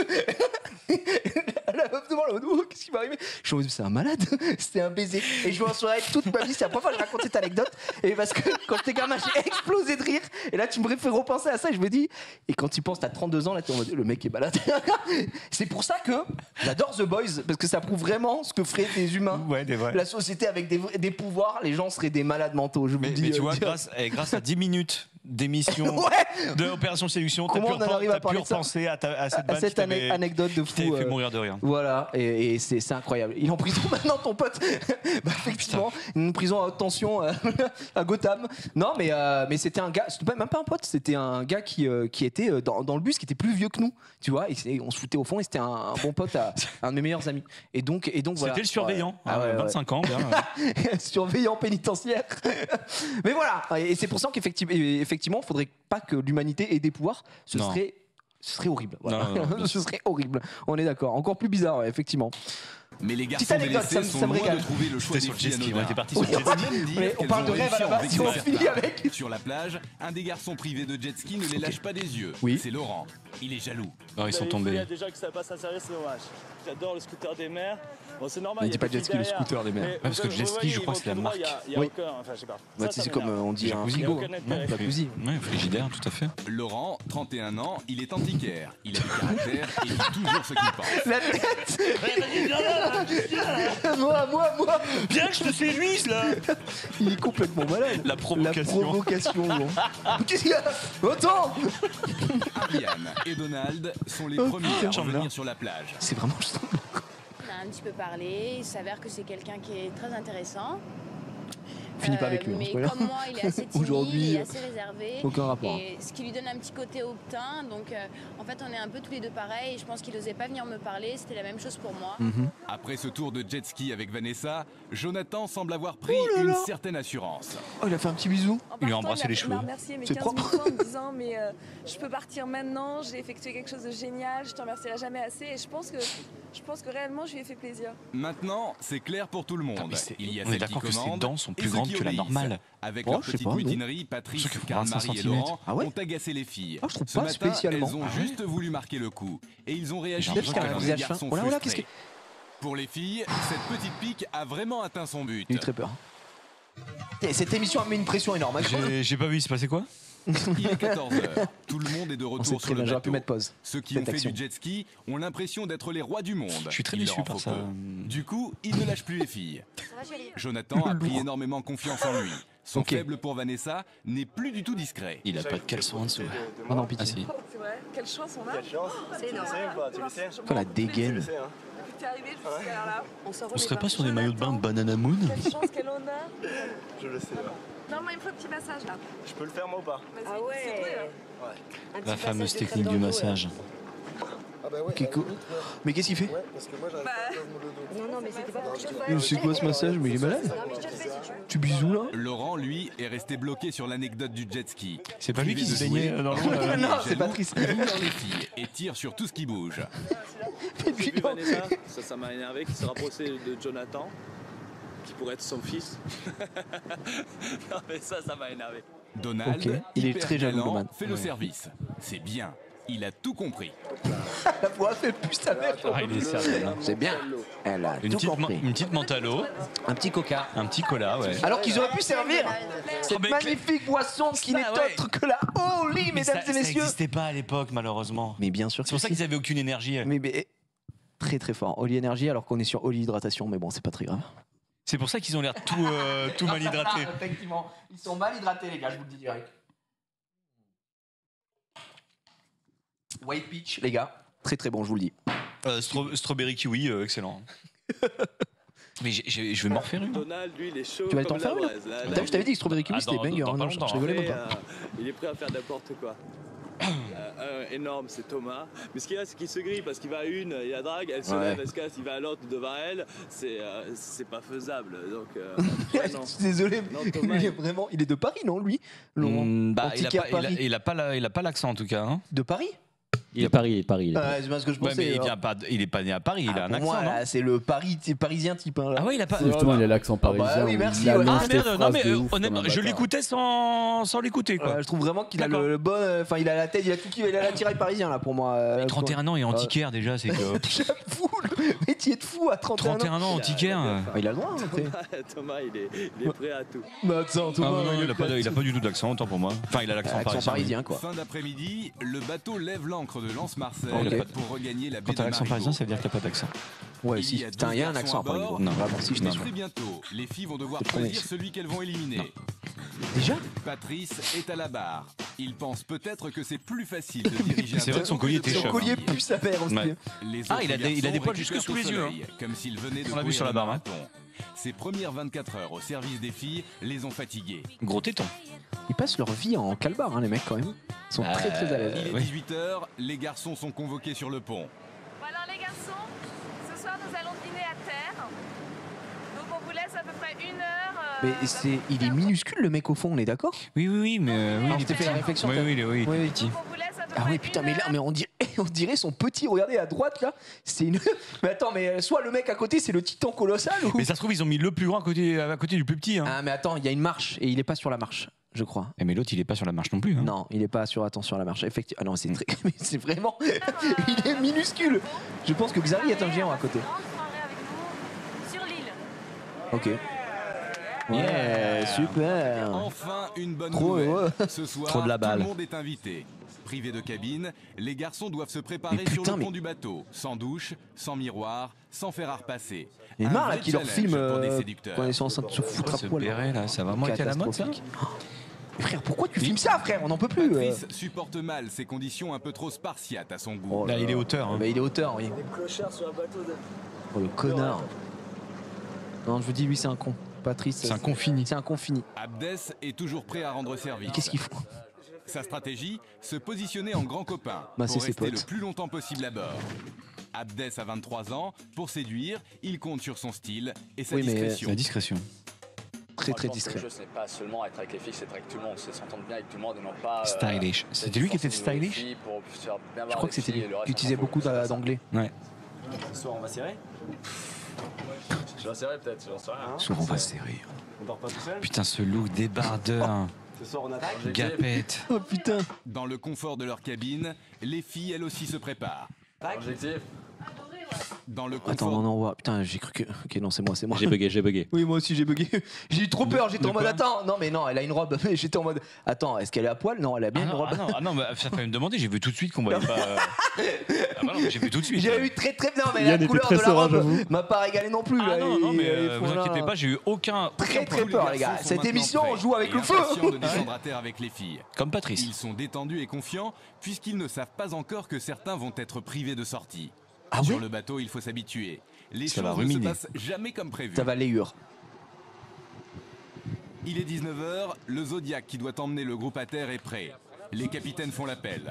La meuf devant là, oh, qu'est-ce qui m'arrive? Je suis en mode c'est un malade, c'était un baiser. Et je m'en souviens toute ma vie, c'est la première fois que je raconte cette anecdote. Et parce que quand j'étais gamin, j'ai explosé de rire. Et là tu me fais repenser à ça et je me dis, et quand tu penses t'as 32 ans là t'es en mode le mec est malade. C'est pour ça que j'adore The Boys, parce que ça prouve vraiment ce que feraient des humains. Ouais, la société avec des pouvoirs, les gens seraient des malades mentaux. Je vous dis, mais tu vois, grâce à 10 minutes d'émission d'Opération Séduction. Comment on en arrive à pu parler de ça repenser à cette vanne cette anecdote de qui t'avait fou. fait mourir de rire. Voilà, et c'est incroyable. Il est en prison maintenant, ton pote. Bah, effectivement, une prison à haute tension à Gotham. Non, mais c'était un gars, c'était même pas un pote, c'était un gars qui était dans le bus, qui était plus vieux que nous, tu vois. Et on se foutait au fond, et c'était un bon pote, un de mes meilleurs amis. Et donc voilà. C'était le surveillant, 25 ans. Bien, surveillant pénitentiaire. Mais voilà, et c'est pour ça qu'effectivement, il faudrait pas que l'humanité ait des pouvoirs. Ce serait horrible. Voilà. Non, ce serait horrible. On est d'accord. Encore plus bizarre, ouais, effectivement. Mais les garçons délaissés sont loin de trouver le choix des filles anodins. On parle de rêve à la base, si on finit avec. Sur la plage, un des garçons privés de jet ski ne les lâche pas des yeux. C'est Laurent. Il est jaloux. Non, ils sont tombés. Il y a des gens qui savent pas s'insérer, c'est dommage. J'adore le scooter des mers. Bon, c'est normal. On dit pas jet ski, le scooter des mers. Parce que le jet ski, je crois que c'est la marque. Oui. C'est comme on dit un frigo. La cuisine. Oui, frigidaire, tout à fait. Laurent, 31 ans, il est antiquaire. Il a du caractère et dit toujours ce qu'il pense. La tête. Moi. Bien que je te séduise là. Il est complètement malade. La provocation. Bon. Qu'est-ce qu'il y a? Attends. Ariane et Donald sont les premiers à revenir sur la plage. C'est vraiment juste. On a un petit peu parlé, il s'avère que c'est quelqu'un qui est très intéressant. Finis pas avec lui. Mais comme moi, il est assez timide, aujourd'hui, il est assez réservé. Aucun rapport. Et ce qui lui donne un petit côté hautain. Donc en fait, on est un peu tous les deux pareils. Et je pense qu'il n'osait pas venir me parler. C'était la même chose pour moi. Après ce tour de jet ski avec Vanessa, Jonathan semble avoir pris une certaine assurance. Oh, il a fait un petit bisou. Il lui a embrassé les cheveux. Merci mes C'est 15 propre. minutes en me disant mais je peux partir maintenant, j'ai effectué quelque chose de génial, je t'en remercierai jamais assez et je pense que réellement je lui ai fait plaisir. Maintenant, c'est clair pour tout le monde. Il y a on est celles qui d'accord que ces commandent dents sont et plus ceux grandes qui que la obéissent. normale. Avec Oh, leur je sais petite pas, non. mutinerie, Patrice, Ceux qui font Karl-Marie 25 et Laurent Ah ouais ont agacé les filles. Ah, je trouve Ce pas matin, spécialement. elles ont juste voulu marquer le coup. Et ils ont réagi Peut-être qu'elle a un comme des visage fin. garçons Oh là, qu'est-ce frustrés. que. Pour les filles, cette petite pique a vraiment atteint son but. J'ai eu très peur. Et cette émission a mis une pression énorme. J'ai pas vu, il se passait quoi? Il est 14h. Tout le monde est de On sait retour très sur le bien, j'aurais pu bateau. mettre pause. Ceux qui Cette ont fait action. du jet ski ont l'impression d'être les rois du monde. Je suis très Il déçu leur en par faut ça. peu. Du coup, il ne lâche plus les filles. Jonathan a pris énormément confiance en lui. Son faible pour Vanessa n'est plus du tout discret. Il a pas de caleçon en dessous. Oh non, pitié. Ah si. C'est vrai, quelle chance on a. Quelle chance. C'est énorme. Tu le sais Oh, la dégaine. Tu le sais, hein. Depuis que t'es arrivé jusqu'à là, on s'en On serait pas sur des maillots de bain de Banana Moon? Quelle chance, quel honneur. Je le sais. Non, moi il me faut un petit massage là. Je peux le faire moi ou pas? Vas-y, s'il te plaît. La fameuse technique du massage. Ah bah ouais. Kiko. Mais qu'est-ce qu'il fait? Ouais, parce que moi j'arrive pas à me le dos. Non, mais c'était pas pour que je te fasse. C'est quoi ce massage? Mais il est malade? Non, mais je te le fais si tu veux. Tu bisous là? Laurent, lui, est resté bloqué sur l'anecdote du jet ski. C'est pas lui qui Privé se de baignait jouer, dans l'eau. Non, c'est jaloux, Patrice. il ignore les filles et tire sur tout ce qui bouge. J'ai vu Vanessa, ça m'a énervé, qui se rapprochait de Jonathan, qui pourrait être son fils. Non mais ça m'a énervé. Donald, Ok, il est hyper très jaloux, galant, Roman. fait le service. C'est bien. Il a tout compris. La voix fait plus ta mère. Ah, il est sérieux. C'est bien. Elle a tout compris. Une petite mentalo, Un petit coca. un petit cola, ouais. Alors qu'ils auraient pu servir cette mais magnifique boisson qui Ça, n'est ouais. autre que la Holy, Mais mesdames ça et messieurs. n'existait pas à l'époque, malheureusement. Mais bien sûr que C'est pour ça si. qu'ils avaient aucune énergie. Mais très très fort. Holy Energy alors qu'on est sur Holy Hydratation, mais bon, c'est pas très grave. C'est pour ça qu'ils ont l'air tout mal hydratés. Effectivement, ils sont mal hydratés les gars, je vous le dis direct. White Peach, les gars, très très bon, je vous le dis. Strawberry kiwi, excellent. Mais je vais m'en refaire une. Donald, lui, il est chaud. Tu vas t'en comme faire la une braise, là. T'as vu, je t'avais dit que Strawberry Kiwi c'était banger, dans hein, pas non, je longtemps. rigolais même Après, pas. il est prêt à faire n'importe quoi. Énorme, c'est Thomas. Mais ce qu'il y a, c'est qu'il se grille parce qu'il va à une, il la drague, elle se Ouais. lève, elle se casse, il va à l'autre devant elle. C'est pas faisable. Donc, après, non. Je suis désolé, Non, mais Thomas, il est vraiment, il est de Paris, non, lui Laurent Bah, Antiquaire Paris. il a pas l'accent en tout cas. Hein. De Paris Il est Paris, il est Paris. C'est pas ce que je Ouais, pensais. mais alors. il est pas né à Paris, il a un Pour accent. moi, non là, c'est le parisien type. Hein, là. Ah ouais, il a pas. Justement, il a l'accent parisien. bah oui, où merci, il ouais. annonce Ah des merde, non phrases mais de ouf honnêtement, comme un je bâtard. l'écoutais sans l'écouter quoi. Je trouve vraiment qu'il a D'accord. le bon. Enfin, il a la tête, il a tout qui, il a l'attirail parisien là pour moi. 31 ans et antiquaire déjà, c'est que. J'avoue, le métier de fou à 31 ans. 31 ans antiquaire. Il a le droit, hein, après. Thomas, il est prêt à tout. Bah, attends, Thomas, Ah non, il a pas du tout d'accent, autant pour moi. Enfin, il a l'accent parisien. quoi. Fin d'après-midi, le bateau lève l'ancre de Lens-Marseille Ok. pour regagner la baie Quand de t'as l'accent Marigot. parisien, ça veut dire qu'il n'y a pas d'accent. Ouais, Il si. y a Putain, il y a un deux accent à garçons à Paris. bord. Non, vraiment, si, je Mais t'assure. très bientôt, les filles vont devoir Je te promets. choisir celui qu'elles vont éliminer. Déjà Patrice est à la barre. Il pense peut-être que c'est plus facile de diriger un C'est vrai que son collier était Son chum. collier plus sévère aussi. Ouais. Ah, il a des poils jusque sous les yeux. Comme s'il venait de On l'a vu courir sur la le barre. marathon. Ses premières 24 heures au service des filles les ont fatigués. Gros téton. Ils passent leur vie en calbar, hein, les mecs, quand même. Ils sont très très à l'aise. Il est 18h, les garçons sont convoqués sur le pont. Bon alors les garçons, ce soir nous allons dîner à terre. Donc on vous laisse à peu près 1 heure. Mais il est minuscule le mec au fond, on est d'accord? Oui, mais. Ah, je t'ai fait la réflexion. Oui, oui, petit. Ah oui, putain, mais là, mais on dirait son petit. Regardez à droite là, c'est une. Mais attends, mais soit le mec à côté, c'est le titan colossal ou. Mais ça se trouve, ils ont mis le plus grand à côté du plus petit. Hein. Ah, mais attends, il y a une marche et il est pas sur la marche, je crois. Et mais l'autre, il est pas sur la marche non plus. Hein. Non, il est pas sur attention à la marche. Effectivement. Ah non, c'est très. Mais c'est vraiment. Il est minuscule. Je pense que Xari est un géant à côté. Sur l'île. Ok. Ouais, super. Enfin, une bonne Trop nouvelle. heureux. Ce soir, Trop de la balle. tout le monde est invité. Privés de cabine, les garçons doivent se préparer Mais putain, sur le pont du bateau, sans douche, sans miroir, sans fer à repasser. Il est Un marre là vrai qui leur challenge filme pour des séducteurs. quand ils sont en train de se foutre à Ce poil. béret là, ça va vraiment être à la mode ça. Catastrophique. Mais frère, pourquoi tu filmes ça, frère? On n'en peut plus. Patrice supporte mal ces conditions un peu trop spartiates à son goût. Oh Là, il est auteur. Hein. Bah, il est auteur, oui. Des clochards sur un bateau de. Oh le connard. Non, je vous dis, lui, c'est un con. Patrice. C'est un con fini. C'est un con fini. Abdes est toujours prêt à rendre service. Qu'est-ce qu'il faut? Sa stratégie, se positionner en grand copain Bah, c'est pour ses rester potes. le plus longtemps possible à bord. Abdes a 23 ans, pour séduire, il compte sur son style et sa Oui, mais discrétion. La discrétion. Très très Moi, je pense que discret. le jeu, ce n'est pas seulement être avec les filles, c'est être avec tout le monde, c'est s'entendre bien avec tout le monde et non pas. Stylish. C'était lui qui était stylish? Je crois que c'était lui qui utilisait beaucoup d'anglais. Ouais. Ce soir, on va serrer. Je vais serrer peut-être, j'en sais rien. Souvent on va se serrer. On dort pas tout seul. Putain, ce look débardeur. Ce soir, on attaque. Gapette. Oh putain. Dans le confort de leur cabine, les filles elles aussi se préparent. Objectif. Dans le confort Attends, non, ouais. Putain, j'ai cru que. Ok, non, c'est moi, c'est moi. J'ai bugué. Oui, moi aussi j'ai bugué. J'ai eu trop peur, j'étais en mode quoi attends. Non, mais non, elle a une robe. J'étais en mode attends, est-ce qu'elle est à poil? Non, elle a bien une robe. non, bah, ça fallait me demander, j'ai vu tout de suite qu'on voyait pas. Ah bah non, j'ai vu tout de suite. J'ai eu très très. Non, mais Yann la était couleur très de la serein, robe j'avoue. m'a pas régalé non plus. Ah là. non, mais Ils vous font là- inquiétez pas, j'ai eu aucun. Très très Tous les peur, les gars. garçons sont Cette maintenant émission, on prêts joue avec et le feu. impatients de descendre à terre avec les filles. Comme Patrice. Ils sont détendus et confiants puisqu'ils ne savent pas encore que certains vont être privés de sortie. Ah Sur ouais le bateau, il faut s'habituer. Les Ça va choses ne se ruminer. passent jamais comme prévu. Ça va léure. Il est 19h, le Zodiac qui doit emmener le groupe à terre est prêt. Les capitaines font l'appel.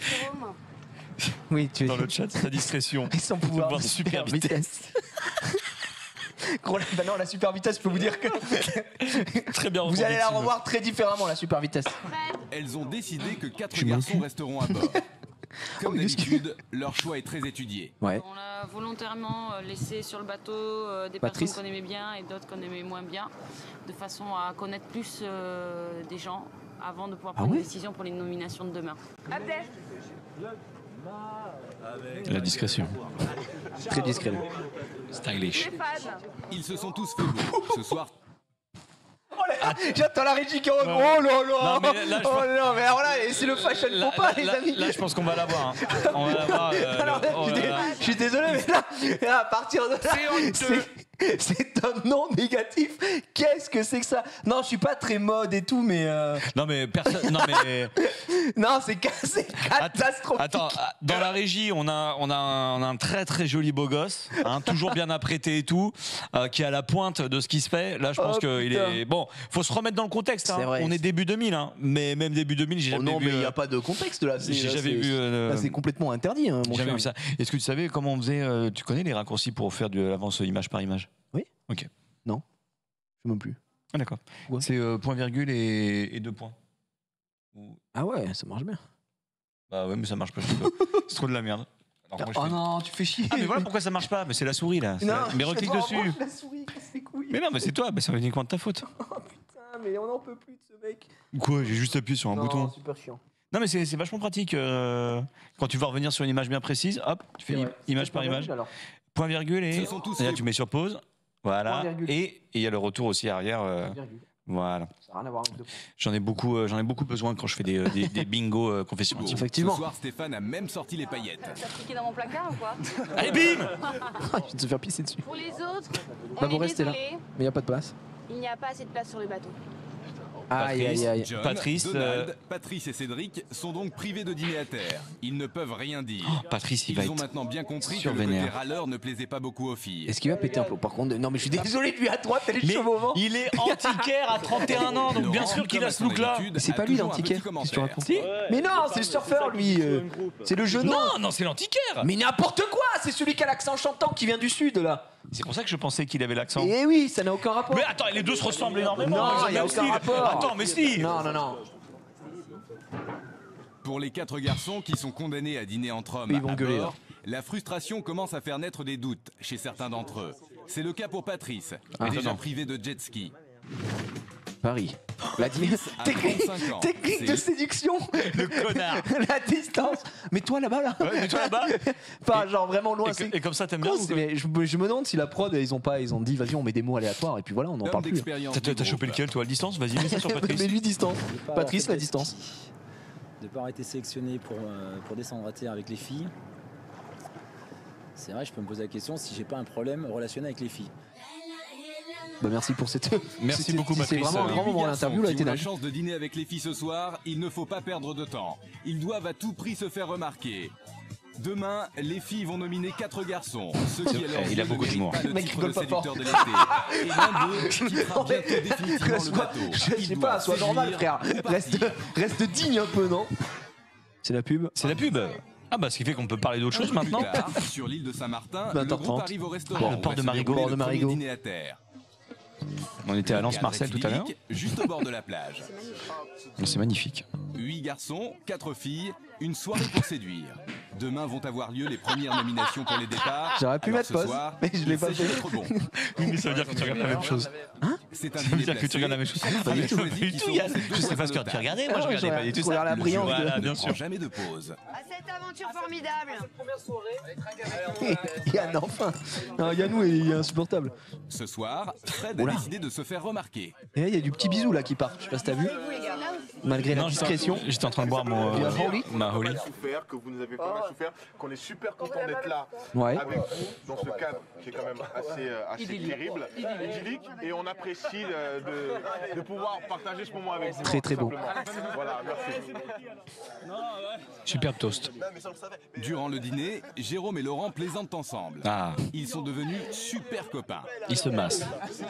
Oui, tu es Dans le chat, sa discrétion. Et sans pouvoir Pouvoir de super vitesse. Gros, bah non, la super vitesse, je peux vous dire que Très bien. vous allez la revoir très différemment, la super vitesse. Elles ont décidé que 4 Je m'en garçons fous. resteront à bord. Comme Oh, mais qu'est-ce d'habitude, leur choix est très étudié. Ouais. On l'a volontairement laissé sur le bateau des Patrice. personnes qu'on aimait bien et d'autres qu'on aimait moins bien, de façon à connaître plus des gens avant de pouvoir prendre ouais une décision pour les nominations de demain. Abdel. La discrétion. Très discret. Stylish. Stéphane. Ils se sont tous fait beau. Ce soir, Oh là, j'attends la régie qui rentre. Oh là là. Non, mais là, je oh pense- là, mais alors là, c'est le fashion faux pas, les amis. Là, je pense qu'on va l'avoir. Hein. On va l'avoir. Alors, oh là là. je suis désolé, mais là, à partir de là, c'est un nom négatif. Qu'est-ce que c'est que ça? Non, je suis pas très mode et tout, mais Non mais personne. Non mais. non, c'est catastrophique. Attends, dans la régie, on a un très très joli beau gosse, hein, toujours bien apprêté et tout, qui est à la pointe de ce qui se fait. Là, je pense Oh, qu'il putain. est bon. Faut se remettre dans le contexte. Hein. C'est vrai. On est début 2000, hein, mais même début 2000, j'ai Oh jamais non, vu. mais il n'y a pas de contexte là. J'ai là, jamais c'est- vu. là, c'est complètement interdit, hein, mon J'ai jamais cher. vu ça. Est-ce que tu savais comment on faisait Tu connais les raccourcis pour faire de l'avance image par image? Oui. Ok. Non, je sais même plus. Ah, d'accord. Ouais. C'est point virgule et 2 points. Ah ouais, ça marche bien. Bah ouais, mais ça marche pas. Je sais pas. C'est trop de la merde. Alors, moi, je Oh fais- non, tu fais chier. Ah mais voilà pourquoi ça marche pas. Mais c'est la souris là. C'est Non, la- Mais je reclique sais pas, dessus. branche la souris, casse les couilles. Mais non, mais c'est toi. Mais ça va uniquement de ta faute. Oh putain, mais on n'en peut plus de ce mec. Quoi? J'ai juste appuyé sur un Non, bouton. super chiant. Non mais c'est vachement pratique. Quand tu vas revenir sur une image bien précise, hop, tu fais C'est vrai. image par Point image, virgule, alors. point virgule et Ce sont tous là faits tu mets sur pause. Voilà. Point virgule. Et il y a le retour aussi arrière. Virgule. Voilà. Ça n'a rien à voir avec deux points. J'en ai beaucoup besoin quand je fais des bingos confession intime. Effectivement. ce soar, Stéphane a même sorti les paillettes. T'as piqué dans mon placard ou quoi? Allez bim. Je vais te faire pisser dessus. Pour les autres, Bah, on vous est restez là. désolé, Mais il n'y a pas de place. il n'y a pas assez de place sur le bateau. Aïe, aïe, aïe. John, Patrice, Donald, Patrice et Cédric sont donc privés de dîner à terre. Ils ne peuvent rien dire. Patrice, il va Ils ont être maintenant bien compris que le survénère. côté râleur ne plaisait pas beaucoup aux filles. Est-ce qu'il va péter un plomb? Par contre, non mais je suis désolé, lui à droite, elle est Mais chaud au moment. il est antiquaire à 31 ans, donc bien Laurent, sûr qu'il comme a à ce son look-là. habitude, Mais c'est a pas lui toujours un l'antiquaire. petit Qu'est-ce que tu commentaire. racontes? Mais non, c'est le surfeur lui. C'est le jeune. Non, c'est l'antiquaire. Mais n'importe quoi, c'est celui qui a l'accent chantant qui vient du sud là. C'est pour ça que je pensais qu'il avait l'accent. Eh oui, ça n'a aucun rapport. Mais attends, les deux se ressemblent énormément. Non, ils ont il y a le même aucun style. rapport. Attends, mais si. Non, non, non. Pour les 4 garçons qui sont condamnés à dîner entre hommes Ils vont à gueuler, bord, la frustration commence à faire naître des doutes chez certains d'entre eux. C'est le cas pour Patrice, déjà privé de jet ski. Paris. La à 35 ans. technique de séduction. Le connard. La distance. Mets-toi là-bas là. Ouais, mets-toi là-bas. Pas genre vraiment loin. Et comme ça, t'aimes bien ou quoi? Mais je me demande si la prod ils ont dit vas-y on met des mots aléatoires et puis voilà on n'en parle plus. T'as chopé lequel toi à distance? Vas-y, mets ça sur Patrice. Mais lui distance. Patrice la distance. De ne pas avoir été sélectionné pour descendre à terre avec les filles. C'est vrai, je peux me poser la question si j'ai pas un problème relationnel avec les filles. Bah merci pour cette. Merci beaucoup, C'est Patrice. vraiment un grand moment. L'interview là Qui était ont la dingue. chance de dîner avec les filles ce soir, il ne faut pas perdre de temps. Ils doivent à tout prix se faire remarquer. Demain, les filles vont nominer 4 garçons. Ceux qui, à leur Il a yeux, beaucoup ne d'humour. méritent pas Le le mec titre rigole de pas fort. séducteur de l'été. Et l'un d'eux quittera bientôt définitivement le bateau. Je Il sais doit pas, sois normal séduire frère. ou partir. Reste digne un peu non. C'est la pub. C'est la pub. Ah bah ce qui fait qu'on peut parler d'autre chose maintenant. Plus tard, sur l'île de Saint-Martin, le 20h30. groupe arrive au restaurant. Le port de où va se Marigot. dérouler Port de le premier Marigot. dîner à terre. On était à Cadre Lens-Marcel tout à l'heure. idyllique, juste au bord de la plage. C'est magnifique. 8 garçons, 4 filles, une soirée pour séduire. Demain vont avoir lieu les premières nominations pour les départs. J'aurais pu Alors mettre ce pause, soir, mais je l'ai pas il s'agit fait. d'être bon. Oui, mais ça veut dire que tu regardes la même chose. C'est un Ça veut dîner dire que tu placé. regardes la même chose. Ah, Pas du mais tout, choisis pas du qui tout, sont Yann. ces deux Je sais pas ce que tu notables. regardais, moi je regardais pas du tout Regarde ça. la brillance. Voilà, Ne bien prend sûr. jamais de pause. À cette aventure formidable. Yann enfin. Non, Yannou est insupportable. Ce soir, Fred a Oula. décidé de se faire remarquer. Et il y a du petit bisou là qui part. Je sais pas si t'as vu. Malgré la Non, discrétion. j'étais en train de boire mon Tu as Holly ma Holly. souffert, que vous nous avez pas mal souffert, qu'on est super content d'être là Ouais. avec vous dans ce cadre qui est quand même assez terrible, idyllique, et on apprécie de pouvoir partager ce moment avec vous. Très, très tout beau. simplement. Voilà, merci. Superbe toast. Durant le dîner, Jérôme et Laurent plaisantent ensemble. Ah, Ils sont devenus super copains. il se masse.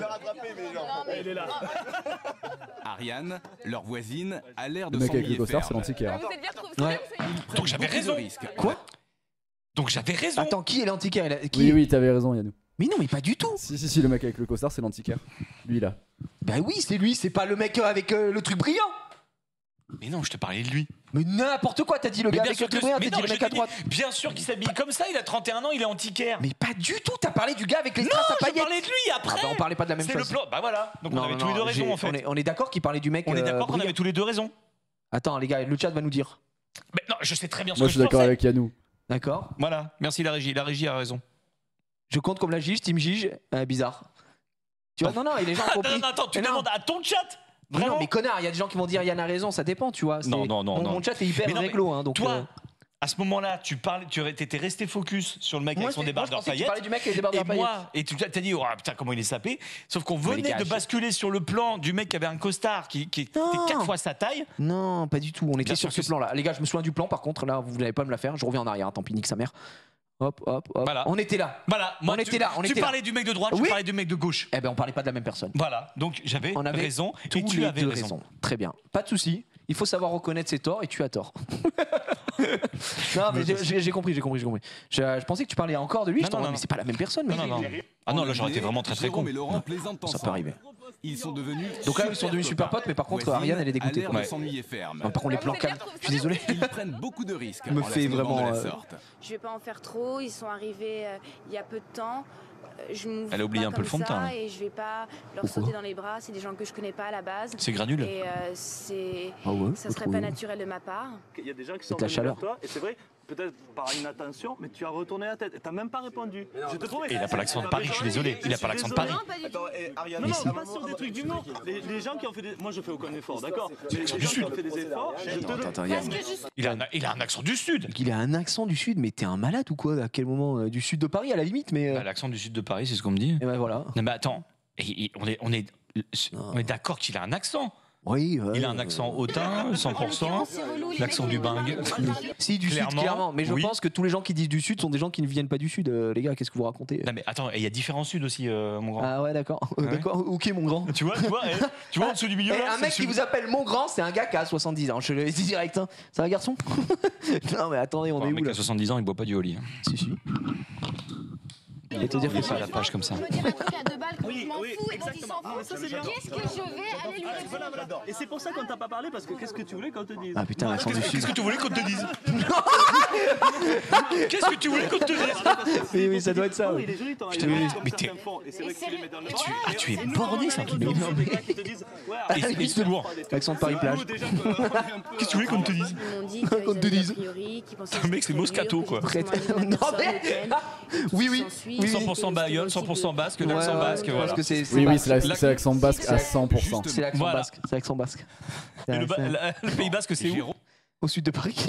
Ariane, leur voisine, a l'air de Le mec avec le s'ennuyer costard, c'est ferme. l'antiquaire. Vous êtes bien retrouvé Ouais. Donc j'avais Beaucoup de raison. risques. Quoi? Donc j'avais raison. Attends, qui est l'antiquaire Oui, oui, t'avais raison, Yannou. Mais non, mais pas du tout. Si, le mec avec le costard, c'est l'antiquaire. Lui, là. Bah oui, c'est lui, c'est pas le mec avec le truc brillant. Mais non, je te parlais de lui. Mais n'importe quoi, t'as dit le Mais gars bien avec sûr le truc que brillant, mais t'as dit non, le mec je à te dis, droite. bien sûr qu'il s'habille comme ça, il a 31 ans, il est antiquaire. Mais pas du tout, t'as parlé du gars avec les Non, strass à je paillettes. parlais de lui après. Ah bah on parlait pas de la même C'est le chose. plan. Bah voilà. Donc on Non, avait non, tous les deux non, raison en fait. On est d'accord qu'il parlait du mec. On est d'accord qu'on brillant. avait tous les deux raison. Attends, les gars, le chat va nous dire. Mais non, je sais très bien ce Moi, que je suis d'accord pensais. avec Yannou. D'accord. Voilà, merci la régie. La régie a raison. Je compte comme la Gige, Team Gige. Bizarre. Tu vois, non, et les gens ont Attends, compris. non, attends, tu Mais non. demandes à ton chat. Mais Vraiment non, mais connard, il y a des gens qui vont dire Yann a raison, ça dépend, tu vois. Non, non, non, non. Mon chat est hyper Mais non, mais réglo, hein, donc. Toi, à ce moment-là, tu étais resté focus sur le mec avec son débardeur Je pensais que tu paillettes. parlais du mec avec les débardeurs Et paillettes. moi, et tu t'as dit, oh putain, comment il est sapé. Sauf qu'on Mais les venait gars, de basculer sur le plan du mec qui avait un costard qui était Non. 4 fois sa taille. Non, pas du tout. On était Bien sur sûr ce que plan-là. Les gars, je me souviens du plan, par contre, là, vous n'allez pas me la faire. Je reviens en arrière, tant pis, nique sa mère. Hop, hop, hop. Voilà. On était là. Voilà, moi, On était là, on tu était là. parlais du mec de droite, Oui. je parlais du mec de gauche. Eh ben, on parlait pas de la même personne. Voilà, donc j'avais On avait raison tous et tu les avais deux raison. Très bien. Pas de souci. Il faut savoir reconnaître ses torts et tu as tort. Non, mais j'ai compris. Je pensais que tu parlais encore de lui. Non, Je t'en non, mais non. c'est pas la même personne. Non, non, non. Ah non, là j'aurais été vraiment très très con. Jérôme et Laurent plaisantent Ça ensemble. peut arriver. Ils sont devenus Donc là, ils sont devenus super potes, mais par contre, Voisine Ariane, elle est dégoûtée. a l'air quoi. de s'ennuyer ferme. Non, par contre, les plans calmes. Je suis désolé. Ils prennent beaucoup de risques. Me en la fait sauvant vraiment, de la sorte. Je vais pas en faire trop. Ils sont arrivés il y a peu de temps. Je m'ouvre Elle a oublié pas un peu le comme fond de teint, ça là. Et je vais pas leur Pourquoi sauter dans les bras. C'est des gens que je connais pas à la base. C'est granule. Et c'est, Ah ouais, ça faut serait trouver. pas naturel de ma part. Il y a des gens qui C'est sont de la venus chaleur. vers toi, et c'est vrai, peut-être par inattention, mais tu as retourné la tête. Et t'as même pas répondu. Je te trouvais. Et il a pas l'accent de Paris, je suis désolé. Il a pas l'accent de Paris. Attends, Ariane, Mais non, si. pas sur des trucs d'humour. Les gens qui ont fait des. Moi, je fais aucun effort, d'accord. Mais les gens du qui Sud. ont fait des efforts, je te le. Attends, Il a un accent du Sud. Il a un accent du sud, mais t'es un malade ou quoi? À quel moment? Du sud de Paris à la limite, mais. Bah, l'accent du Sud de Paris, c'est ce qu'on me dit. Et ben voilà. Non mais attends, on est d'accord qu'il a un accent. Oui. Il a un accent hautain, 100%. L'accent du Bing. Si, du Sud, clairement. Mais je pense que tous les gens qui disent du Sud sont des gens qui ne viennent pas du Sud. Les gars, qu'est-ce que vous racontez? Non, mais attends, il y a différents Suds aussi, mon grand. Ah ouais, d'accord. D'accord. Ok, mon grand. Tu vois, en dessous du milieu. Là, un mec qui vous appelle mon grand, c'est un gars qui a 70 ans. Je le dis direct. Hein. C'est un garçon? Non, mais attendez, on est où là? Un mec qui a 70 ans, il boit pas du Oli. Si. Et te dire que ça à la page comme ça. Oui, exactement. Qu'est-ce que je vais aller lui dire? Voilà. Et c'est pour ça qu'on t'a pas parlé, parce que qu'est-ce que tu voulais qu'on te dise? Ah putain, qu'est-ce que tu voulais qu'on te dise? Qu'est-ce que tu voulais qu'on te dise? Oui, ça doit être ça. Il est joli, ton tu es borné, c'est un truc de ouf. C'est lourd. Accent de Paris-Plage. Qu'est-ce que tu voulais qu'on te dise? Qu'on te dise. Un mec, c'est Moscato, quoi. Oui. 100% Bayonne, 100% basque, l'accent basque. Voilà. Oui, c'est l'accent basque à 100%. C'est l'accent basque. C'est l'accent basque. Le Pays basque, c'est où? Au sud de Paris.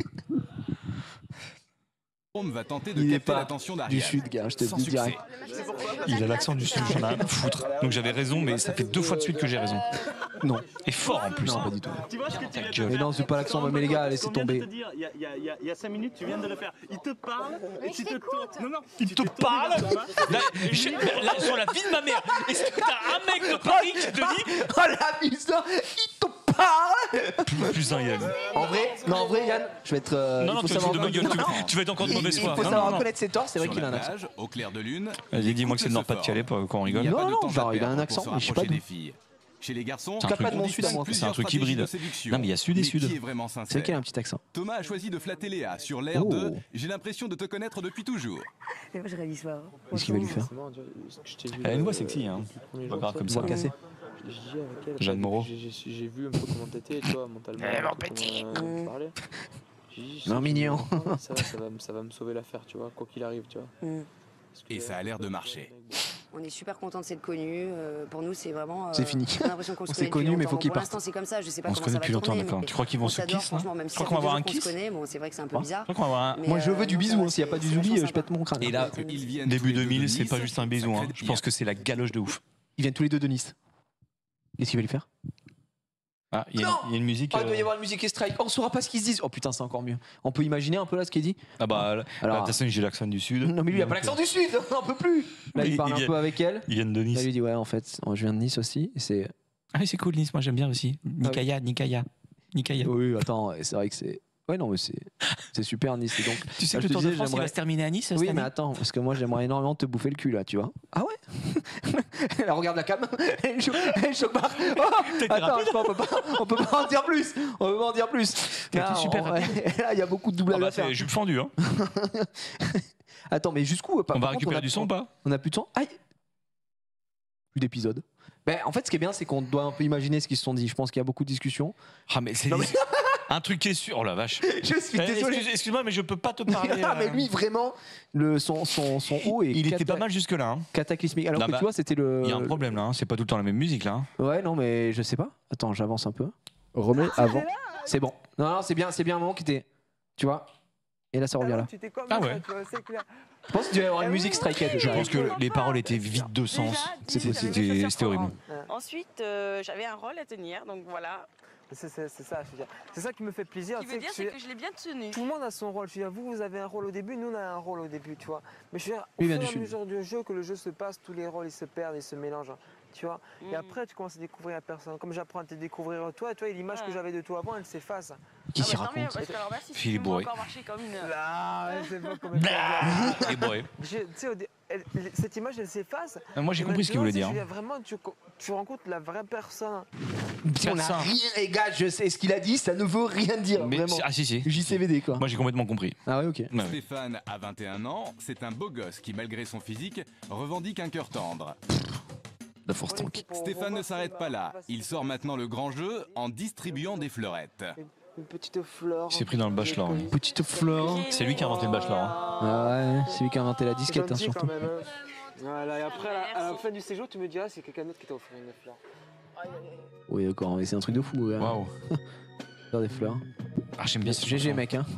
Jérôme va tenter de capter l'attention d'Ariane. Du sud, gars, je te dis direct. Il a l'accent du sud, j'en ai rien à foutre. Donc j'avais raison, mais ça fait 2 fois de suite que j'ai raison. Non. Et fort en plus. Non, pas du tout. Tu vois ce que tu Mais non, c'est pas l'accent, mais les gars, laissez tomber. Il y a 5 minutes, tu viens de le faire. Il te parle et tu te tournes. Non, il te parle. Sur la vie de ma mère. Est-ce que t'as un mec de Paris qui te dit oh la bizarre, il te parle. Putain, Yann. En vrai, Yann, je vais être. Non, tu vas être encore de mauvaise foi. Il faut savoir reconnaître ses torts, c'est vrai qu'il a un accent. Au clair de lune. Vas-y, dis-moi que c'est le Nord-Pas-de-Calais quand on rigole. Non, genre il a un accent, mais je sais pas d'où. Chez les garçons, c'est un truc hybride. Non, mais il y a sud et sud. C'est vraiment sincère. C'est vrai qu'il a un petit accent. Thomas a choisi de flatter Léa sur l'air de « J'ai l'impression de te connaître depuis toujours ». Moi, je réalise pas. Qu'est-ce qu'il va lui faire? Elle a une voix sexy, hein. Pas grave comme ça. Cassé. Jeanne Moreau. J'ai vu un peu comment t'étais, toi, mentalement. Mon petit. Parlais. Non, mignon. Ça va me sauver l'affaire, tu vois, quoi qu'il arrive, tu vois. Et ça a l'air de marcher. On est super content de s'être connus. Pour nous, c'est vraiment. C'est fini. On a l'impression qu'on se s'est connaît connus, mais faut qu'ils Pour partent. l'instant, c'est comme ça. Je sais pas On se comment ça connaît va depuis tourner. longtemps, d'accord. Tu crois qu'ils vont se kiss là? Franchement, même si Tu crois qu'on va avoir un on se kiss? connaît, bon, c'est vrai que c'est un peu bizarre. Tu crois qu'on va avoir un... Moi, je veux du bisou. S'il n'y a pas du zoubi, je pète mon crâne. Et là, début 2000, c'est pas juste un bisou. Je pense que c'est la galoche de ouf. Ils viennent tous les deux de Nice. Qu'est-ce qu'il va lui faire? Ah, il y a une musique. Ah, il doit y avoir une musique et strike. On saura pas ce qu'ils se disent. Oh putain, c'est encore mieux. On peut imaginer un peu là ce qu'il dit. Ah bah, alors, de toute façon, j'ai l'accent du sud. Non, mais lui, il a pas l'accent du sud. On peut plus. Là, il parle un peu avec elle. Il vient de Nice. Là, il lui dit ouais, en fait, je viens de Nice aussi. C'est. Ah oui, c'est cool Nice. Moi, j'aime bien aussi. Nikaya. Oui, attends, c'est vrai que c'est. Ouais, non, mais c'est super Nice. Donc, tu sais que le Tour de France il va se terminer à Nice? Oui, mais attends, parce que moi j'aimerais énormément te bouffer le cul là, tu vois. Ah ouais. Là, regarde la cam. Elle choque pas. Oh, attends, on peut pas en dire plus. On peut pas en dire plus. T'as super rapide. Là, il y a beaucoup de doublage à faire. C'est jupe fendue, hein. Attends, mais jusqu'où? On va récupérer du son ou pas? On a plus de son. Aïe. Plus d'épisodes. Ben, en fait, ce qui est bien, c'est qu'on doit un peu imaginer ce qu'ils se sont dit. Je pense qu'il y a beaucoup de discussions. Ah, mais c'est un truc qui est sûr. Oh la vache. Je suis désolé. Excuse-moi, mais je peux pas te parler. Ah, mais lui, vraiment, son haut est. Il était pas mal jusque-là. Hein. Cataclysmique. Alors que tu vois, c'était le. Il y a un problème là. Hein. C'est pas tout le temps la même musique là. Hein. Ouais, non, mais je sais pas. Attends, j'avance un peu. Remets avant. C'est bon. Non, c'est bien un moment qui était. Tu vois. Et là, ça revient là. Ah ouais. Je pense qu'il devait y avoir une musique strikette. Je pense que les paroles étaient vides de sens. C'était horrible. Ensuite, j'avais un rôle à tenir, donc voilà. C'est ça, je veux dire. C'est ça qui me fait plaisir. Ce qui veut dire, c'est que je l'ai bien tenu. Tout le monde a son rôle. Je veux dire, vous avez un rôle au début, nous on a un rôle au début, tu vois. Mais je veux dire, au fur et à mesure du jeu, que le jeu se passe, tous les rôles ils se perdent, ils se mélangent. Tu vois. Et après, tu commences à découvrir la personne. Comme j'apprends à te découvrir toi, l'image que j'avais de toi avant, elle s'efface. Qui s'y raconte? Philippe Bourré. C'est pas comme Et Bourré. Cette image, elle s'efface. Moi, j'ai compris ce qu'il voulait dire. Vraiment, tu rencontres la vraie personne. On a rien, les gars, je sais ce qu'il a dit, ça ne veut rien dire. Mais, vraiment. Ah si. JCVD quoi. Moi, j'ai complètement compris. Ah ouais, ok. Ouais. Stéphane a 21 ans, c'est un beau gosse qui, malgré son physique, revendique un cœur tendre. La force tank. Stéphane ne s'arrête pas là. Il sort maintenant le grand jeu en distribuant des fleurettes. Une petite fleur. Il s'est pris dans le bachelor. Une petite fleur. C'est lui qui a inventé le bachelor. Hein. Ah ouais, c'est lui qui a inventé la disquette hein, surtout. Voilà, et après, à la fin du séjour, tu me diras si quelqu'un d'autre qui t'a offert une fleur. Oui, d'accord, mais c'est un truc de fou. Waouh. Faire des fleurs. Ah, j'aime bien ce GG, mec. Hein.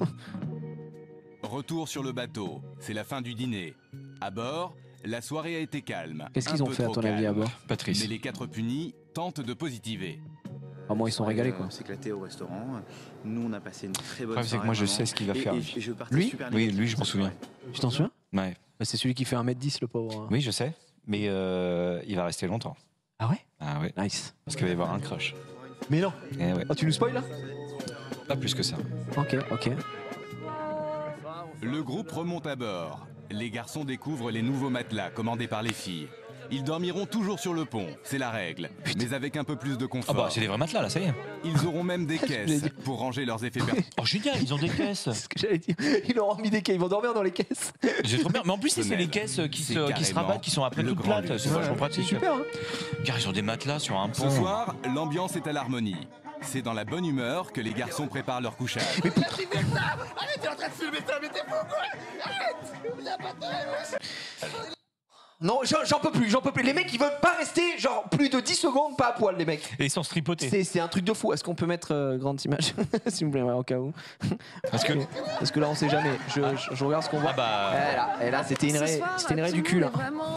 Retour sur le bateau. C'est la fin du dîner. À bord, la soirée a été calme. Qu'est-ce qu'ils ont fait à ton avis à bord? Patrice. Mais les 4 punis tentent de positiver. Moi, ils sont régalés, quoi. S'éclater au restaurant. Nous, on a passé une très bonne soirée. C'est que moi, je sais ce qu'il va faire. Lui ? Oui, lui, je m'en souviens. Tu t'en souviens ? Ouais. C'est celui qui fait 1m10, le pauvre. Oui, je sais. Mais il va rester longtemps. Ah ouais ? Ah ouais. Nice. Parce qu'il va y avoir un crush. Mais non. Eh ouais. Tu nous spoil là ? Pas plus que ça. Ok. Le groupe remonte à bord. Les garçons découvrent les nouveaux matelas commandés par les filles. Ils dormiront toujours sur le pont, c'est la règle, mais avec un peu plus de confort. Ah bah c'est des vrais matelas là, ça y est. Ils auront même des caisses pour ranger leurs effets personnels. Oh génial, ils ont des caisses. C'est ce que j'allais dire. Ils leur ont mis des caisses, ils vont dormir dans les caisses. J'ai trop bien. Mais en plus, c'est les caisses qui se rabattent, qui sont après toutes plates. C'est vachement pratique. C'est super. Car ils ont des matelas sur un pont. Ce soir, l'ambiance est à l'harmonie. C'est dans la bonne humeur que les garçons préparent leur couchage. Arrête, t'es en train de filmer ça, mais t'es fou quoi. Arrête. Y'a pas de... Non, j'en peux plus. Les mecs, ils veulent pas rester genre plus de 10 secondes pas à poil, les mecs. Et sans se tripoter. C'est un truc de fou. Est-ce qu'on peut mettre grande image s'il vous plaît, au cas où. Parce que là, on sait jamais. Je regarde ce qu'on voit. Et là, c'était une raie du cul là.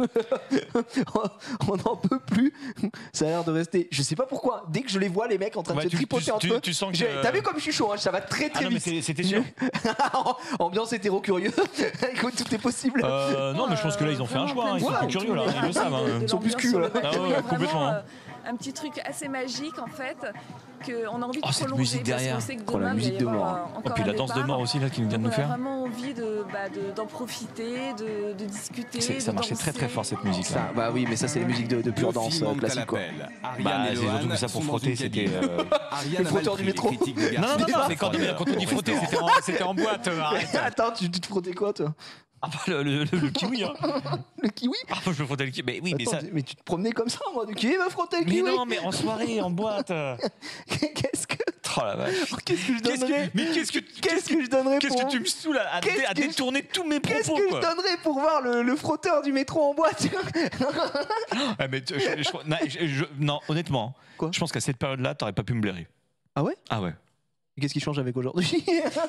On n'en peut plus. Ça a l'air de rester. Je sais pas pourquoi. Dès que je les vois, les mecs en train de se tripoter entre eux. T'as vu comme je suis chaud, hein, ça va très vite. Non, mais c'était sûr. Ambiance hétéro curieux. Écoute, tout est possible. Non, mais je pense que là, ils ont fait un choix. Ils sont plus curieux là, ils le savent. Ils sont plus curieux là. Ah ouais, complètement. Un petit truc assez magique en fait, qu'on a envie de cette prolonger musique derrière. parce qu'on sait que demain, la musique de mort. Et puis la danse de mort aussi là qui vient de nous faire. On a vraiment envie d'en profiter, de discuter. Ça marchait très fort cette musique là. Bah oui, mais ça c'est les musiques de pure danse classique quoi. Bah c'est surtout que ça pour frotter, c'était le frotteur du métro. Non, mais quand on dit frotter, c'était en boîte. Attends, tu te frottais quoi toi? Ah bah le kiwi hein. Le kiwi? Ah moi je me frottais le kiwi. Mais oui, mais ça. Mais tu te promenais comme ça, moi, du kiwi me frottais le kiwi. Mais non, mais en soirée, en boîte. Qu'est-ce que. Oh la vache. Qu'est-ce que je donnerais? Mais qu'est-ce que je donnerais pour. Qu'est-ce que tu me saoules à détourner tous mes propos? Qu'est-ce que je donnerais pour voir le frotteur du métro en boîte? Mais non, honnêtement, je pense qu'à cette période-là, t'aurais pas pu me blairer. Ah ouais? Ah ouais. Qu'est-ce qui change avec aujourd'hui?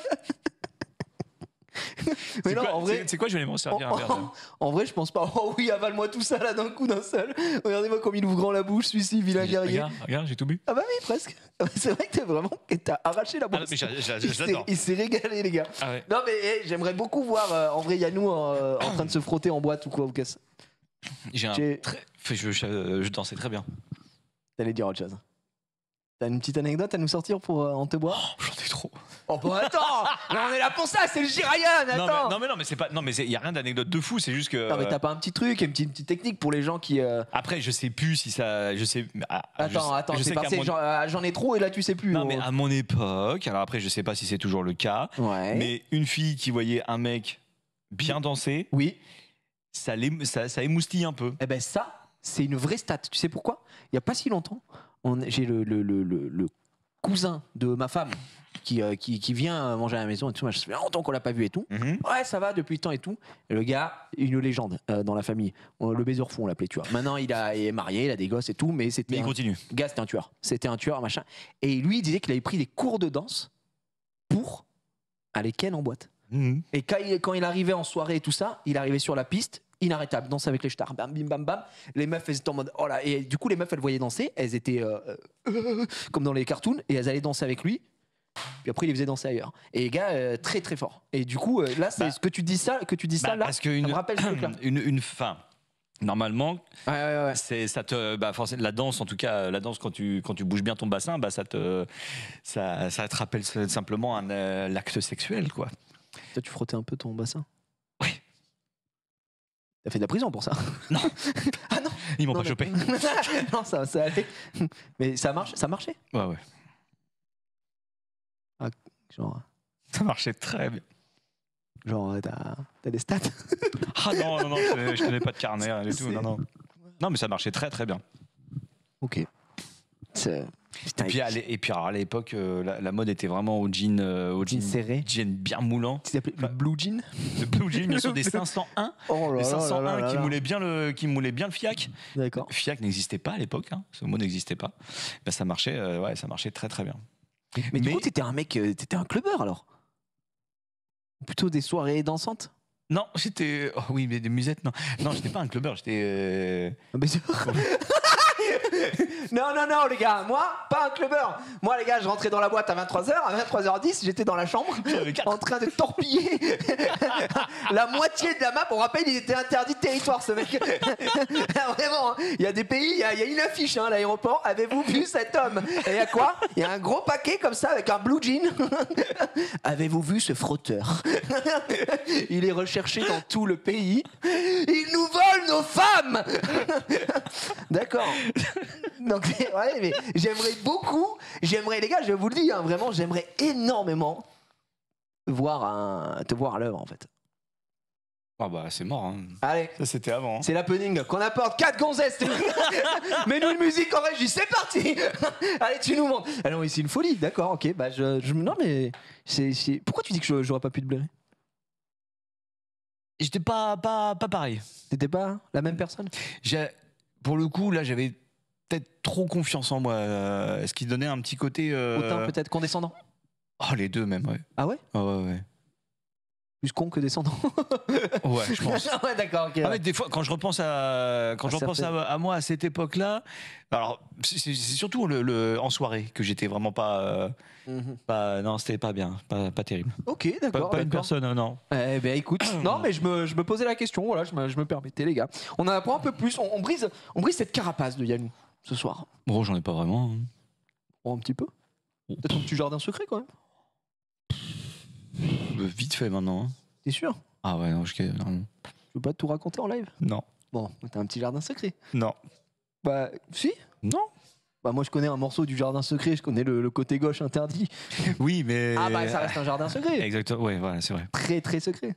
Mais non, en vrai, c'est quoi, je vais aller m'en servir un verre. En vrai, je pense pas. Oh oui, avale-moi tout ça là d'un coup, d'un seul. Regardez-moi comme il ouvre grand la bouche, celui-ci, vilain guerrier. Regarde, j'ai tout bu. Ah bah oui, presque. C'est vrai que t'as arraché la bouche. Il s'est régalé, les gars. Ah ouais. Non, mais j'aimerais beaucoup voir en vrai Yannou en train de se frotter en boîte ou quoi, ou qu'est-ce. Je dansais très bien. T'allais dire autre chose. T'as une petite anecdote à nous sortir pour en te boire? J'en ai trop. Oh bah attends, là on est là pour ça, c'est le Girayan, attends. Non mais c'est pas, non mais il y a rien d'anecdote de fou, c'est juste que. Non mais t'as pas un petit truc, une petite technique pour les gens qui. Après je sais plus si ça, je sais. Attends, c'est passé, j'en ai trop et là tu sais plus. Non mais à mon époque, alors après je sais pas si c'est toujours le cas, mais une fille qui voyait un mec bien danser, oui, ça émoustille un peu. Eh ben ça, c'est une vraie stat. Tu sais pourquoi? Il y a pas si longtemps, j'ai le cousin de ma femme qui vient manger à la maison et tout. Ça fait longtemps qu'on l'a pas vu et tout. Ouais, ça va depuis le temps et tout. Et le gars, une légende dans la famille. Le baiser fou, on l'appelait, tu vois. Maintenant, il est marié, il a des gosses et tout, mais c'était. Mais il continue. Le gars, c'était un tueur. C'était un tueur, machin. Et lui, il disait qu'il avait pris des cours de danse pour aller ken en boîte. Et quand il arrivait en soirée et tout ça, il arrivait sur la piste. Inarrêtable, danse avec les stars, bam, bim, bam, bam. Les meufs, elles étaient en mode, oh là, et du coup, les meufs, elles voyaient danser, elles étaient comme dans les cartoons, et elles allaient danser avec lui. Puis après, il les faisait danser ailleurs. Et les gars, très très fort. Et du coup, là, c'est ce que tu dis ça, là, parce que ça me rappelle ce truc-là. Une fin. Normalement, c'est ça te, forcément, la danse, en tout cas, la danse quand tu bouges bien ton bassin, ça te rappelle simplement l'acte sexuel, quoi. Toi, tu frottais un peu ton bassin? T'as fait de la prison pour ça? Non. Ah non. Ils m'ont pas chopé. Non, ça allait. Mais ça marchait? Ouais. Ah, genre. Ça marchait très bien. Genre, t'as des stats? Ah non, je tenais pas de carnet et tout. Non, mais ça marchait très très bien. Ok. Et puis alors, à l'époque, la mode était vraiment au jean serré, jean bien moulant. Tu t'appelais le blue jean? Le blue jean, bien sûr, des 501. Oh là des 501 là qui moulaient bien le fiac. D'accord. Fiac n'existait pas à l'époque, hein. Ce mot n'existait pas. Ça marchait, ça marchait très très bien. Mais du coup, t'étais un mec, t'étais un clubbeur alors? Plutôt des soirées dansantes? Non, j'étais. Oh oui, mais des musettes, non. Non, j'étais pas un clubbeur, j'étais. Un baiser. Non, les gars, moi, pas un clubbeur. Moi, les gars, je rentrais dans la boîte à 23h, à 23h10, j'étais dans la chambre en train de torpiller la moitié de la map. On rappelle, il était interdit de territoire, ce mec. Vraiment, il y a des pays, il y a une affiche à l'aéroport. Avez-vous vu cet homme? Et il y a quoi? Il y a un gros paquet comme ça avec un blue jean. Avez-vous vu ce frotteur? Il est recherché dans tout le pays. Il nous vole nos femmes. D'accord. Donc, ouais, mais j'aimerais beaucoup, les gars, je vous le dis, vraiment, j'aimerais énormément te voir à l'œuvre, en fait. Ah bah c'est mort. Hein. Allez. Ça c'était avant. Hein. C'est l'happening qu'on apporte 4 gonzesses. Mets-nous une musique en régie, c'est parti. Allez, tu nous montres. Ah non, mais c'est une folie, d'accord, ok. Bah non mais pourquoi tu dis que j'aurais pas pu te blairer? J'étais pas pareil. T'étais pas la même personne? Pour le coup, là, j'avais peut-être trop confiance en moi. Ce qui donnait un petit côté. Hautain, peut-être condescendant. Oh, les deux même, ouais. Ah ouais? Ouais. Plus con que descendant. Ouais, je pense. Ouais, d'accord, ok. Ah, mais des fois, quand je repense à moi à cette époque-là, alors c'est surtout en soirée que j'étais vraiment pas. Non, c'était pas bien, pas terrible. Ok, d'accord. Pas une personne, non. Eh ben écoute, non, mais je me posais la question, voilà, je me permettais, les gars. On en apprend un peu plus, on brise cette carapace de Yannou ce soir. Bon, j'en ai pas vraiment. Hein. Oh, un petit peu. Peut-être un petit jardin secret quand même. Vite fait maintenant. Hein. T'es sûr? Ah ouais, non, je veux pas tout raconter en live? Non. Bon, t'as un petit jardin secret? Non. Bah, si? Non. Bah, moi je connais un morceau du jardin secret, je connais le côté gauche interdit. Oui, mais. Ah, bah, ça reste un jardin secret. Exactement, ouais, voilà, c'est vrai. Très, très secret.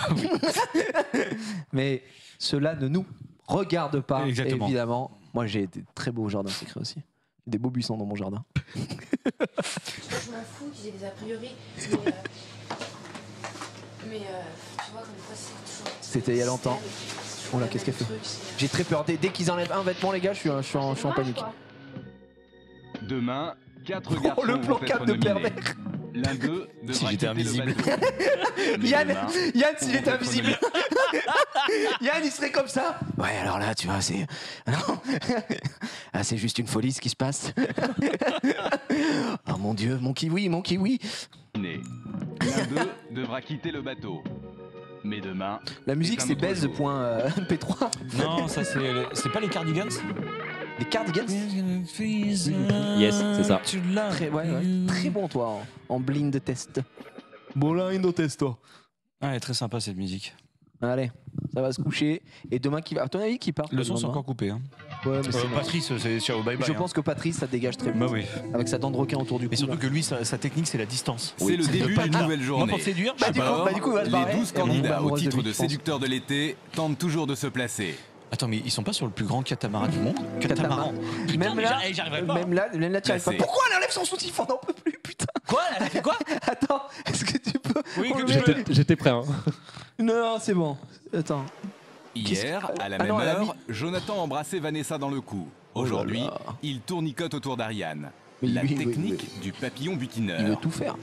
Mais cela ne nous regarde pas, exactement. Évidemment. Moi j'ai des très beaux jardins secrets aussi. Des beaux buissons dans mon jardin. Je m'en fous qu'ils aient des a priori, mais tu vois, comme quoi c'est toujours. C'était il y a longtemps. Oh là, qu'est-ce qu'elle fait? J'ai très peur. Dès qu'ils enlèvent un vêtement, les gars, je suis en panique. Demain, 4 garçons le plan vont être 4 de nominés. pervers. L'un d'eux devra Si j'étais quitter invisible. le bateau. Yann, s'il était invisible. Yann, il serait comme ça. Ouais, alors là, tu vois, c'est. Non. Ah, c'est juste une folie ce qui se passe. Oh mon Dieu, mon kiwi. L'un d'eux devra quitter le bateau. Mais demain. La musique, c'est baise.mp3. Non, ça, c'est pas les Cardigans? Les Cardigans? Yes, c'est ça. Très bon, toi, en blind test. Blind test, toi. Ah, elle est très sympa cette musique. Allez, ça va se coucher. Et demain, à ton avis, qui part? Le son, c'est encore coupé. Hein. Ouais, mais Patrice, c'est ciao, bye bye. Je pense que Patrice, ça dégage très bien. Bah oui. Avec sa dent de requin autour du cou. Et surtout que lui, sa technique, c'est la distance. C'est le début d'une nouvelle journée. Pour séduire, du coup, les 12 candidats au titre de séducteur de l'été tentent toujours de se placer. Attends, mais ils sont pas sur le plus grand catamaran du monde? Catamaran. Même là, tu arrives pas. Pourquoi elle enlève son soutif? On n'en peut plus, putain. Quoi? Elle a fait quoi? Attends, est-ce que tu peux. Oui, j'étais prêt. Hein. Non, c'est bon. Attends. Hier, à la même heure, Jonathan embrassait Vanessa dans le cou. Aujourd'hui, il tournicote autour d'Ariane. La technique du papillon butineur. Il veut tout faire.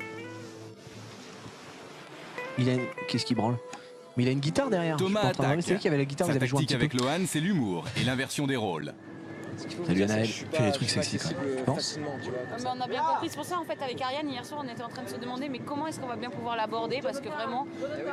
Qu'est-ce qu'il branle? Mais il a une guitare derrière. Thomas attaque. C'est lui qui avait la guitare. Sa tactique avec Lohan, c'est l'humour et l'inversion des rôles. Salut Anaël, fais des trucs sexy quand même. Tu penses? Mais on a bien compris, c'est pour ça en fait avec Ariane hier soir on était en train de se demander mais comment est-ce qu'on va bien pouvoir l'aborder parce que vraiment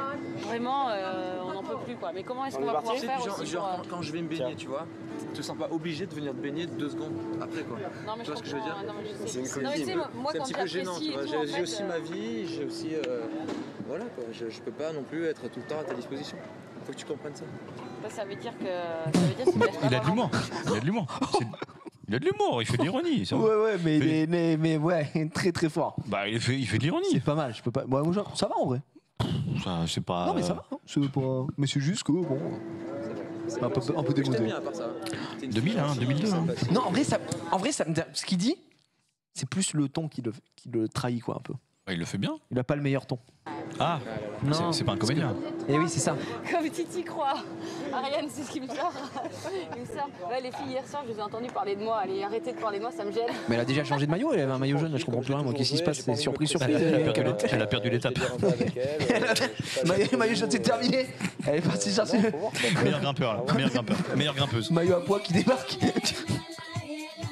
on n'en peut plus quoi. Mais comment est-ce qu'on va pouvoir faire aussi quand je vais me baigner, tu vois, tu te sens pas obligé de venir te baigner 2 secondes après quoi. Non mais tu vois ce que je veux dire? C'est une comédie. Moi, c'est un petit peu gênant, tu vois. J'ai aussi ma vie, j'ai aussi voilà quoi. Je peux pas non plus être tout le temps à ta disposition. Faut que tu comprennes ça. Ça veut dire que il a de l'humour. Il a de l'humour. Il a de l'humour, il fait de l'ironie. Ouais, mais ouais, très très fort. Bah, il fait de l'ironie. C'est pas mal, je peux pas. Ouais, ça va en vrai. Ça, c'est pas. Non, mais ça va. Mais c'est juste que bon. C'est un peu démodé. Bien à part ça. 2000, 2002. Hein. Non, en vrai, ce qu'il dit, c'est plus le ton qui le trahit, quoi, un peu. Il le fait bien. Il a pas le meilleur ton. Ah, non, c'est pas un comédien. Eh oui, c'est ça. Comme Titi croit. Ariane, c'est ce qui me sort. Ouais, les filles, hier soir, je vous ai entendu parler de moi. Allez, arrêtez de parler de moi, ça me gêne. Mais elle a déjà changé de maillot, elle avait un maillot jaune, je comprends plus rien. Moi, qu'est-ce qui se passe? C'est surprise. Elle a perdu l'étape. Maillot jaune, c'est terminé. Elle est partie chercher. Meilleur grimpeur, là. Meilleure grimpeuse. Maillot à poids qui débarque.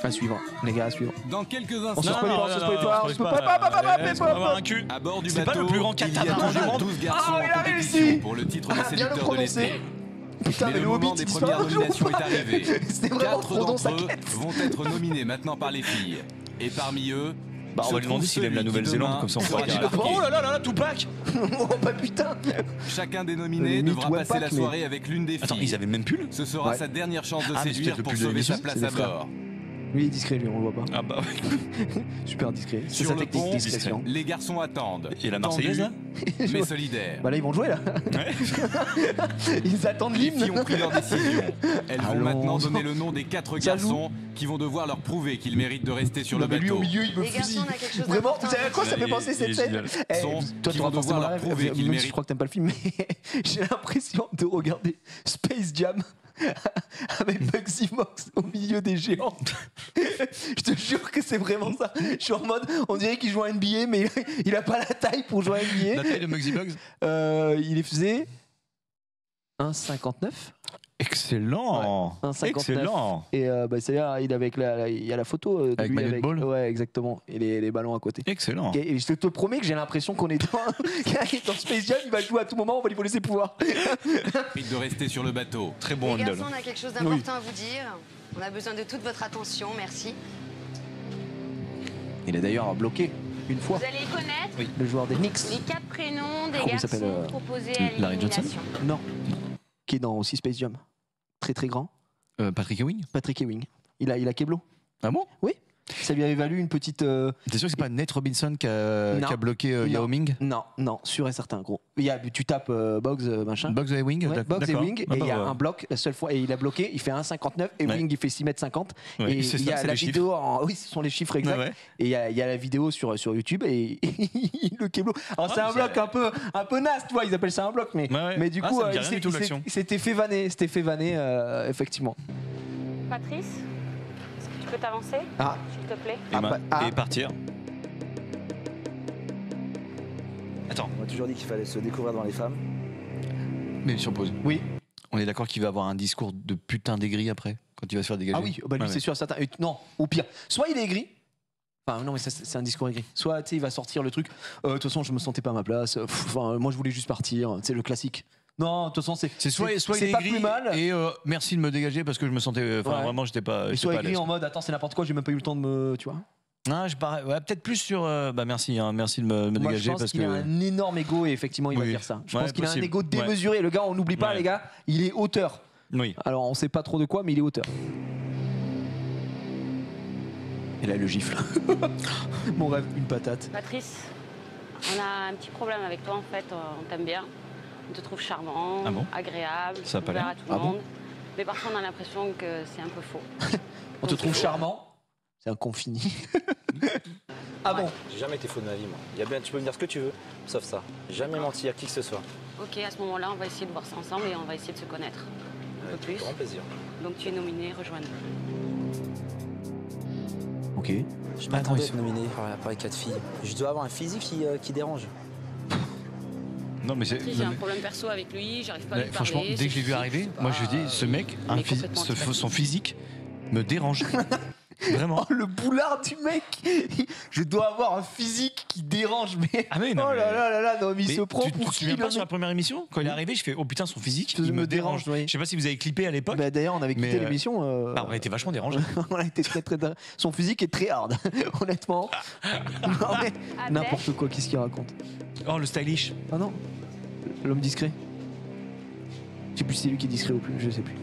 À suivre, les gars, à suivre. Dans quelques On se instants, spoil pas, on se spoil pas, on se spoil pas. avoir un cul. à bord du C'est bateau, pas le plus grand il y a catapult du déjà monde. 12 garçons Ah, il a en compétition réussi. pour le titre de Bien le séducteur de prononcer. l'été. Putain, Mais mais le le moment Hobbit, des il premières disparaît nominations toujours est arrivé. C'était vraiment 4 Frodon, sa d'entre eux quête. vont être nominés maintenant par les filles. Et parmi eux, Bah, on se va lui demander trouve s'il aime la celui qui Nouvelle-Zélande, demain comme ça on sera pourra dire. débarqué. Oh là là là, Tupac. Oh bah putain. Chacun des nominés Meet devra passer Wapak, la mais- soirée avec l'une des filles. Attends, ils avaient le même pull. Ce sera Ouais. sa dernière chance de Ah, mais c'est séduire peut-être le pour pull de sauver l'émission, sa place c'est des à frères. bord. Lui, il est discret, lui, on le voit pas. Ah bah oui. Super discret. C'est Sur sa le technique, pont, discrétion. les garçons attendent. Et la Marseillaise là Tendus, mais solidaires. Bah là, ils vont jouer là. Ils attendent Les l'hymne. filles ont pris leur décision. Elles vont Allons. maintenant donner le nom des 4 Ça garçons qui vont devoir leur prouver qu'ils méritent de rester sur Non, le mais lui bateau. au milieu, il me Les garçons, fusille. on a quelque chose Vraiment, d'important vous savez à quoi ça Il fait est- penser il cette est scène génial. Eh, Sont- toi, qui tu vont vas devoir forcément leur la rêve, prouver qu'ils même si méritent. je crois que t'aimes pas le film, mais j'ai l'impression de regarder Space Jam avec Bugsy Mox au milieu des géants. Je te jure que c'est vraiment ça. Je suis en mode, on dirait qu'il joue à NBA, mais il a pas la taille pour jouer à NBA. La taille de Muggsy Bugs. Il faisait 1,59. Excellent. 1,59. Excellent. Et bah, c'est-à-dire, il est avec il y a la photo de Avec lui maillot de ball. Ouais, exactement. Et les ballons à côté. Excellent. Et je te promets que j'ai l'impression qu'on est dans Space Jam, il va jouer à tout moment, on va lui voler ses pouvoirs. Méritent de rester sur le bateau. Très bon Les handle. garçons, on a quelque chose d'important à vous dire. On a besoin de toute votre attention, merci. Il est d'ailleurs bloqué une fois. Vous allez connaître Le joueur des Knicks. les 4 prénoms des Comment il s'appelle, garçons proposés à Larry Johnson l'élimination. Non. Qui est dans aussi Space Jam. Très très grand. Patrick Ewing. Patrick Ewing. Il a Keblo. Ah bon? Oui. Ça lui avait valu une petite. T'es sûr que c'est pas Nate Robinson qui a Non. bloqué Non. Yao Ming? Non, non, sûr et certain, gros. Tu tapes Boggs, machin. Bugs et Ewing? Ouais, Boggs et D'accord. Wing, Ah et bah il y a ouais. un bloc, la seule fois, et il a bloqué, il fait 1,59, et Ouais. Wing il fait 6,50 m. Ouais, Et c'est il y ça, a c'est la les vidéo, oui, ce sont les chiffres exacts. Ouais, ouais. Et il y a la vidéo sur YouTube, et le Keblo. Alors c'est un bloc un peu naze, tu vois, ils appellent ça un bloc, mais, Ouais, ouais. mais du Ah, coup, ça me dit rien du tout, l'action. c'était fait vanner, effectivement. Patrice, est-ce que tu peux t'avancer, Ah. s'il te plaît? Et partir. Attends, On m'a toujours dit qu'il fallait se découvrir dans les femmes. mais sur pause. Oui. On est d'accord qu'il va avoir un discours de putain d'aigri après, quand il va se faire dégager. Ah oui, bah lui Ouais, c'est ouais. sûr, certain. Non, au pire, soit il est aigri. Enfin non mais ça, c'est un discours aigri. Soit tu sais il va sortir le truc. De toute façon je me sentais pas à ma place. Enfin moi je voulais juste partir. C'est le classique. Non de toute façon c'est Soit il c'est est pas aigri plus mal. et merci de me dégager parce que je me sentais. Enfin Ouais. vraiment j'étais pas. Et j'étais soit pas à aigri l'aise. en mode attends c'est n'importe quoi j'ai même pas eu le temps de me tu vois. Non, je parais. Ouais, peut-être plus sur. Bah merci, hein, merci de me Moi dégager je pense parce qu'il que. a un énorme ego et effectivement il va Oui. faire ça. Je Ouais, pense qu'il a un possible. ego démesuré. Le gars on n'oublie pas Ouais. les gars il est auteur. Oui. Alors on sait pas trop de quoi mais il est auteur. Et là le gifle. Mon rêve une patate. Patrice, on a un petit problème avec toi en fait, on t'aime bien. On te trouve charmant, Ah bon agréable, Ça a pas ouvert l'air. à tout Ah le bon monde. Mais parfois on a l'impression que c'est un peu faux. On te trouve charmant. C'est un confini. Ah bon? J'ai jamais été faux de ma vie, moi. Tu peux me dire ce que tu veux, sauf ça. J'ai jamais menti à qui que ce soit. Ok, à ce moment-là, on va essayer de voir ça ensemble et on va essayer de se connaître un peu plus. Grand plaisir. Donc tu es nominé, rejoins-nous. Ok. Je m'attendais à être nominé par les 4 filles. Je dois avoir un physique qui dérange. Non mais c'est. J'ai un problème perso avec lui, j'arrive pas à lui parler. Franchement, dès que je l'ai vu arriver, moi je dis, ce mec, son physique me dérange. Vraiment. Oh, le boulard du mec. Je dois avoir un physique qui dérange, mais. Ah mais non, oh là là là là, non, mais il se prend tu pour te qui souviens le pas sur la mec première émission quand il est arrivé, je fais oh putain son physique, il me dérange. oui. Je sais pas si vous avez clippé à l'époque. Bah, d'ailleurs, on avait quitté l'émission. Bah, on a été vachement dérangés. On a été très très. Son physique est très hard, honnêtement. Non, mais n'importe quoi, qu'est-ce qu'il raconte? Oh le stylish. Ah non, l'homme discret. Je sais plus si c'est lui qui est discret ou plus, je sais plus.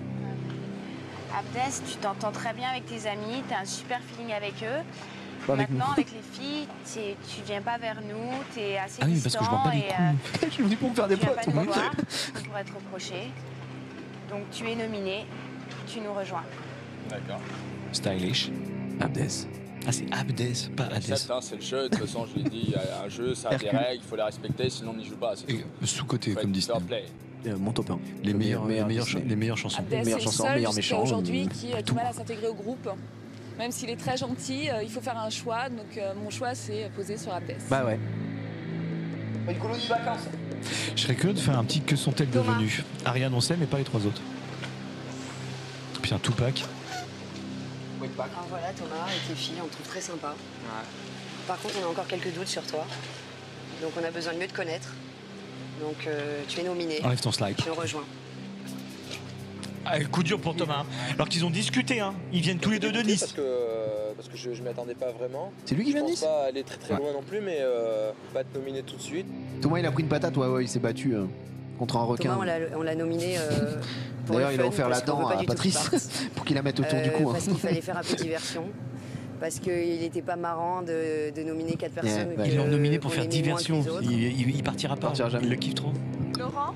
Abdes, tu t'entends très bien avec tes amis, tu as un super feeling avec eux. Pas avec Maintenant, nous. avec les filles, tu viens pas vers nous, tu es assez Ah oui, parce que je vois pas les distant coups. Je suis venu pour me faire des tu viens potes. pas nous voir, on pourrait te reprocher. Donc tu es nominé, tu nous rejoins. D'accord. Stylish. Abdes. Ah c'est Abdes, pas Hades. C'est le jeu, de toute façon, je l'ai dit, il y a un jeu, ça a des Hercule. règles, il faut les respecter, sinon on n'y joue pas. Sous-côté comme Disney. Fair play. Mon top 1. Les meilleures Disney. les meilleures chansons. Abdel, meilleures c'est le chansons, seul meilleurs jusqu'à méchants, aujourd'hui qui a du mal à s'intégrer au groupe. Même s'il est très gentil, il faut faire un choix. Donc mon choix, c'est posé sur Abdes. Bah ouais. Une colonie de vacances. Je serais curieux de faire un petit que sont-elles devenues. Ariane on sait mais pas les trois autres. Putain Tupac. Alors voilà, Thomas et tes filles, on te trouve très sympa. Par contre, on a encore quelques doutes sur toi. Donc on a besoin de mieux te connaître. Donc tu es nominé. Enlève ton slide. Tu nous rejoins. Ah, coup dur pour Thomas. Alors qu'ils ont discuté, hein. Ils viennent tous les deux de Nice. Parce que je m'y attendais pas vraiment. C'est lui qui vient de Je Nice? pense pas aller très loin non plus, mais pas être nominé tout de suite. Thomas, il a pris une patate, ouais, il s'est battu contre un requin. Thomas, on l'a nominé. Pour D'ailleurs, le il a fun, offert la parce qu'on dent veut pas à du tout qu'il Patrice parte. pour qu'il la mette autour du cou. Parce qu'il fallait faire un peu diversion. Parce qu'il n'était pas marrant de nominer 4 personnes. Ils l'ont nominé pour qu'on faire aimait moins que diversion. les autres. Il partira pas. Il le kiffe trop. Laurent?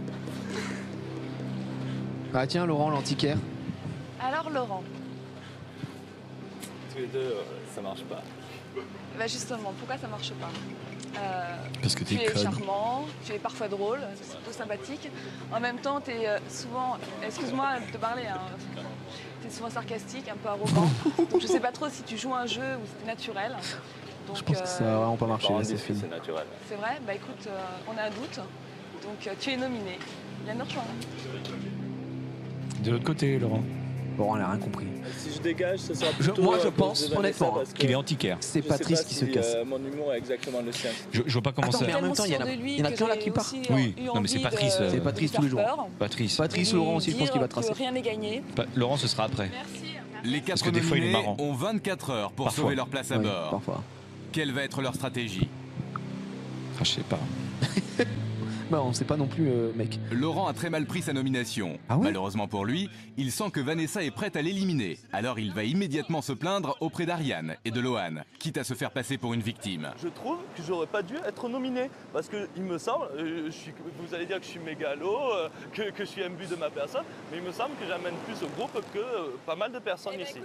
Ah tiens, Laurent, l'antiquaire. Alors Laurent, Tous les deux, ça marche pas. bah justement, pourquoi ça marche pas? Parce que tu t'es es conne. charmant, tu es parfois drôle, c'est plutôt sympathique. En même temps, tu es souvent, excuse-moi de te parler, hein, tu es souvent sarcastique, un peu arrogant. Donc je sais pas trop si tu joues un jeu ou si c'est naturel. Donc, Je pense que ça va vraiment pas marcher, là, c'est c'est fini. C'est naturel. c'est vrai, bah écoute, on a un doute. Donc tu es nominé. Viens nous rejoindre. De l'autre côté, Laurent. Laurent, elle a rien compris. Si je dégage, ce sera plutôt. Moi, je à cause pense, de Vanessa, honnêtement, parce que qu'il est antiquaire. C'est je sais Patrice pas qui si, se casse. Mon humour est exactement le sien. Je vois pas comment Attends, ça. mais en même temps, il y en a plein là qui partent. Oui, non, mais c'est Patrice. C'est Patrice tous les jours. Patrice. Patrice, Laurent aussi, je pense qu'il va tracer. Rien n'est gagné. Laurent, ce sera après. Les 4 que des fois, il est nominés marrant. ont 24 heures pour Parfois. sauver leur place à Oui, bord. parfois. Quelle va être leur stratégie? Ah, je sais pas. Bah, on sait pas non plus, mec. Laurent a très mal pris sa nomination. Ah ouais Malheureusement pour lui, il sent que Vanessa est prête à l'éliminer. Alors il va immédiatement se plaindre auprès d'Ariane et de Lohan, quitte à se faire passer pour une victime. Je trouve que j'aurais pas dû être nominé parce que il me semble, vous allez dire que je suis mégalo, que je suis imbu de ma personne, mais il me semble que j'amène plus au groupe que pas mal de personnes ici.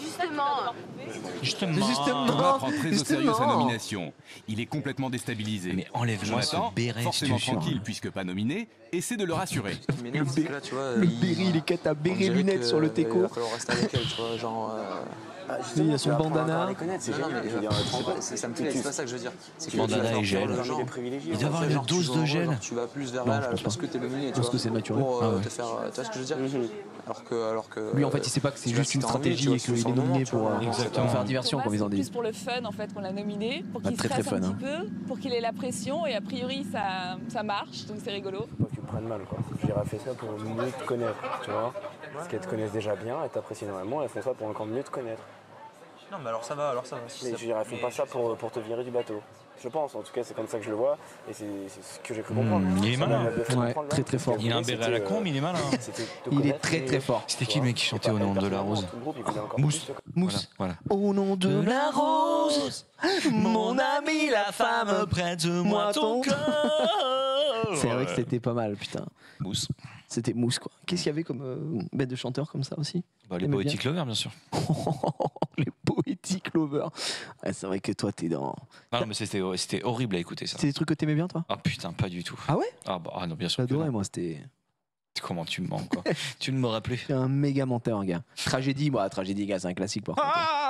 Justement. Thomas prend très au sérieux sa nomination. Il est complètement déstabilisé. Mais enlève-moi ce Jonathan, béret, forcément je te jure. tranquille puisque pas nominé, essaie de le rassurer. Le Béry, il est qu'à ta béret lunettes sur le Il téco. va falloir rester avec elle, tu vois, genre. Il a son bandana. Ça me fait, c'est pas ça que je veux dire. C'est que Bandana et gel. Il doit avoir une dose de gel. Tu vas plus vers Non, là je pense parce pas. que t'es nominé, Je tu pense vois. que c'est naturel. Pour Ah ouais. te faire, tu vois ce que je veux dire. Alors que. Lui, en fait, il sait pas que c'est juste une stratégie et qu'il est nominé pour faire diversion, comme ils ont C'est dit. plus pour le fun en fait qu'on l'a nominé, pour qu'il très, stresse très un fun, petit peu, pour qu'il ait la pression et a priori ça marche, donc c'est rigolo. Faut pas que tu prennes mal, quoi. J'irais fait ça pour mieux te connaître, tu vois. Parce qu'elles te connaissent déjà bien, elles t'apprécient énormément, elles font ça pour encore mieux te connaître. Non, mais alors ça va. Mais je dirais, elles font pas ça pour te virer du bateau. Je pense, en tout cas, c'est comme ça que je le vois, et c'est ce que j'ai cru comprendre. Il est malin. Ouais, très très fort. Il a un béret à la con, mais il est malin. Il est très très fort. C'était qui le mec qui chantait au nom de la rose? Mousse. Mousse. Voilà. Au nom de la rose, mon ami, la femme, prête-moi ton cœur. C'est vrai que c'était pas mal, putain. Mousse. C'était Mousse, quoi. Qu'est-ce qu'il y avait comme bête de chanteur comme ça aussi? Les T'aimais Poetic Lovers, bien sûr. Les Poetic Lovers. Ouais, c'est vrai que toi, t'es dans. Ah non, mais c'était horrible à écouter ça. C'était des trucs que t'aimais bien, toi? Ah putain, pas du tout. Ah ouais? Ah non, bien sûr. J'adorais, moi, c'était. Comment tu me mens, quoi? Tu ne me rappelais. T'es un méga menteur, gars. Tragédie, moi, Tragédie, gars, c'est un classique, par contre.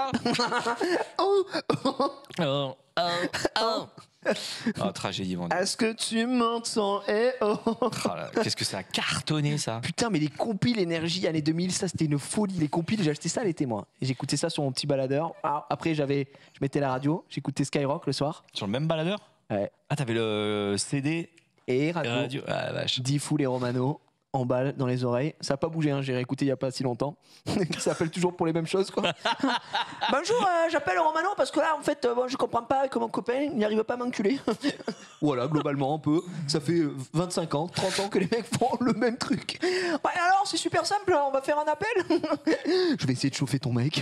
Ah, tragédie, mon Dieu. Est-ce que tu m'entends? Eh oh. Ah là, qu'est-ce que ça a cartonné, ça? Putain, mais les compiles énergie années 2000, ça c'était une folie. Les compiles, j'ai acheté ça l'été, moi. Et j'écoutais ça sur mon petit baladeur. Ah, après, je mettais la radio, j'écoutais Skyrock le soir. Sur le même baladeur? Ouais. Ah, t'avais le CD et radio. Ah la vache. Diffou les Romano. En balle dans les oreilles. Ça n'a pas bougé, hein, j'ai réécouté il n'y a pas si longtemps. Ça appelle toujours pour les mêmes choses, quoi. Bonjour, j'appelle Romano parce que là, en fait, je comprends pas que mon copain il n'arrive pas à m'enculer. Voilà, globalement, un peu. Ça fait 25 ans, 30 ans que les mecs font le même truc. Bah, alors, c'est super simple, on va faire un appel. Je vais essayer de chauffer ton mec.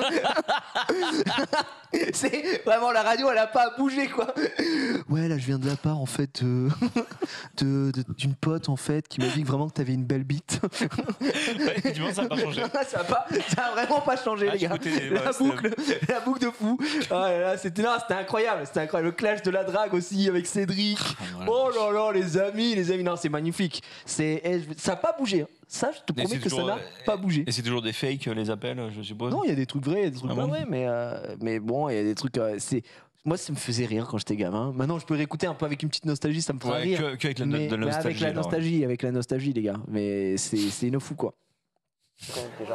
C'est vraiment la radio, elle a pas bougé, quoi. Ouais, là, je viens de la part, en fait, d'une pote, en fait, qui m'a dit que vraiment que t'avais une belle bite. Ouais, du moins, ça n'a pas changé. Ça a vraiment pas changé, les gars. La boucle de fou. Ah là là, c'était incroyable. C'était incroyable. Le clash de la drague aussi avec Cédric. Oh là là, les amis. Non, c'est magnifique. Ça n'a pas bougé. Ça, je te promets que ça n'a pas bougé. Et c'est toujours des fakes, les appels, je suppose? Non, il y a des trucs vrais, il y a des trucs pas vrais, mais bon, il y a des trucs. Moi, ça me faisait rire quand j'étais gamin. Maintenant, je peux réécouter un peu avec une petite nostalgie, ça me ferait rire. Avec la nostalgie. Avec la nostalgie, les gars. Mais c'est une fou, quoi. Déjà,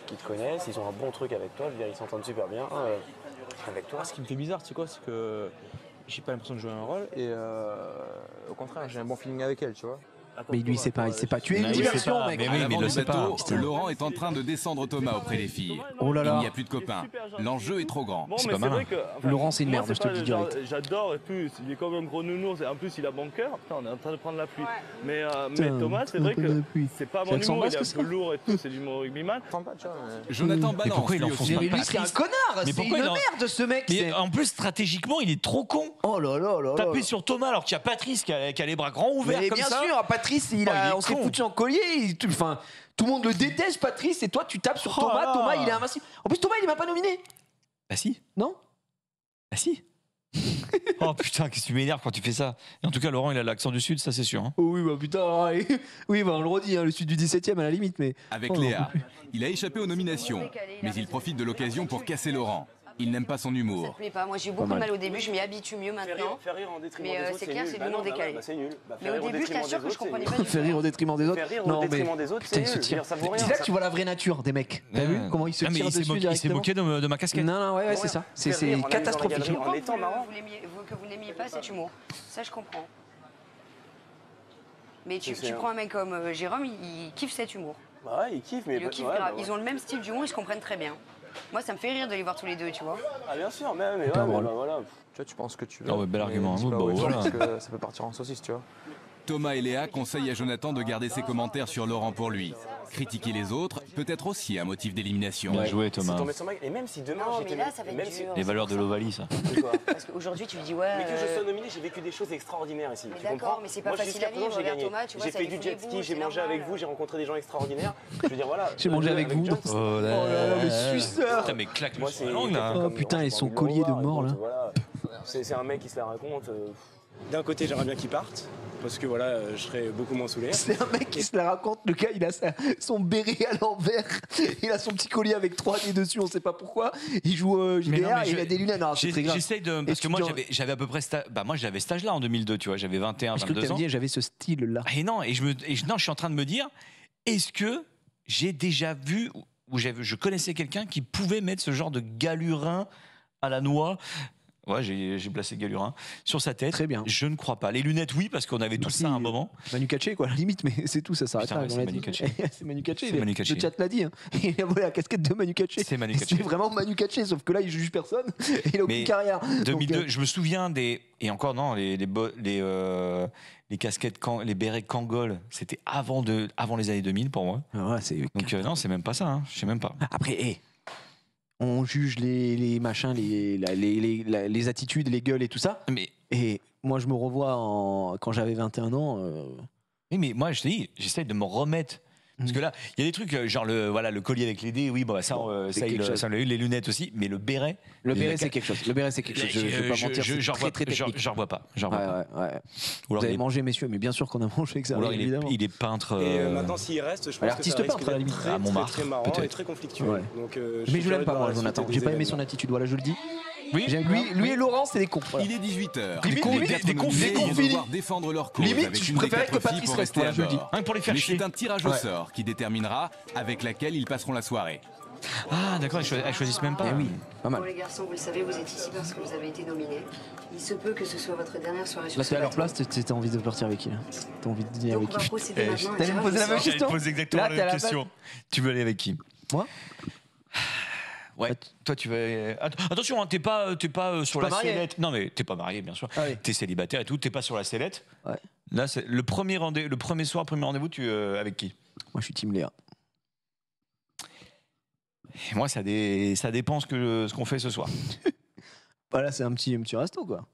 qui te connaissent, ils ont un bon truc avec toi, je veux dire, ils s'entendent super bien avec toi. Ce qui me fait bizarre, tu sais quoi, c'est que j'ai pas l'impression de jouer un rôle et au contraire, j'ai un bon feeling avec elle, tu vois. Mais lui, c'est pas. Tu es une diversion, mec. Mais oui, mais il le sait pas. Laurent est en train de descendre Thomas auprès des filles. Oh là là. Il n'y a plus de copains. L'enjeu est trop grand. Bon, C'est mais pas malin. vrai que, Laurent, c'est une merde, je te le dis direct. J'adore, et plus, il est comme un gros nounours, et en plus, il a bon cœur. Putain, on est en train de prendre la pluie. Mais Thomas, c'est vrai que c'est pas mon humour, il est un peu lourd et tout, c'est du humour rugbyman. Jonathan balance. Mais pourquoi il enfonce Mais lui, c'est un connard. C'est une merde, ce mec. Mais en plus, stratégiquement, il est trop con. Oh là là là. Taper sur Thomas alors qu'il y a Patrice qui a les bras grands ouverts mais comme bien ça. sûr, Patrice, on s'est foutu en collier. Enfin, tout le monde le déteste, Patrice, et toi, tu tapes sur Thomas. Thomas, il est invincible. En plus, Thomas, il est même pas nominé. Bah si. Non. Bah si. Oh putain, qu'est-ce que tu m'énerves quand tu fais ça. Et en tout cas, Laurent, il a l'accent du Sud, ça c'est sûr. Hein. Oh oui, bah putain, oui, bah on le redit, hein, le Sud du 17e à la limite, mais. Avec Léa, il a échappé aux nominations, mais il profite de l'occasion pour casser Laurent. Il n'aime pas son humour. Ça te plaît pas. Moi, j'ai eu beaucoup de mal au début, je m'y habitue mieux maintenant. Faire rire en détriment Mais des autres, c'est clair, c'est de l'humour décalé. c'est nul. Mais au début, je t'assure que je comprenais pas du tout. Faire rire au détriment des autres. Faire rire au détriment des autres, c'est nul. Ça vaut rien. C'est là que tu vois la vraie nature des mecs. T'as vu comment ils se tirent dessus directement. Il s'est moqué de ma casquette. Non, ouais, c'est ça. C'est catastrophique. En étant marrant. Que vous n'aimiez pas cet humour. Ça, je comprends. Mais tu prends un mec comme Jérôme, il kiffe cet humour. Bah ouais, il kiffe, mais. Ils ont le même style d'humour, ils se comprennent très bien. Moi, ça me fait rire de les voir tous les deux, tu vois. Ah, bien sûr, mais voilà. Tu vois, tu penses que tu veux. Ah ouais, bel argument. Parce que ça peut partir en saucisse, tu vois. Thomas et Léa conseillent à Jonathan de garder ses commentaires sur Laurent pour lui. Critiquer les autres peut être aussi un motif d'élimination. Bien joué, Thomas. Et même si demain mais là, ça va être dur. Les valeurs de l'Ovalie, ça. Parce qu'aujourd'hui, tu lui dis, ouais. Mais que je sois nominé, j'ai vécu des choses extraordinaires ici. Mais d'accord, mais c'est pas facile à vivre. Regarde Thomas, tu vois, j'ai fait du jet ski, j'ai mangé avec vous, j'ai rencontré des gens extraordinaires. Je veux dire, voilà. J'ai mangé avec vous. Oh là là, le suceur. Putain, mais claque-moi sur la langue, là. Oh putain, et son collier de mort, là. C'est un mec qui se la raconte. D'un côté, j'aimerais bien qu'il parte, parce que voilà, je serais beaucoup moins saoulé. C'est un mec qui se la raconte, le gars, il a son béret à l'envers, il a son petit collier avec 3D dessus, on sait pas pourquoi. Il joue JDR et il a des lunettes. J'essaye de. Parce que moi, j'avais à peu près. Moi, j'avais cet âge-là en 2002, tu vois, j'avais 21, 22 ans. J'avais ce style-là. Et non, je suis en train de me dire, est-ce que j'ai déjà vu, ou je connaissais quelqu'un qui pouvait mettre ce genre de galurin à la noix? Ouais, j'ai placé Galurin sur sa tête. Très bien. Je ne crois pas. Les lunettes, oui, parce qu'on avait tout ça à un moment. Manu Katché, quoi, limite, mais c'est tout, ça s'arrête là. C'est Manu Katché. C'est Manu Katché. Le chat l'a dit. Hein. Il a volé la casquette de Manu Katché. C'est Manu Katché. C'est vraiment Manu Katché, sauf que là, il juge personne et il a aucune carrière. 2002, donc, je me souviens des. Et encore, non, les casquettes, les bérets Kangol, c'était avant les années 2000 pour moi. Ouais, donc, non, c'est même pas ça. Hein. Je sais même pas. Après, on juge les machins, les attitudes, les gueules et tout ça. Et moi, je me revois quand j'avais 21 ans. Oui, mais moi, je te dis, j'essaie de me remettre. Parce que là, il y a des trucs, genre le collier avec les dés, oui, bah, ça on l'a eu, les lunettes aussi, mais le béret. Le béret, c'est quelque chose. Le béret, c'est quelque chose. Je vais pas mentir, c'est très technique. J'en vois pas. Ouais. Vous avez mangé, messieurs, mais bien sûr qu'on a mangé avec ça. Ou alors il est peintre. Et maintenant, s'il reste, je pense que ça risque d'être à Montmartre, très marrant et très conflictuel. Mais je l'aime pas, moi, Jonathan. J'ai pas aimé son attitude, voilà, je le dis. Oui, lui et Laurent, c'est des cons. Il est 18h. Des cons finis. Défendre leur cause. Limite, je préférais que Patrice reste là, je le dis. Pour les faire chier. C'est un tirage au sort qui déterminera avec laquelle ils passeront la soirée. Ah d'accord, elles choisissent même pas. Oui, pas mal. Bon les garçons, vous le savez, vous êtes ici parce que vous avez été nominés. Il se peut que ce soit votre dernière soirée sur là, ce t'es à leur plateau. place, t'as envie de partir avec qui là? T'as envie de dîner avec qui? Donc on va procéder maintenant. T'allais me poser la même question? Je pose exactement la même question. Tu veux aller avec qui? Moi? Ouais, toi tu vas. Attention, hein, t'es pas sur la sellette. Non mais t'es pas marié bien sûr. T'es célibataire et tout, t'es pas sur la sellette. Ouais. Là, c'est le premier rendez-vous, tu avec qui? Moi, je suis team Léa. Et moi, ça dépend ce qu'on fait ce soir. Bah là, c'est un petit resto quoi.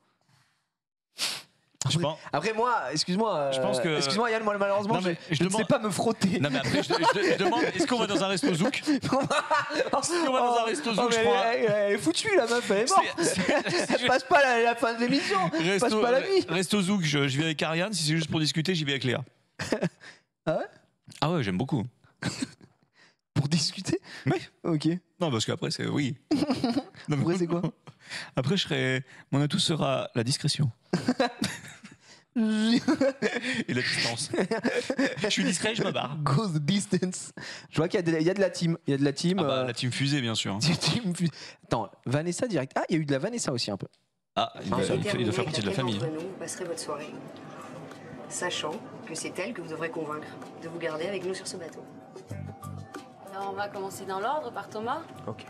Après moi, excuse-moi. Je pense que. Excuse-moi Yann, moi malheureusement, je ne sais pas me frotter. Non mais après, je demande, est-ce qu'on va dans un resto zouk? Est-ce qu'on va dans un resto zouk? Elle est foutue la meuf, elle est morte. Elle passe pas la fin de l'émission. Elle passe pas la vie. Resto zouk, je vais avec Ariane. Si c'est juste pour discuter, j'y vais avec Léa. Ah ouais? Ah ouais, j'aime beaucoup. Pour discuter? Oui. Ok. Non, parce qu'après, c'est oui. Après, c'est quoi? Après, mon atout sera la discrétion. et la distance. Je suis discret, je me barre. Go the distance. Je vois qu'il y a de la team. Il y a de la team. Ah bah, la team fusée, bien sûr. Attends, Vanessa direct. Ah, il y a eu de la Vanessa aussi un peu. Ah, il doit faire partie de la famille. Vous passerez votre soirée, sachant que c'est elle que vous devrez convaincre de vous garder avec nous sur ce bateau. Alors on va commencer dans l'ordre par Thomas. Ok.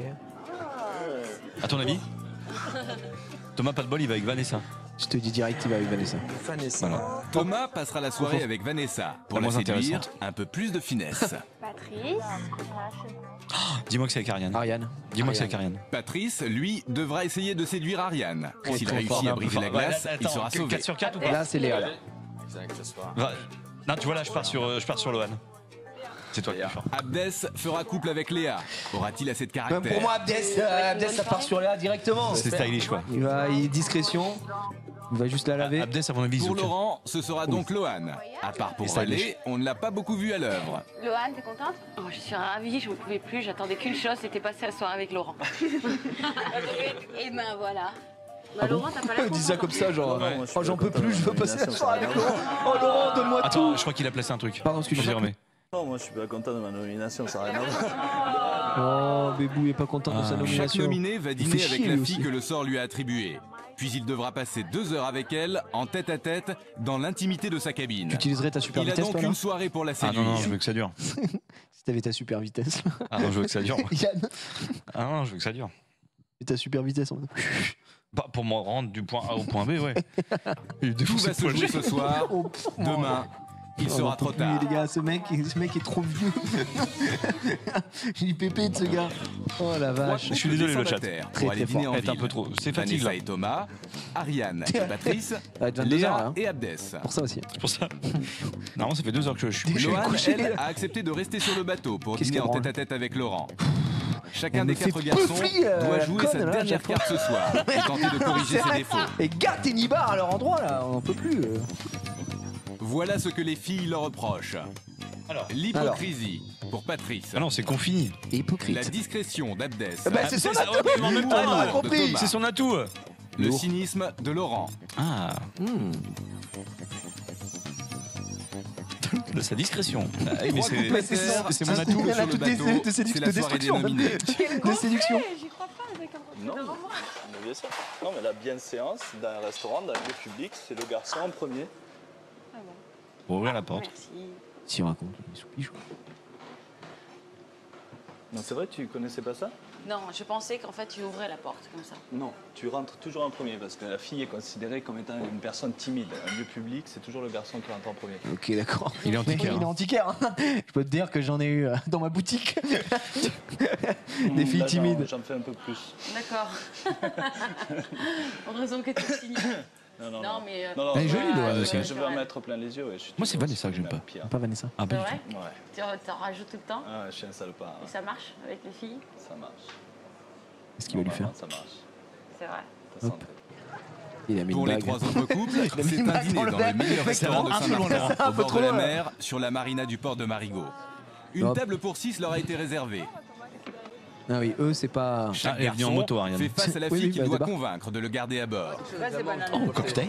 À ton avis Thomas, pas de bol, il va avec Vanessa. Je te dis direct, il va avec Vanessa. Voilà. Thomas passera la soirée avec Vanessa pour La la moins séduire, intéressante. un peu plus de finesse. Patrice. Dis-moi que c'est avec Ariane. Ariane. Dis-moi que c'est avec Ariane. Patrice, lui, devra essayer de séduire Ariane. Oh, S'il trop réussit fort. à briser la glace, il sera sauvé. 4 sur 4 ou pas Là, c'est Léa. Non, tu vois, là, je pars sur Lohan. C'est toi qui es fort. Abdès fera couple avec Léa. Aura-t-il assez de caractère? Même pour moi, Abdès, ça part sur Léa directement. C'est stylish, quoi. Il va, discrétion. Il va juste la laver. Abdès, à mon avis, Pour Laurent, ce sera donc Lohan. À part pour Relais, on ne l'a pas beaucoup vu à l'œuvre. Lohan, t'es contente? Oh, je suis ravie, je ne pouvais plus, j'attendais qu'une chose, c'était passer la soirée avec Laurent. Et ben voilà. Bah, Laurent, t'as pas l'air Il dit ça comme ça, genre. Ouais. Oh, j'en peux plus, je veux passer la soirée avec Laurent. Oh, Laurent, donne-moi tout. Attends, je crois qu'il a placé un truc. Pardon, excuse-moi. Jérôme. Non, moi je suis pas content de ma nomination, ça n'a rien à voir. Oh, Bébou est pas content de sa Chaque nomination. nominé va Il dîner fait avec chier, la lui fille aussi. que le sort lui a attribuée. Puis il devra passer 2 heures avec elle, en tête-à-tête, dans l'intimité de sa cabine. Tu utiliserais ta super Il a vitesse, donc toi, là une soirée pour la Ah séduire. non, non, je veux que ça dure. Si t'avais ta super vitesse. Ah non, je veux que ça dure. moi. Yann, Ah non, je veux que ça dure. et ta super vitesse. Bah, pour me rendre du point A au point B, ouais. Tout va se jouer ce soir. Demain, il sera trop tard. Les gars, ce mec est trop vieux. J'ai dit pépé de ce gars. Oh la vache. Je suis désolé, le chat. Très, Pour aller très dîner fort. en Être un ville. peu trop. C'est fatigué, Vanessa là. et Thomas, Ariane et Patrice, Ça va être 22 heures, là, Léa hein. et Abdès. Pour ça aussi. C'est pour ça. Normalement, ça fait 2 heures que je suis couché. Lohan, couché. elle, a accepté de rester sur le bateau pour Qu'est-ce dîner en qu'elle branle tête-à-tête avec Laurent. Chacun Elle des me fait 4 garçons peufler, doit la jouer conne, sa là, à dernière chaque fois. carte ce soir et tenter de corriger ses défauts. Et garde tes nibards à leur endroit là, on en peut plus. Voilà ce que les filles leur reprochent. Alors. L'hypocrisie pour Patrice. Ah non, c'est confini. Hypocrite. La discrétion d'Abdès. Bah, c'est son ça, atout. ouais, mais en même temps, on a de compris. Thomas. C'est son atout. Le Lourd. cynisme de Laurent. Ah, Hmm. de sa discrétion. Ah, oui, mais Trois c'est complémentaires c'est mon atout. sur le atout bateau, de c'est la soirée des destruction. nominés. De séduction. J'y crois pas avec un Non, mais bien sûr. Non, mais la bienséance dans un restaurant, dans le lieu public, c'est le garçon en premier. Pour ouvrir la porte. Merci. Si on raconte, il soupige. Non, c'est vrai, tu connaissais pas ça? Non, je pensais qu'en fait tu ouvrais la porte comme ça. Non, tu rentres toujours en premier parce que la fille est considérée comme étant une personne timide. Un lieu public, c'est toujours le garçon qui rentre en premier. Ok, d'accord. Il est antiquaire. Il est antiquaire. Hein. Je peux te dire que j'en ai eu dans ma boutique. Des filles Là, timides. J'en fais un peu plus. D'accord. Heureusement que tu signes. Non, mais. Elle est jolie, Lohan, aussi. Je veux en mettre plein les yeux. Ouais. Moi, c'est Vanessa que j'aime pas. Pas Vanessa. Ah, C'est pas du vrai? tout. Ouais. Tu en rajoutes tout le temps? Ah, je suis un salopard. Et ça marche avec les filles? Ça marche. Qu'est-ce qu'il va lui faire? Ça marche. C'est vrai. Ta santé. Il a mis Pour une les bague. 3 autres couples, Il a mis c'est une un bague dîner dans dans le le verre. meilleur restaurant de Un peu loin, Saint-Martin, un au peu bord trop de la loin, là. mer, sur la marina du port de Marigot. Une Hop. table pour 6 leur a été réservée. Ah oui, eux, c'est pas. Chaque elle est venue en garçon moto, Ariane. fait face à la Oui, fille oui, qu'il bah, doit débarque. convaincre de le garder à bord. Oh, cocktail.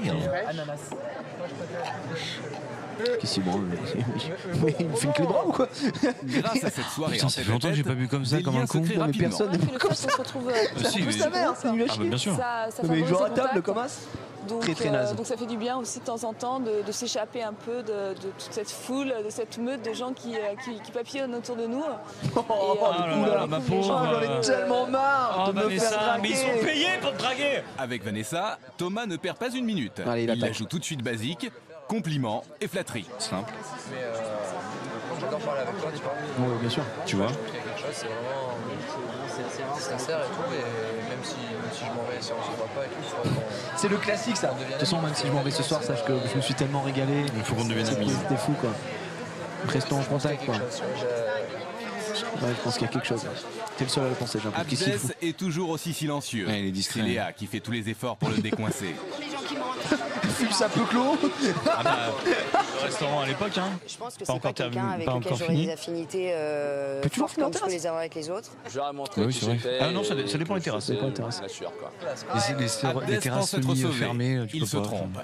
Qu'est-ce qu'il branle? Mais il me fait une clé de bras ou quoi? Grâce à cette soirée Putain, en ça fait longtemps que j'ai pas bu comme ça, des comme un liens se con. créent Non, mais rapidement. personne Ouais, n'est puis le comme fait ça. qu'on se retrouve. Si, Pousse mais- sa mère, c'est nul à Ah, bah, chier. bien sûr. Ça Mais favorise joueur à le table, contact. comme as? Donc, Très, très naze. donc ça fait du bien aussi de temps en temps de s'échapper un peu de toute cette foule, de cette meute de gens qui papillonnent autour de nous. Oh là là, ma pauvre. J'en ai tellement marre Oh, de me faire Vanessa, mais ils sont draguer. payés pour te draguer. Avec Vanessa, Thomas ne perd pas une minute. Allez, il il la attaque. joue tout de suite basique, compliments et flatterie. Simple. Mais j'adore parler avec toi, tu vois. Oui, bien sûr. Tu vois. Il y a quelque chose, c'est vraiment sincère et tout. Et même si je m'en vais, si on se voit pas et tout, je crois qu'on. C'est le classique ça. De toute façon, même si je m'en vais ce soir, sache que je me suis tellement régalé. Il faut qu'on devienne amis. C'était fou quoi. Restons en contact quoi. Ouais, je pense qu'il y a quelque chose. T'es le seul à le penser, j'ai l'impression qu'il s'y fout. Abdès est toujours aussi silencieux. Ouais, il est discret. C'est Léa qui fait tous les efforts pour le décoincer. Fume sa peu clos. Ah bah, restaurant à l'époque, hein. Je pense que Pas c'est pas encore quelqu'un avec pas lequel encore j'aurais fini. des affinités Peux-tu fortes l'en comme je peux terrasse les avoir avec les autres. Je leur ai montré Oui, qui c'est vrai. j'étais. Ah non, ça dépend des terrasses. Les nature, quoi. Les terrasses semi-fermées, tu Il peux se pas. trompe.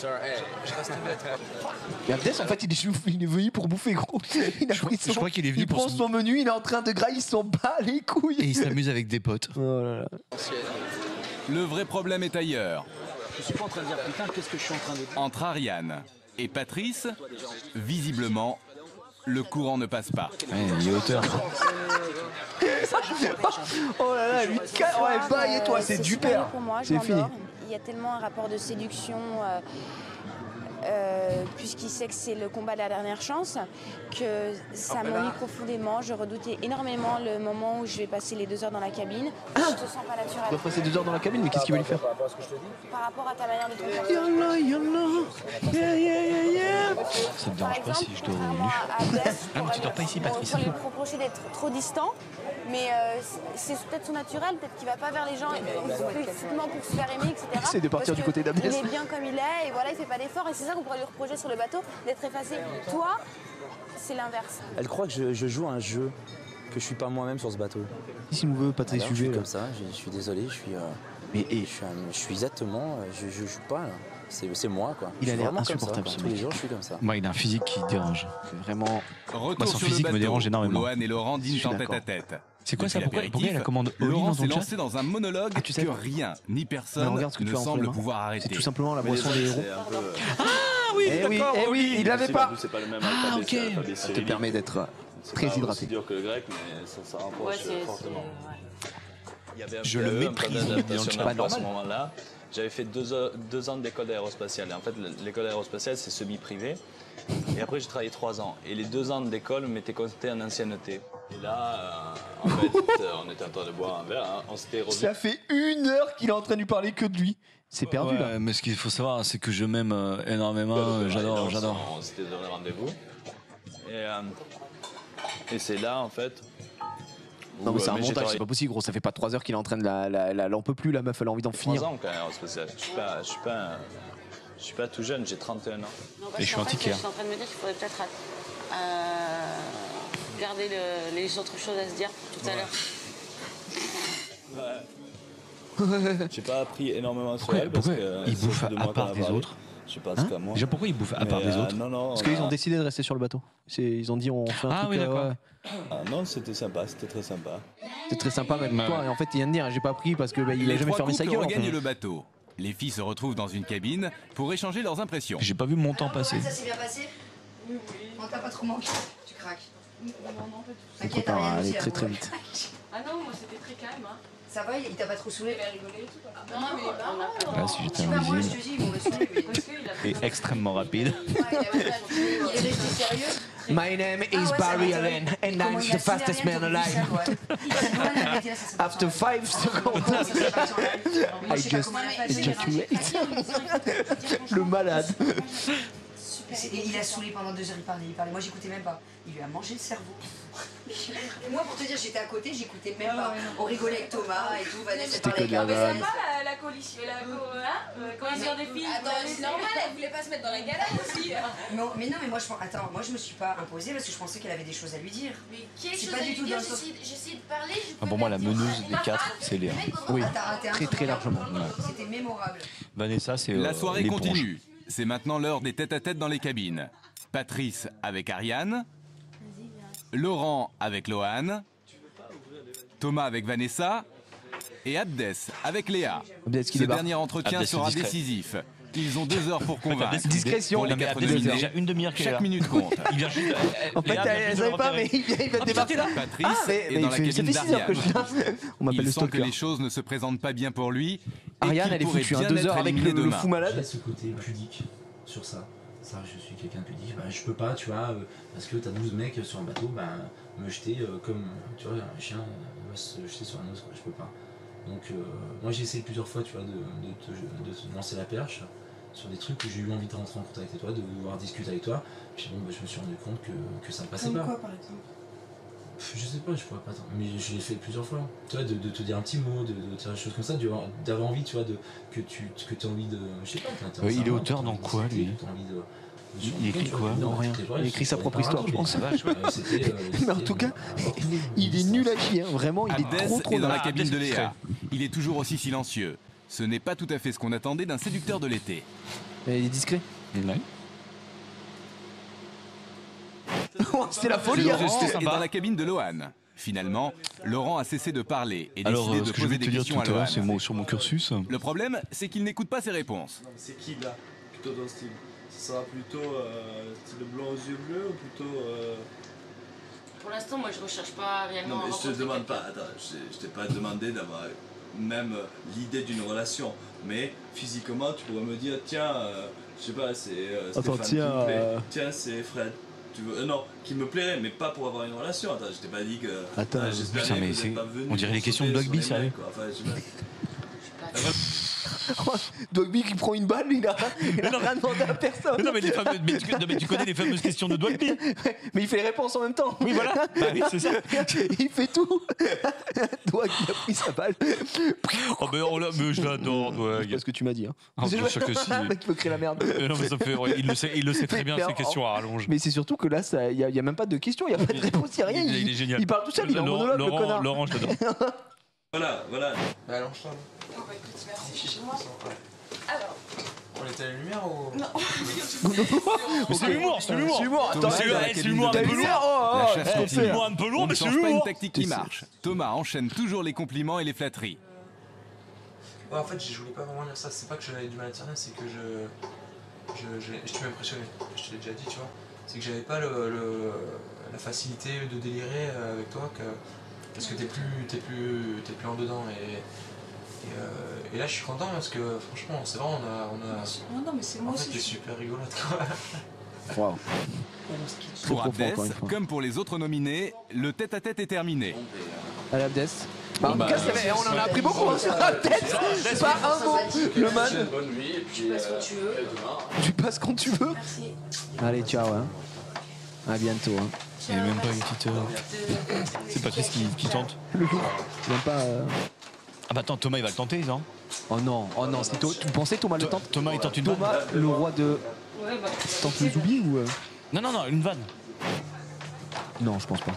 Et Abdes, en fait, il est venu pour bouffer, gros. Il a pris je crois qu'il est venu il pour prend son menu, il est en train de grailler, il s'en bat les couilles. Et il s'amuse avec des potes. Oh là là. Le vrai problème est ailleurs. Je suis pas en train de dire putain, qu'est-ce que je suis en train de dire. Entre Ariane et Patrice, visiblement, le courant ne passe pas. Il est auteur. Oh là là, lui, ouais, bye et toi, c'est du père. Pour moi, je C'est fini. m'endors. Il y a tellement un rapport de séduction, puisqu'il sait que c'est le combat de la dernière chance, que ça m'ennuie profondément. Je redoutais énormément le moment où je vais passer les 2 heures dans la cabine. Je te sens pas Il naturel. doit passer 2 heures dans la cabine, mais qu'est-ce qu'il va lui faire? Par rapport à ta manière de te faire. Ça me dérange pas si je dors au nu. Ah, mais tu dors pas ici, Patrice. On lui reprocher d'être trop distant, mais c'est peut-être son naturel, peut-être qu'il va pas vers les gens explicitement pour se faire aimer, etc. C'est de partir du côté d'Abdes. Il est bien comme il est, et voilà, il fait pas d'efforts, et c'est ça qu'on pourrait lui reprocher sur le bateau, d'être effacé. Toi, c'est l'inverse. Elle croit que je joue un jeu, que je suis pas moi-même sur ce bateau. Si nous veut, Patrice, Je suis comme ça, je suis désolé, je suis exactement, je joue pas là. C'est moi quoi. Il a l'air vraiment comme ça, insupportable, quoi. ce Tous les mec. jours je suis comme ça. Moi, il a un physique qui dérange. C'est vraiment. Retour Moi, son sur le physique me bateau, dérange énormément. Lohan et Laurent Je dînent suis en tête d'accord. à tête. C'est quoi ça? Depuis Pourquoi il y a la l'apéritif, commande Oli Laurent dans s'est ton chat? lancé dans un monologue tu sais que rien ni Mais personne regarde ce que ne tu as entre semble les mains. pouvoir C'est arrêter. tout simplement la boisson des héros. Ah oui, Eh oui, d'accord. eh oui, il l'avait pas. C'est pas le même Ah, alphabet, ok. c'est l'alphabet Ça te cyrillique. permet d'être C'est très pas hydraté. aussi dur que le grec, mais ça rapproche fortement. Il y avait un Je PAE, le un méprise, problème il me dit dans le d'adaptation chat. d'emploi à ce Normal. moment-là. J'avais fait 2 ans d'école aérospatiale. Et en fait, l'école aérospatiale, c'est semi-privé. Et après, j'ai travaillé 3 ans. Et les 2 ans d'école m'étaient comptés en ancienneté. Et là, en fait, on était en train de boire un verre. Hein. On s'était revu. Ça fait 1 heure qu'il est en train de lui parler que de lui. C'est perdu là. Mais ce qu'il faut savoir, c'est que je m'aime énormément. J'adore. On s'était donné rendez-vous. Et c'est là, en fait. Non mais c'est un j'ai montage, travaillé c'est pas possible gros, ça fait pas 3 heures qu'il est en train de elle en peut plus la meuf, elle a envie d'en 3 finir. ans quand même aérospatiale. Je suis pas tout jeune, j'ai 31 ans. Non, parce qu'en fait, je suis en train de me dire qu'il faudrait peut-être garder les autres choses à se dire tout à l'heure. J'ai pas appris énormément sur elle parce que il bouffe de à moi qu'on part a des parlé. autres? Je sais pas Hein ce qu'à moi. Déjà, pourquoi il bouffe à part des autres? Non, Parce qu'ils ont décidé de rester sur le bateau. Ils ont dit on fait un Ah truc. oui, d'accord. Ouais. Ah, non, c'était sympa, c'était très sympa. C'est très sympa même Ouais. toi. Et en fait il vient de dire j'ai pas pris parce que il a Les jamais 3 fermé sa couples gueule. regagnent enfin. le bateau. Les filles se retrouvent dans une cabine pour échanger leurs impressions. J'ai pas vu mon temps passer. Ça s'est bien passé? Oui. On t'a pas trop manqué? Tu craques? Non, non, pas du tout. Son T'inquiète, copain va Ariane aller aussi, très elle très manque. vite. Ah non, moi c'était très calme. Hein. Ça va, il t'a pas trop saoulé? Il avait rigolé et tout. Quoi. Non, mais Ah, si j'étais Je sais pas, moi je invisible. te dis, ils vont me saouler. mais- parce qu'il a Et extrêmement rapide. Il est resté sérieux? My name is Ah ouais, Barry ça va, Allen and Comment I'm il the a fastest saoulé man Ariane, alive. t'aurais dit ça, quoi. Il a dit, ça serait After 5 seconds, Ça serait parti en live. Moi, I je sais pas just comment elle a fait. ejaculate. Le malade. Il a saoulé pendant 2 heures, il parlait. Moi, j'écoutais même pas. Il lui a mangé le cerveau. Et moi, pour te dire, j'étais à côté, j'écoutais même pas. On rigolait avec Thomas et tout, Vanessa C'était parlait que avec de la Armel. vanne. pas la coalition, coalition des filles. Attends, c'est normal, elle voulait pas se mettre dans la galère aussi. Non, mais moi, je me suis pas imposée parce que je pensais qu'elle avait des choses à lui dire. Mais quelle C'est chose pas à du lui tout dire, dans le sens- j'essaie de parler. Pour moi, la meneuse des 4, c'est Léa. Oui, Ah, t'as raté un très truc, très hein. largement. C'était mémorable. Vanessa, c'est La soirée l'éponge. continue. C'est maintenant l'heure des tête-à-tête dans les cabines. Patrice avec Ariane, Laurent avec Lohan, Thomas avec Vanessa et Abdes avec Léa. Abdes qui Ce débarque. dernier entretien Abdes, c'est sera discret. décisif. Ils ont 2 heures pour convaincre. Discrétion. Pour les Non, mais 4 Abdes, il y a nominés, déjà une demi-heure qu'il est chaque là. minute compte. Il vient juste. En fait, Léa vient elle juste de savait pas, repérer. mais il va débarquer là. Patrice mais est dans la ça cabine fait 6 heures que je suis là. d'Ariane. On m'appelle le Il sent que stalker. les choses ne se présentent pas bien pour lui. et Ariane, qu'il elle est pourrait foutue, hein, bien 2 être heures avec éliminé le demain. fou malade. J'ai ce côté pudique sur ça. Ça, je suis quelqu'un de pudique. Bah, je peux pas, tu vois, parce que t'as 12 mecs sur un bateau, bah, me jeter comme, tu vois, un chien va se jeter sur un os, quoi. Je peux pas. Donc, moi j'ai essayé plusieurs fois, tu vois, de te lancer la perche sur des trucs où j'ai eu envie de rentrer en contact avec toi, de vouloir discuter avec toi. Puis bon, bah, je me suis rendu compte que ça ne passait Comme pas. quoi, par exemple? Je sais pas, je pourrais pas. Mais je l'ai fait plusieurs fois. Tu vois, de te dire un petit mot, de dire des choses comme ça, d'avoir envie, tu vois, que tu as envie de. Je sais pas, t'as Oui, il est savoir, auteur t'as dans envie de quoi, discuter, lui t'as envie Il écrit quoi? Non, rien. Il écrit sa propre histoire, je pense. C'était. Mais en tout cas, il est nul à chier. Hein. Vraiment, il est Abdes trop est dans la nul. cabine de Léa. Il est toujours aussi silencieux. Ce n'est pas tout à fait ce qu'on attendait d'un séducteur de l'été. Mais il est discret. Ouais. C'est la folie. Hein. Laurent est dans la cabine de Lohan. Finalement, Laurent a cessé de parler et décidé de ce que je poser vais te des dire questions tout à à l'heure, Lohan. c'est sur mon cursus. Le problème, c'est qu'il n'écoute pas ses réponses. C'est qui là? Plutôt ton style. Ça sera plutôt style blanc aux yeux bleus ou plutôt. Pour l'instant, moi, je recherche pas réellement. Non, mais je te demande pas. Attends, je t'ai pas demandé d'avoir même l'idée d'une relation. Mais physiquement, tu pourrais me dire tiens, je sais pas, c'est Stéphane qui me plaît. Tiens, c'est Fred. Tu veux, non, qui me plairait, mais pas pour avoir une relation. Attends, je t'ai pas dit que. Attends, j'espère putain, que mais vous êtes pas venus on dirait les pour questions de sauter Dogby, sur les sérieux. mecs, quoi. Enfin, je sais pas. Dogby qui prend une balle, il a rien demandé à personne. Mais non, mais tu connais les fameuses questions de Dogby. Mais il fait les réponses en même temps. Oui, voilà. Bah oui, c'est ça. Il fait tout. Dogby a pris sa balle. Oh, mais je l'adore, Dwag. C'est ce que tu m'as dit. Hein. Ah, bien sûr que si. Un mec qui peut créer la merde. Non, mais ça fait, ouais, il le sait très bien, ces questions à rallonge. Mais c'est surtout que là, il n'y a même pas de questions, il n'y a pas de réponse, il n'y a rien. Il est génial. Il parle tout seul, il est en monologue, le connard. Laurent, je l'adore. Voilà. Bah alors, je Merci. Alors. On était à la lumière ou. Non. Mais c'est l'humour, c'est l'humour. C'est l'humour, attends, c'est l'humour un peu lourd. C'est l'humour un peu lourd, mais c'est On ne change pas une l'humour. tactique qui marche. Thomas enchaîne toujours les compliments et les flatteries. Ouais, en fait, je voulais pas vraiment dire ça. C'est pas que j'avais du mal à dire, c'est que je t'ai impressionné. Je te l'ai déjà dit, tu vois. C'est que j'avais pas la facilité de délirer avec toi, parce que t'es plus en dedans. Et là, je suis content parce que franchement, c'est vrai, on a. Non, mais c'est moi en fait, aussi. t'es super rigolote, quoi. Waouh. Pour Abdes, comme pour les autres nominés, le tête-à-ête est terminé. Allez, Abdes. En tout cas, on en a appris beaucoup sur Abdes. Pas un mot. Le man. Bonne nuit et puis. Tu passes quand tu veux. Tu passes quand tu veux. Merci. Allez, ciao. Hein. À bientôt. Hein. Il n'y a même pas une petite. C'est Patrice qui tente. Le jour. Même pas. Ah bah attends, Thomas il va le tenter, non? Oh non, c'est toi. Tu pensais Thomas le tente? Thomas il tente une Thomas, vanne. le roi de. Ouais, bah. Tente les oubliés ou. Non, une vanne. Non, je pense pas.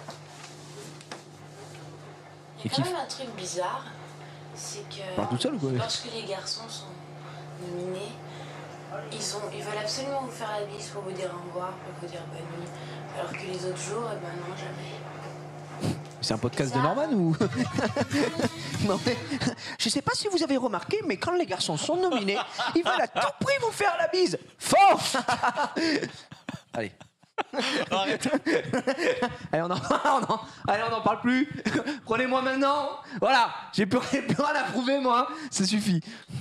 Il y a quand même un truc bizarre, c'est que Parle toute seule ou quoi? lorsque les garçons sont nominés, ils veulent absolument vous faire la bise pour vous dire au revoir, pour vous dire bonne nuit, alors que les autres jours, eh ben non, jamais. C'est un podcast de Norman ou. Non mais. Je sais pas si vous avez remarqué, mais quand les garçons sont nominés, ils veulent à tout prix vous faire la bise. Fort. Allez. Arrête. Allez, on n'en parle plus. Prenez-moi maintenant. Voilà, j'ai plus rien à prouver, moi. Ça suffit.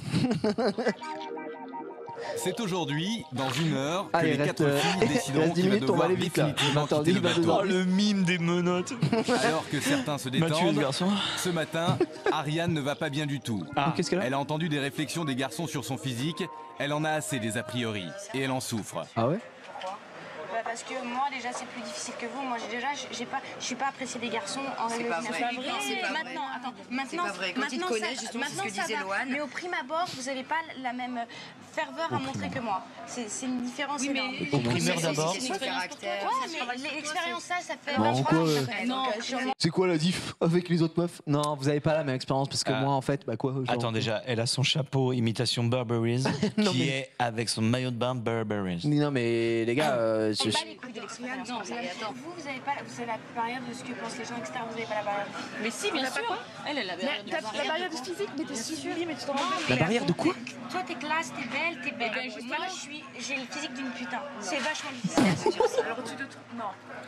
C'est aujourd'hui, dans une heure, que Allez, les reste, 4 filles décideront reste 10 qui va minutes, on va devoir aller vite, là. définitivement 20h10, quitter le bateau. Oh, le mime des menottes. Alors que certains se Mathieu, détendent, le garçon. ce matin, Ariane ne va pas bien du tout. Qu'est-ce qu'elle a? Elle a entendu des réflexions des garçons sur son physique, elle en a assez des a priori, et elle en souffre. Ah ouais? Bah parce que moi déjà c'est plus difficile que vous. Moi je suis pas appréciée des garçons en C'est pas vrai. C'est pas vrai. Maintenant, C'est pas vrai. Quand ils te connaissent, justement, c'est ce que disait Lohan. Mais au prime abord, vous n'avez pas la même ferveur à montrer que moi. C'est une différence énorme. Au primaire d'abord. C'est une caractère. Ouais, mais l'expérience ça fait. Non, vachement quoi, après. Non, C'est quoi la diff avec les autres meufs? Non, vous avez pas la même expérience parce que moi, en fait, bah quoi genre... Attends, déjà, elle a son chapeau imitation Burberry's qui est avec son maillot de bain Burberry's. Non, mais les gars. C'est pas les couilles de l'expérience. Vous avez la barrière de ce que pensent les gens externes, vous n'avez pas la barrière. Mais si, bien sûr. Elle a la barrière La barrière du physique, mais t'es sublime et tu t'en rends compte. La barrière de quoi? Toi t'es classe, t'es belle, t'es belle. ben, justement. Moi j'ai le physique d'une putain. C'est vachement difficile à se dire ça. Alors au-dessus de tout. Non.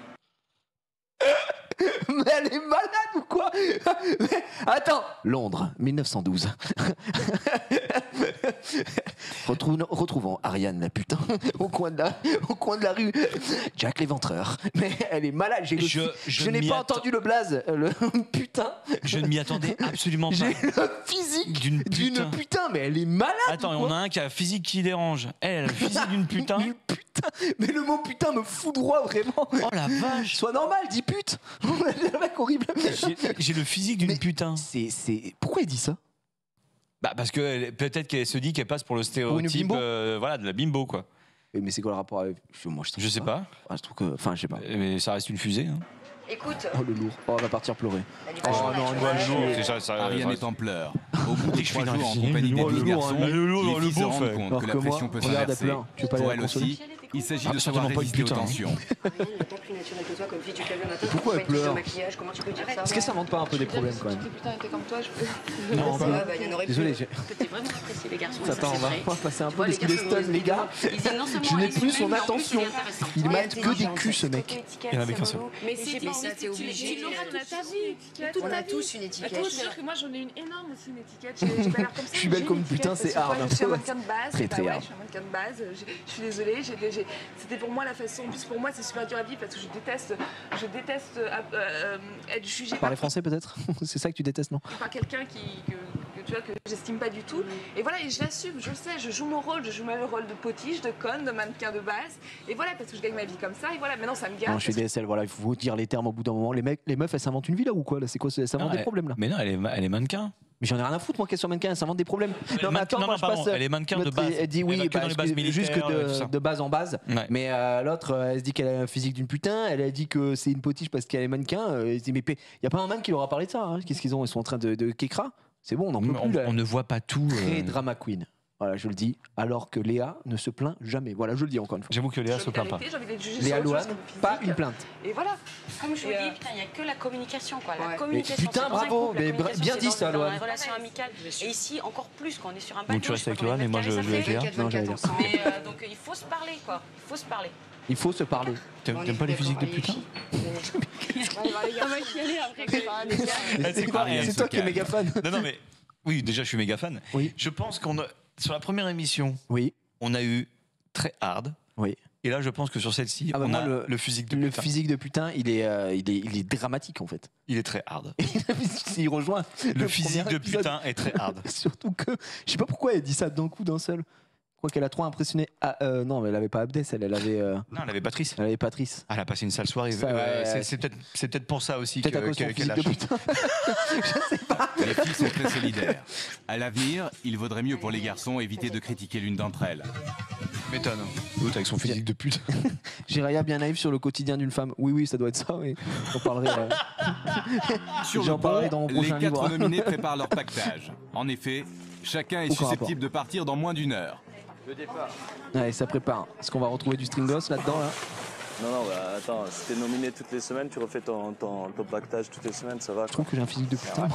Mais elle est malade ou quoi? Mais, attends, Londres, 1912. Retrouvons Ariane la putain au coin de la rue. Jack l'éventreur. Mais elle est malade. Je n'ai pas entendu le blaze. Le putain. Je ne m'y attendais absolument pas. J'ai le physique d'une putain. Mais elle est malade. Attends, on a un qui a un physique qui dérange. Elle a le physique d'une putain. Mais le mot putain me foudroie vraiment. Oh la vache. Sois normal, dis pute. Le mec horrible. J'ai le physique d'une putain. Pourquoi il dit ça? Bah parce que peut-être qu'elle se dit qu'elle passe pour le stéréotype bimbo. voilà, de la bimbo quoi. Mais c'est quoi le rapport avec. Je sais pas. Je trouve que. Enfin, je sais pas. Mais ça reste une fusée. Hein. Écoute. Oh, le lourd. Oh, on va partir pleurer. Oh non, Ariane est en pleurs. Au bout de 3 jours en compagnie des 12 garçons, les filles se rendent compte que la pression peut s'inverser. Pour elle aussi, il s'agit de savoir résister aux tensions. Pourquoi elle pleure? Est-ce que ça montre pas un peu des problèmes quand même? Non, désolé. T'es vraiment apprécié les garçons. Attends, on va passer un peu parce qu'il est stun, les gars. Je n'ai plus son attention. Il mate que des culs, ce mec. Il y en avait qu'un seul. Mais ça, t'es obligé. On a tous une étiquette. C'est-à-dire que moi j'en ai une énorme aussi, une étiquette. J'ai pas l'air comme ça. Je suis belle comme putain, c'est hard. Je suis un mannequin de base. Très très hard. Je suis un mannequin de base. Je suis désolée. C'était pour moi la façon. En plus, pour moi, c'est super dur à vivre parce que je déteste être jugée. Parler français peut-être? C'est ça que tu détestes, non? Par quelqu'un que tu vois que j'estime pas du tout. Et voilà, et je l'assume, je le sais, je joue mon rôle, je joue le rôle de potiche, de conne, de mannequin de base. Et voilà, parce que je gagne ma vie comme ça. Et voilà, maintenant ça me gâte. Non, je suis DSL, voilà, il faut dire les termes au bout d'un moment. Les meufs, elles s'inventent une vie là ou quoi là? C'est quoi? Ça invente des problèmes là? Mais non, elle est mannequin. Mais j'en ai rien à foutre, moi, qu'elle soit mannequin, elle s'invente des problèmes. Non, mais attends, moi je pardon, passe. elle est mannequin de base. Elle dit oui, dans les bases militaires, juste que de base en base. Ouais. Mais l'autre, elle se dit qu'elle a un physique d'une putain, elle a dit que c'est une potiche parce qu'elle est mannequin. Elle se dit, mais il n'y a pas un man qui leur a parlé de ça. Hein. Qu'est-ce qu'ils ont? Ils sont en train de kékra. C'est bon, on n'en peut plus. On ne voit pas tout. Très drama queen. Voilà, je le dis, alors que Léa ne se plaint jamais. Voilà, je le dis encore une fois. J'avoue que Léa se plaint pas. Léa Lohan, pas une plainte. Et voilà. Comme je vous dis, putain, il n'y a que la communication, quoi. La communication. Mais putain, bravo, mais bien dit ça, Lohan. Dans une relation amicale. Et ici, encore plus, quand on est sur un bateau. Donc tu restes avec Lohan et moi je vais avec Léa. Non, j'allais dire. Mais donc il faut se parler, quoi. Il faut se parler. Il faut se parler. T'aimes pas les physiques de putain? C'est toi qui es méga fan. Non, mais oui, déjà je suis méga fan. Oui. Je pense sur la première émission, on a eu très hard. Oui. Et là, je pense que sur celle-ci, on a le physique de putain. Le physique de putain, il est dramatique en fait. Il est très hard. Il rejoint. Le physique de putain est très hard. Surtout que, je sais pas pourquoi elle dit ça d'un coup, d'un seul. Je crois qu'elle a trop impressionné. Non, mais elle avait pas Abdès, elle avait. Non, elle avait Patrice. Elle avait Patrice. Elle a passé une sale soirée. C'est peut-être pour ça aussi qu'elle a lâché. Je sais pas. Les filles sont très solidaires. À l'avenir, il vaudrait mieux pour les garçons éviter de critiquer l'une d'entre elles. M'étonne. L'autre avec son physique de pute. Jiraya bien naïf sur le quotidien d'une femme. Oui, ça doit être ça. Oui. J'en parlerai. J'en parlerai dans mon prochain les 4 livre. nominés préparent leur pactage. En effet, chacun est susceptible de partir dans moins d'une heure. Le départ. Allez, ça prépare. Est-ce qu'on va retrouver du stringos là-dedans là? Non, bah attends, si t'es nominé toutes les semaines, tu refais ton pactage toutes les semaines, ça va. Je trouve que j'ai un physique de putain.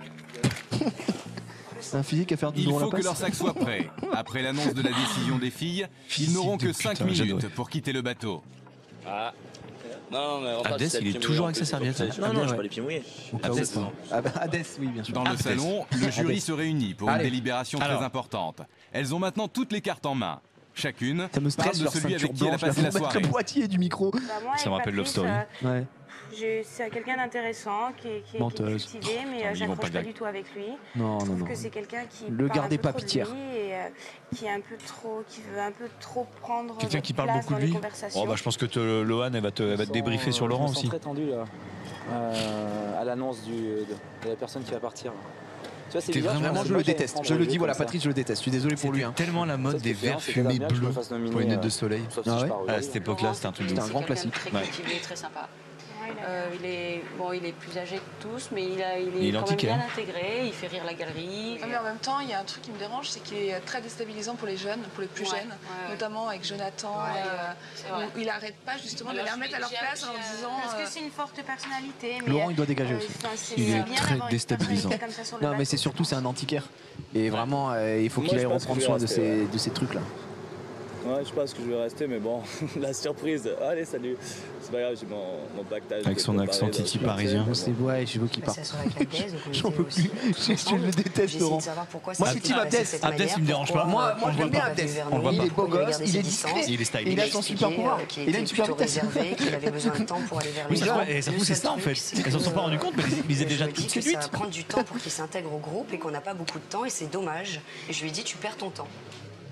C'est un physique à faire du Il don à la faut que passe. leur sac soit prêt. Après l'annonce de la décision des filles, ils n'auront que 5 minutes pour quitter le bateau. Ah. Non, mais enfin, Hadès, il est toujours avec sa serviette. Non, j'ai pas les pieds mouillés. Hadès, oui, bien sûr. Dans le salon, le jury se réunit pour une délibération très importante. Elles ont maintenant toutes les cartes en main. Chacune Ça me parle stresse de leur celui ceinture avec qui elle a blanche, passé la mettre soirée. le boîtier du micro. Ça me rappelle Love Story. Ouais. C'est quelqu'un d'intéressant, qui est Menteuse. cultivé, mais j'accroche pas du tout avec lui. Non. Je trouve que c'est quelqu'un qui Le parle gardez un peu pas trop de pitié. lui et qui est un peu trop, qui veut un peu trop prendre Quelqu'un de qui parle place beaucoup dans de les lui. conversations. Oh, bah, je pense que Lohan, elle va te débriefer sur Laurent aussi. Je me sens très tendu là, à l'annonce de la personne qui va partir. Tu vois, c'est bizarre, Vraiment, je le déteste. Je le dis, voilà, Patrice, je le déteste. Je suis désolé pour lui. Hein. Tellement la mode des verres fumés bleus pour les lunettes de soleil. À cette époque-là, c'était un truc de C'était un grand classique. Très cultivé, très sympa. Il est plus âgé que tous, mais il est quand même antiquaire. bien intégré, il fait rire la galerie. Mais en même temps, il y a un truc qui me dérange, c'est qu'il est très déstabilisant pour les jeunes, pour les plus jeunes, notamment avec Jonathan. Où il n'arrête pas justement de les remettre à leur place en leur disant. Parce que c'est une forte personnalité. Mais Laurent, il doit dégager aussi. Il est très déstabilisant. Non, mais c'est surtout, c'est un antiquaire. Et vraiment, il faut qu'il aille reprendre soin de ces trucs-là. Ouais, je pense que je vais rester, mais bon, la surprise. Allez, salut. C'est pas grave, j'ai mon pactage. Avec son accent titi parisien. Ouais, je veux qu'il parte. Ça sera avec Abdès, donc on J'en était peux aussi plus. Je le déteste, Laurent. Moi, je suis team Abdès. Abdès, il me dérange pas. Moi, je l'aime bien, Abdès. Il est beau gosse, il est discret. Il est stylé. Il a son super pouvoir. Il a une super vitesse. Qu'il avait besoin de temps pour aller vers les gens. Et ça c'est ça en fait. Elles s'en sont pas rendues compte, mais ils étaient déjà toutes séduites. Ça va prendre du temps pour qu'il s'intègre au groupe et qu'on n'a pas beaucoup de temps et c'est dommage. Et je lui ai dit, tu perds ton temps.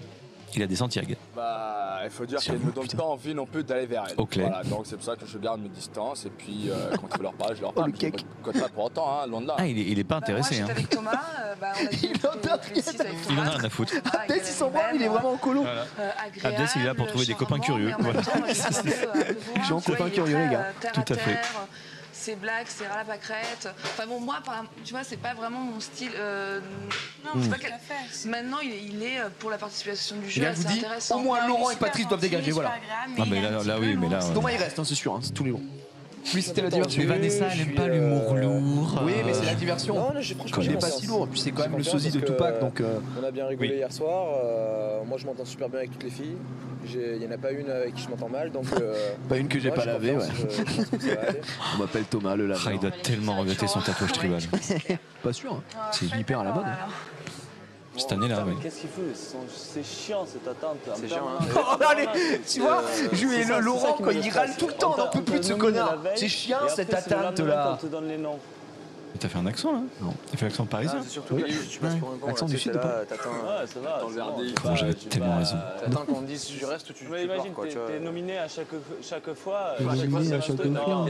Il a des Santiago. Bah, il faut dire qu'elle me donne pas envie non plus d'aller vers elle. Au clair. Voilà, donc c'est pour ça que je garde mes distances et puis quand ils leur parlent, je leur parle. Je ne pas pour autant, hein, loin de là. Ah, il est pas intéressé. Moi, j'étais avec Thomas, on a dit Il en a rien à foutre. Abdès, il s'en branle, il est vraiment en colo. Abdès, il est là pour trouver des copains curieux. Voilà. J'ai un copain curieux, les gars. Tout à fait. C'est blague, c'est ras la pâquerette. Enfin bon, moi, tu vois, c'est pas vraiment mon style. Non, c'est pas qu'elle a fait. Maintenant, il est pour la participation du jeu. Je vous dis, au moins Laurent et Patrice doivent dégager, voilà. Ah, mais là, oui, mais là. Thomas, il reste, c'est sûr, c'est tous les jours. Lui, c'était la diversion. Mais Vanessa, elle aime pas l'humour lourd. Oui, mais c'est la diversion. Non, franchement, il est pas si lourd. Puis c'est quand même le sosie de Tupac, donc. On a bien rigolé hier soir. Moi, je m'entends super bien avec toutes les filles. Il y en a pas une avec qui je m'entends mal, donc. Pas une que j'ai pas lavée, ouais. On m'appelle Thomas, le laveur. Il doit tellement regretter son tatouage tribal. Pas sûr. C'est hyper à la mode. Cette année-là, oui. Qu'est-ce qu'il fout? C'est chiant cette attente. C'est chiant, hein. Oh, allez, tu vois, Laurent, quand il râle tout le temps, on n'en peut plus de ce connard. C'est chiant cette attente là. T'as fait un accent là? Non. T'as fait l'accent parisien? C'est surtout que tu passes pour un con. Accent du sud, pas? Ouais, ça va. J'avais tellement raison. T'attends qu'on me dise si je reste ou tu pars, imagine, quoi, t'es nominé à chaque fois. Nominé à chaque fois. Non,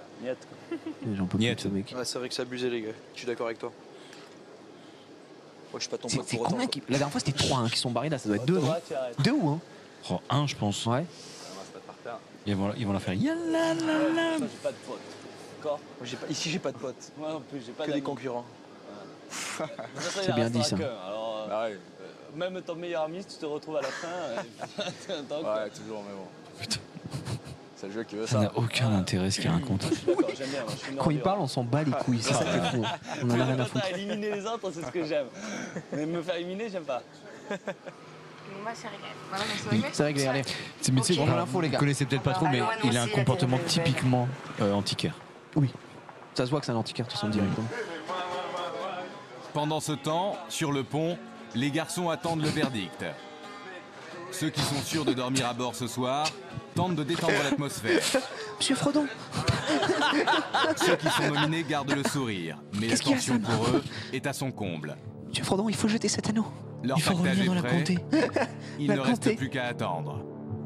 J'en peux plus de ce mec. Ouais, c'est vrai que c'est abusé, les gars. Je suis d'accord avec toi. Moi, je suis pas ton pote C'est pour autant. combien La dernière fois, c'était 3 qui sont barrés là, ça doit être 2, non 2 ou 1? Oh, 1, je pense. Ouais. Ils vont la faire yalalala. J'ai pas de potes. D'accord. Ici, j'ai pas de potes. Moi non plus, j'ai pas que des concurrents. C'est bien dit ça. Alors, même ton meilleur ami, tu te retrouves à la fin. Ouais, toujours, mais bon. Putain. C'est le jeu qui veut Ça ça. n'a aucun intérêt ce qu'il raconte. J'aime bien, moi, je suis Quand il parle, on s'en bat les couilles. C'est ça qui est fou. On en a rien à foutre. Éliminer les autres, c'est ce que j'aime. Mais me faire éliminer, j'aime pas. Moi, c'est réglé. Voilà, donc c'est réglé. C'est réglé, allez. Mais tu sais, On a l'info, les vous gars. connaissez peut-être pas trop, mais il a un comportement typiquement antiquaire. Oui. Ça se voit que c'est un antiquaire, tout son directement. Pendant ce temps, sur le pont, les garçons attendent le verdict. Ceux qui sont sûrs de dormir à bord ce soir tentent de détendre l'atmosphère. Monsieur Frodon. Ceux qui sont nominés gardent le sourire, mais la tension pour eux est à son comble. Monsieur Frodon, il faut jeter cet anneau. Leur Il faut pactage revenir dans est la prêt. comté. Il ne reste plus qu'à attendre.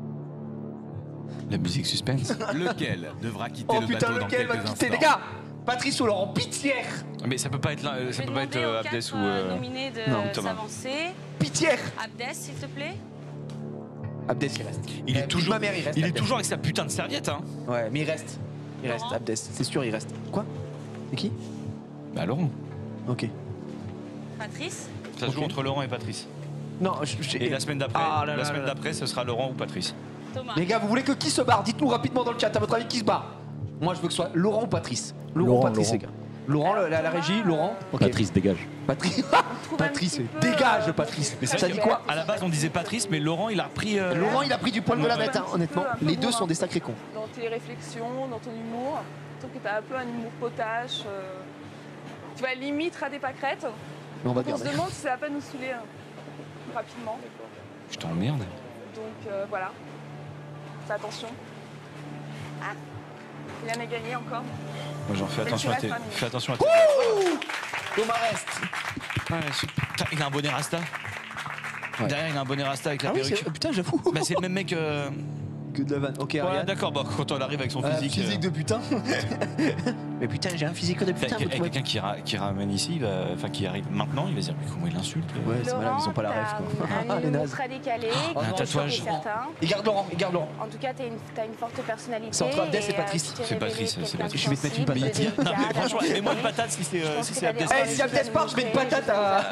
La musique suspense. Lequel devra quitter Oh le putain, bateau dans lequel va quelques quitter, instants? les gars? Patrice ou Laurent, pitière. Mais ça peut pas être Abdès ou nominé de Thomas. s'avancer. Pitière. Abdès, s'il te plaît. Abdès, il reste. Il est toujours, ma mère, il reste. il est Abdès. toujours avec sa putain de serviette, hein. Ouais, mais il reste. Il reste, Abdès. C'est sûr, il reste. Quoi? C'est qui? Bah Laurent. Ok. Patrice. Ça se joue entre Laurent et Patrice. Non, Et la semaine d'après, la semaine d'après, ce sera Laurent ou Patrice. Thomas. Les gars, vous voulez que qui se barre? Dites-nous rapidement dans le chat, à votre avis, qui se barre? Moi, je veux que ce soit Laurent ou Patrice. Laurent ou Patrice, les gars. Laurent, la régie, Laurent. Okay. Patrice, dégage. Patrice, dégage, Patrice. Mais ça dit quoi? À la base, on disait Patrice, mais Laurent, il a repris. Laurent, il a pris du poil de la bête, hein, honnêtement. Les deux sont des sacrés cons. Dans tes réflexions, dans ton humour, je trouve que t'as un peu un humour potache. Tu vas limite rater pâquerette. Mais on va On se garder. demande si ça va pas nous saouler rapidement. Je t'emmerde. Donc voilà. Fais attention. Ah. Rien n'est gagné encore. Moi, j'en fais Mais attention tu à tes. restes, Fais attention à tes. Thomas reste. Putain, il a un bonnet Rasta. Ouais. Derrière, il a un bonnet Rasta avec la Ah oui, perruque. putain, j'avoue. Bah, c'est le même mec. Que de la vanne. Ok, Ouais, Ariane. d'accord, bon, quand on arrive avec son physique. Physique de putain. Mais putain, j'ai un physique de putain. Avec quelqu'un qui ramène ici, enfin qui arrive maintenant, il va se dire mais comment il insulte. Ouais, c'est malade, ils ont pas la rêve quoi. Un Les humour nazes. très décalé. Un tatouage. C'est certain. Il garde Laurent, il garde Laurent. En tout cas, t'as une forte personnalité. C'est entre Abdès et Patrice. tu t'es C'est révélé Patrice, c'est quelqu'un de Patrice. Je vais te mettre une sensible, patate. délicat, Non, mais franchement, d'amour. mets-moi une patate si c'est Abdès. Eh, si Abdès part, je mets une patate à.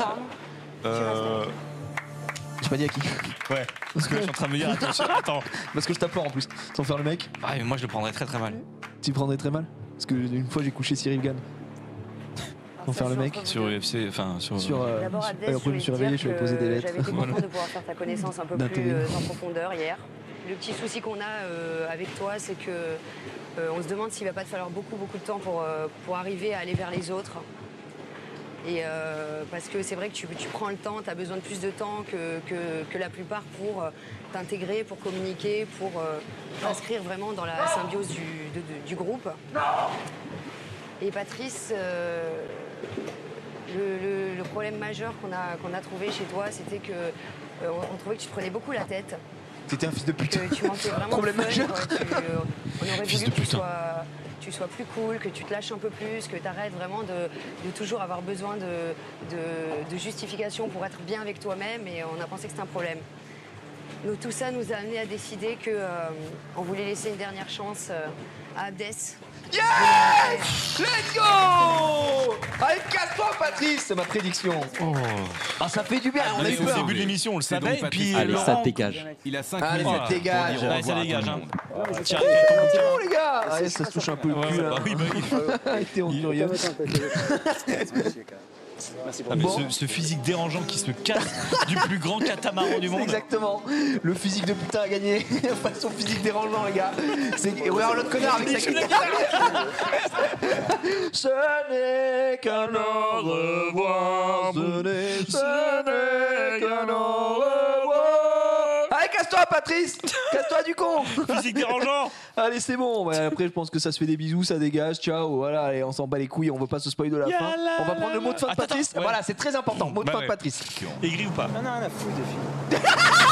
J'ai pas dit à qui. Ouais, parce que je suis en train de me dire attention, attends. Parce que je tape fort en plus, sans faire le mec. Ah, mais moi je le prendrais très très mal. Tu prendrais très mal. Parce que une fois j'ai couché Cyril Gann. Sans faire le mec. Sur UFC, enfin sur. D'abord, Abdès, Après, je me suis réveillé, je lui ai posé des lettres. J'avais été contente de pouvoir faire ta connaissance un peu plus D'intérim. en profondeur hier. Le petit souci qu'on a avec toi, c'est que on se demande s'il va pas te falloir beaucoup de temps pour arriver à aller vers les autres. Et parce que c'est vrai que tu prends le temps, tu as besoin de plus de temps que la plupart pour t'intégrer, pour communiquer, pour t'inscrire vraiment dans la symbiose du groupe. Et Patrice, le problème majeur qu'on a trouvé chez toi, c'était que on trouvait que tu te prenais beaucoup la tête. T'étais un fils de pute. Que tu manquais vraiment Problème de fun, majeur. quoi. On aurait voulu que tu sois plus cool, que tu te lâches un peu plus, que tu arrêtes vraiment de toujours avoir besoin de justification pour être bien avec toi-même, et on a pensé que c'était un problème. Donc tout ça nous a amené à décider qu'on voulait laisser une dernière chance à Abdes. Yes! Let's go! Allez, casse-toi, Patrice! C'est ma prédiction. Oh. Ah, ça fait du bien. On a eu Au peur. début de l'émission, on le savait. Et puis Allez, Laurent, ça dégage. Il a 5 Allez, minutes. ça dégage. Allez, ça dégage. Hein. Tiens, C'est bon, les gars. Allez, ça se touche un peu le cul. bah oui. T'es curieux. Merci pour ce physique dérangeant qui se casse du plus grand catamaran du monde. Exactement. Le physique de putain a gagné face au physique dérangeant, les gars. Et regarde l'autre connard avec sa guitare. Ce n'est qu'un au revoir. Ce n'est qu'un au revoir. Allez, casse-toi, Patrice. Casse-toi du con. Physique dérangeant. Allez, c'est bon. Ouais, après, je pense que ça se fait des bisous, ça dégage. Ciao. Voilà, allez, on s'en bat les couilles. On veut pas se spoiler de la fin. On va prendre le mot de fin de Patrice. Ouais. Voilà, c'est très important. Mot de fin de Patrice. Aigri ou pas? Non, rien à foutre des filles.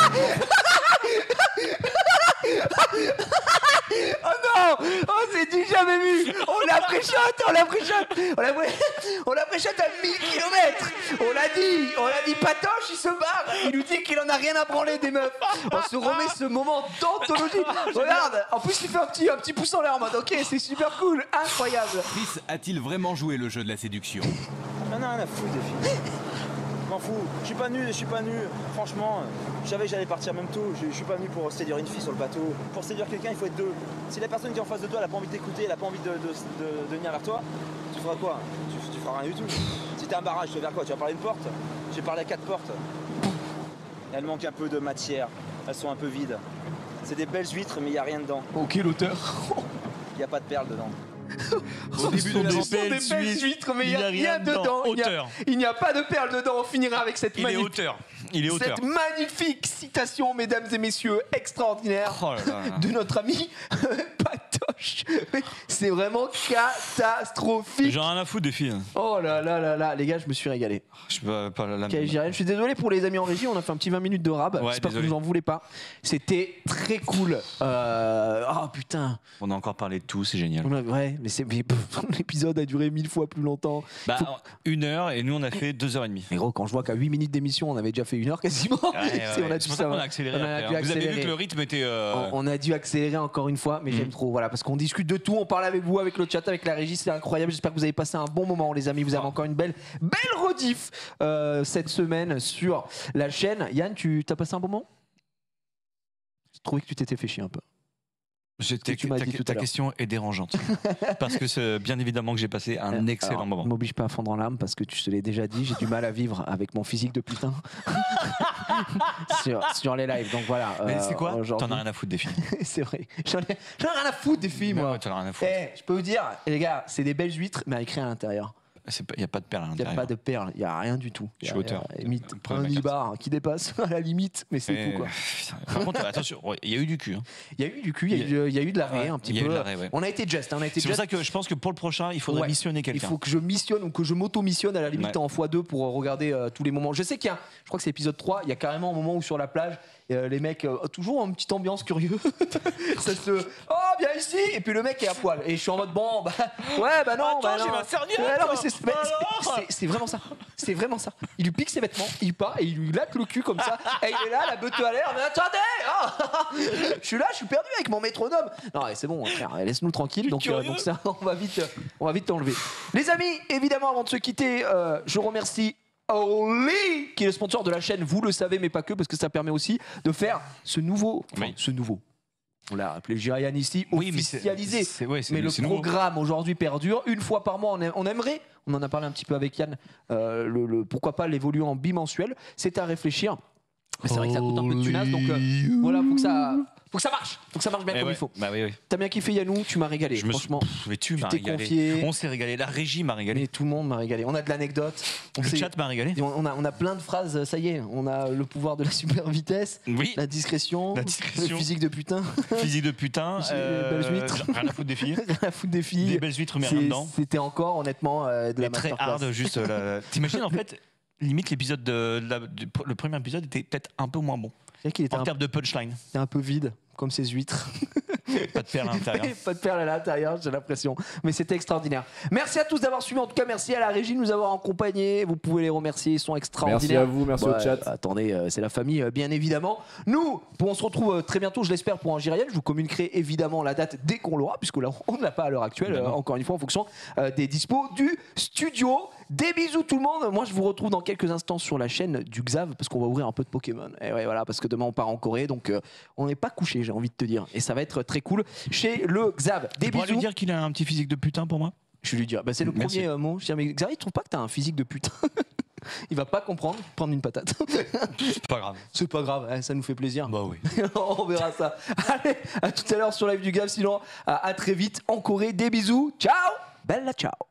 Oh non! Oh, c'est du jamais vu! On l'a pré-shot! On l'a pré-shot à 1000 km! On l'a dit patoche, il se barre! Il nous dit qu'il en a rien à branler des meufs! On se remet ce moment d'anthologie! Regarde! En plus, il fait un petit pouce en l'air en mode ok, c'est super cool! Incroyable! Chris a-t-il vraiment joué le jeu de la séduction? Rien à foutre des filles. Je m'en fous, je suis pas nu, franchement, je savais que j'allais partir même tôt, je suis pas venu pour séduire une fille sur le bateau. Pour séduire quelqu'un, il faut être deux. Si la personne qui est en face de toi, elle a pas envie de t'écouter, elle a pas envie de venir vers toi, tu feras quoi? Tu feras rien du tout. Si t'as un barrage, tu vas vers quoi? Tu vas parler une porte? J'ai parlé à 4 portes. Elles manquent un peu de matière, elles sont un peu vides. C'est des belles huîtres, mais il n'y a rien dedans. Ok, l'auteur. Il n'y a pas de perles dedans. Au début de la des belles huîtres, mais il n'y a rien dedans. Il n'y a pas de perles dedans. On finira avec cette cette magnifique citation, mesdames et messieurs, extraordinaire de notre ami Patoche. C'est vraiment catastrophique. J'en ai rien à foutre des filles. Oh là là là là, les gars, je me suis régalé. Je suis désolé pour les amis en régie, on a fait un petit 20 minutes de rab. J'espère que vous en voulez pas. C'était très cool. Oh putain. On a encore parlé de tout, c'est génial. Ouais, mais l'épisode a duré 1000 fois plus longtemps. 1 heure et nous on a fait 2h30. Mais gros, quand je vois qu'à 8 minutes d'émission, on avait déjà fait 1 heure quasiment. C'est pour ça qu'on a accéléré. Vous avez vu que le rythme était. On a dû accélérer encore une fois, mais j'aime trop. Voilà, parce qu'on discute de tout, on parle avec vous, avec le chat, avec la régie, c'est incroyable. J'espère que vous avez passé un bon moment, les amis. Vous avez encore une belle rediff cette semaine sur la chaîne. Yann, tu t'as passé un bon moment? Je trouvais que tu t'étais fait chier un peu. Ta question est dérangeante. Parce que bien évidemment que j'ai passé un excellent moment. Ne m'oblige pas à fondre en larmes parce que tu te l'ai déjà dit, j'ai du mal à vivre avec mon physique de putain sur les lives. Donc voilà. Mais c'est quoi? T'en as rien à foutre des filles. C'est vrai. J'en ai rien à foutre des filles, moi. Ouais, t'en as rien à foutre. Je peux vous dire, les gars, c'est des belles huîtres, mais écrit à l'intérieur. Il n'y a pas de perles à l'intérieur. Il n'y a pas de perles, il n'y a rien du tout. Je suis auteur. Un nibar qui dépasse à la limite, mais c'est tout quoi. Par contre, attention, il y a eu du cul. Il y a eu du cul, il y a eu de l'arrêt un petit peu. On a été just. C'est pour ça que je pense que pour le prochain, il faudrait missionner quelqu'un. Il faut que je missionne ou que je m'auto-missionne à la limite en x2 pour regarder tous les moments. Je sais qu'il y a, je crois que c'est épisode 3, il y a carrément un moment où sur la plage, les mecs, toujours en petite ambiance curieux, ça se. Oh, viens ici! Et puis le mec est à poil. Et je suis en mode, bon, non, j'ai ma serviette! C'est vraiment ça. C'est vraiment ça. Il lui pique ses vêtements, il part et il lui laque le cul comme ça. Et il est là, la beute à l'air. Mais attendez! Je suis là, je suis perdu avec mon métronome. Non, c'est bon, frère, laisse-nous tranquille. Donc ça, on va vite t'enlever. Les amis, évidemment, avant de se quitter, je remercie Oli, qui est le sponsor de la chaîne, vous le savez, mais pas que, parce que ça permet aussi de faire ce nouveau. On l'a appelé Jirian ici, officialisé. Mais le programme aujourd'hui perdure. Une fois par mois, on aimerait, on en a parlé un petit peu avec Yann, pourquoi pas l'évoluer en bimensuel. C'est à réfléchir. Mais c'est vrai que ça coûte un peu de tunas, donc voilà, faut que ça marche. Faut que ça marche bien comme il faut. Bah oui. T'as bien kiffé Yannou, tu m'as régalé. Franchement, mais tu m'as t'es régalé. confié. On s'est régalé. La régie m'a régalé. Et tout le monde m'a régalé. On a de l'anecdote. Le chat m'a régalé. On a plein de phrases. Ça y est, on a le pouvoir de la super vitesse. Oui. La discrétion. Le physique de putain. Physique de putain. Belles huîtres. Rien à foutre des filles. Rien à foutre des filles. Des belles huîtres, mais rien dedans. C'était encore honnêtement de la très masterclass. hard. Juste. T'imagines en fait, limite l'épisode le premier épisode était peut-être un peu moins bon. En termes de punchline. C'est un peu vide, comme ces huîtres. Pas de perles à l'intérieur. Pas de perles à l'intérieur, j'ai l'impression. Mais c'était extraordinaire. Merci à tous d'avoir suivi. En tout cas, merci à la régie de nous avoir accompagnés. Vous pouvez les remercier, ils sont extraordinaires. Merci à vous, merci au chat. Attendez, c'est la famille, bien évidemment. Nous, on se retrouve très bientôt, je l'espère, pour un Jiriel. Je vous communiquerai évidemment la date dès qu'on l'aura, puisque là, on ne l'a pas à l'heure actuelle, encore une fois, en fonction des dispos du studio. Des bisous tout le monde. Moi, je vous retrouve dans quelques instants sur la chaîne du Xav, parce qu'on va ouvrir un peu de Pokémon. Et ouais, voilà, parce que demain, on part en Corée, donc on n'est pas couché, j'ai envie de te dire. Et ça va être très cool chez le Xav. Des bisous. Tu lui dire qu'il a un petit physique de putain pour moi? Je vais lui dire. Bah, c'est le premier mot. Je dis, mais Xav, il trouve pas que t'as un physique de putain? Il va pas comprendre, prendre une patate. C'est pas grave. C'est pas grave, ça nous fait plaisir. Bah oui. On verra ça. Allez, à tout à l'heure sur Live du Xav. Sinon, à très vite en Corée. Des bisous. Ciao. Bella ciao.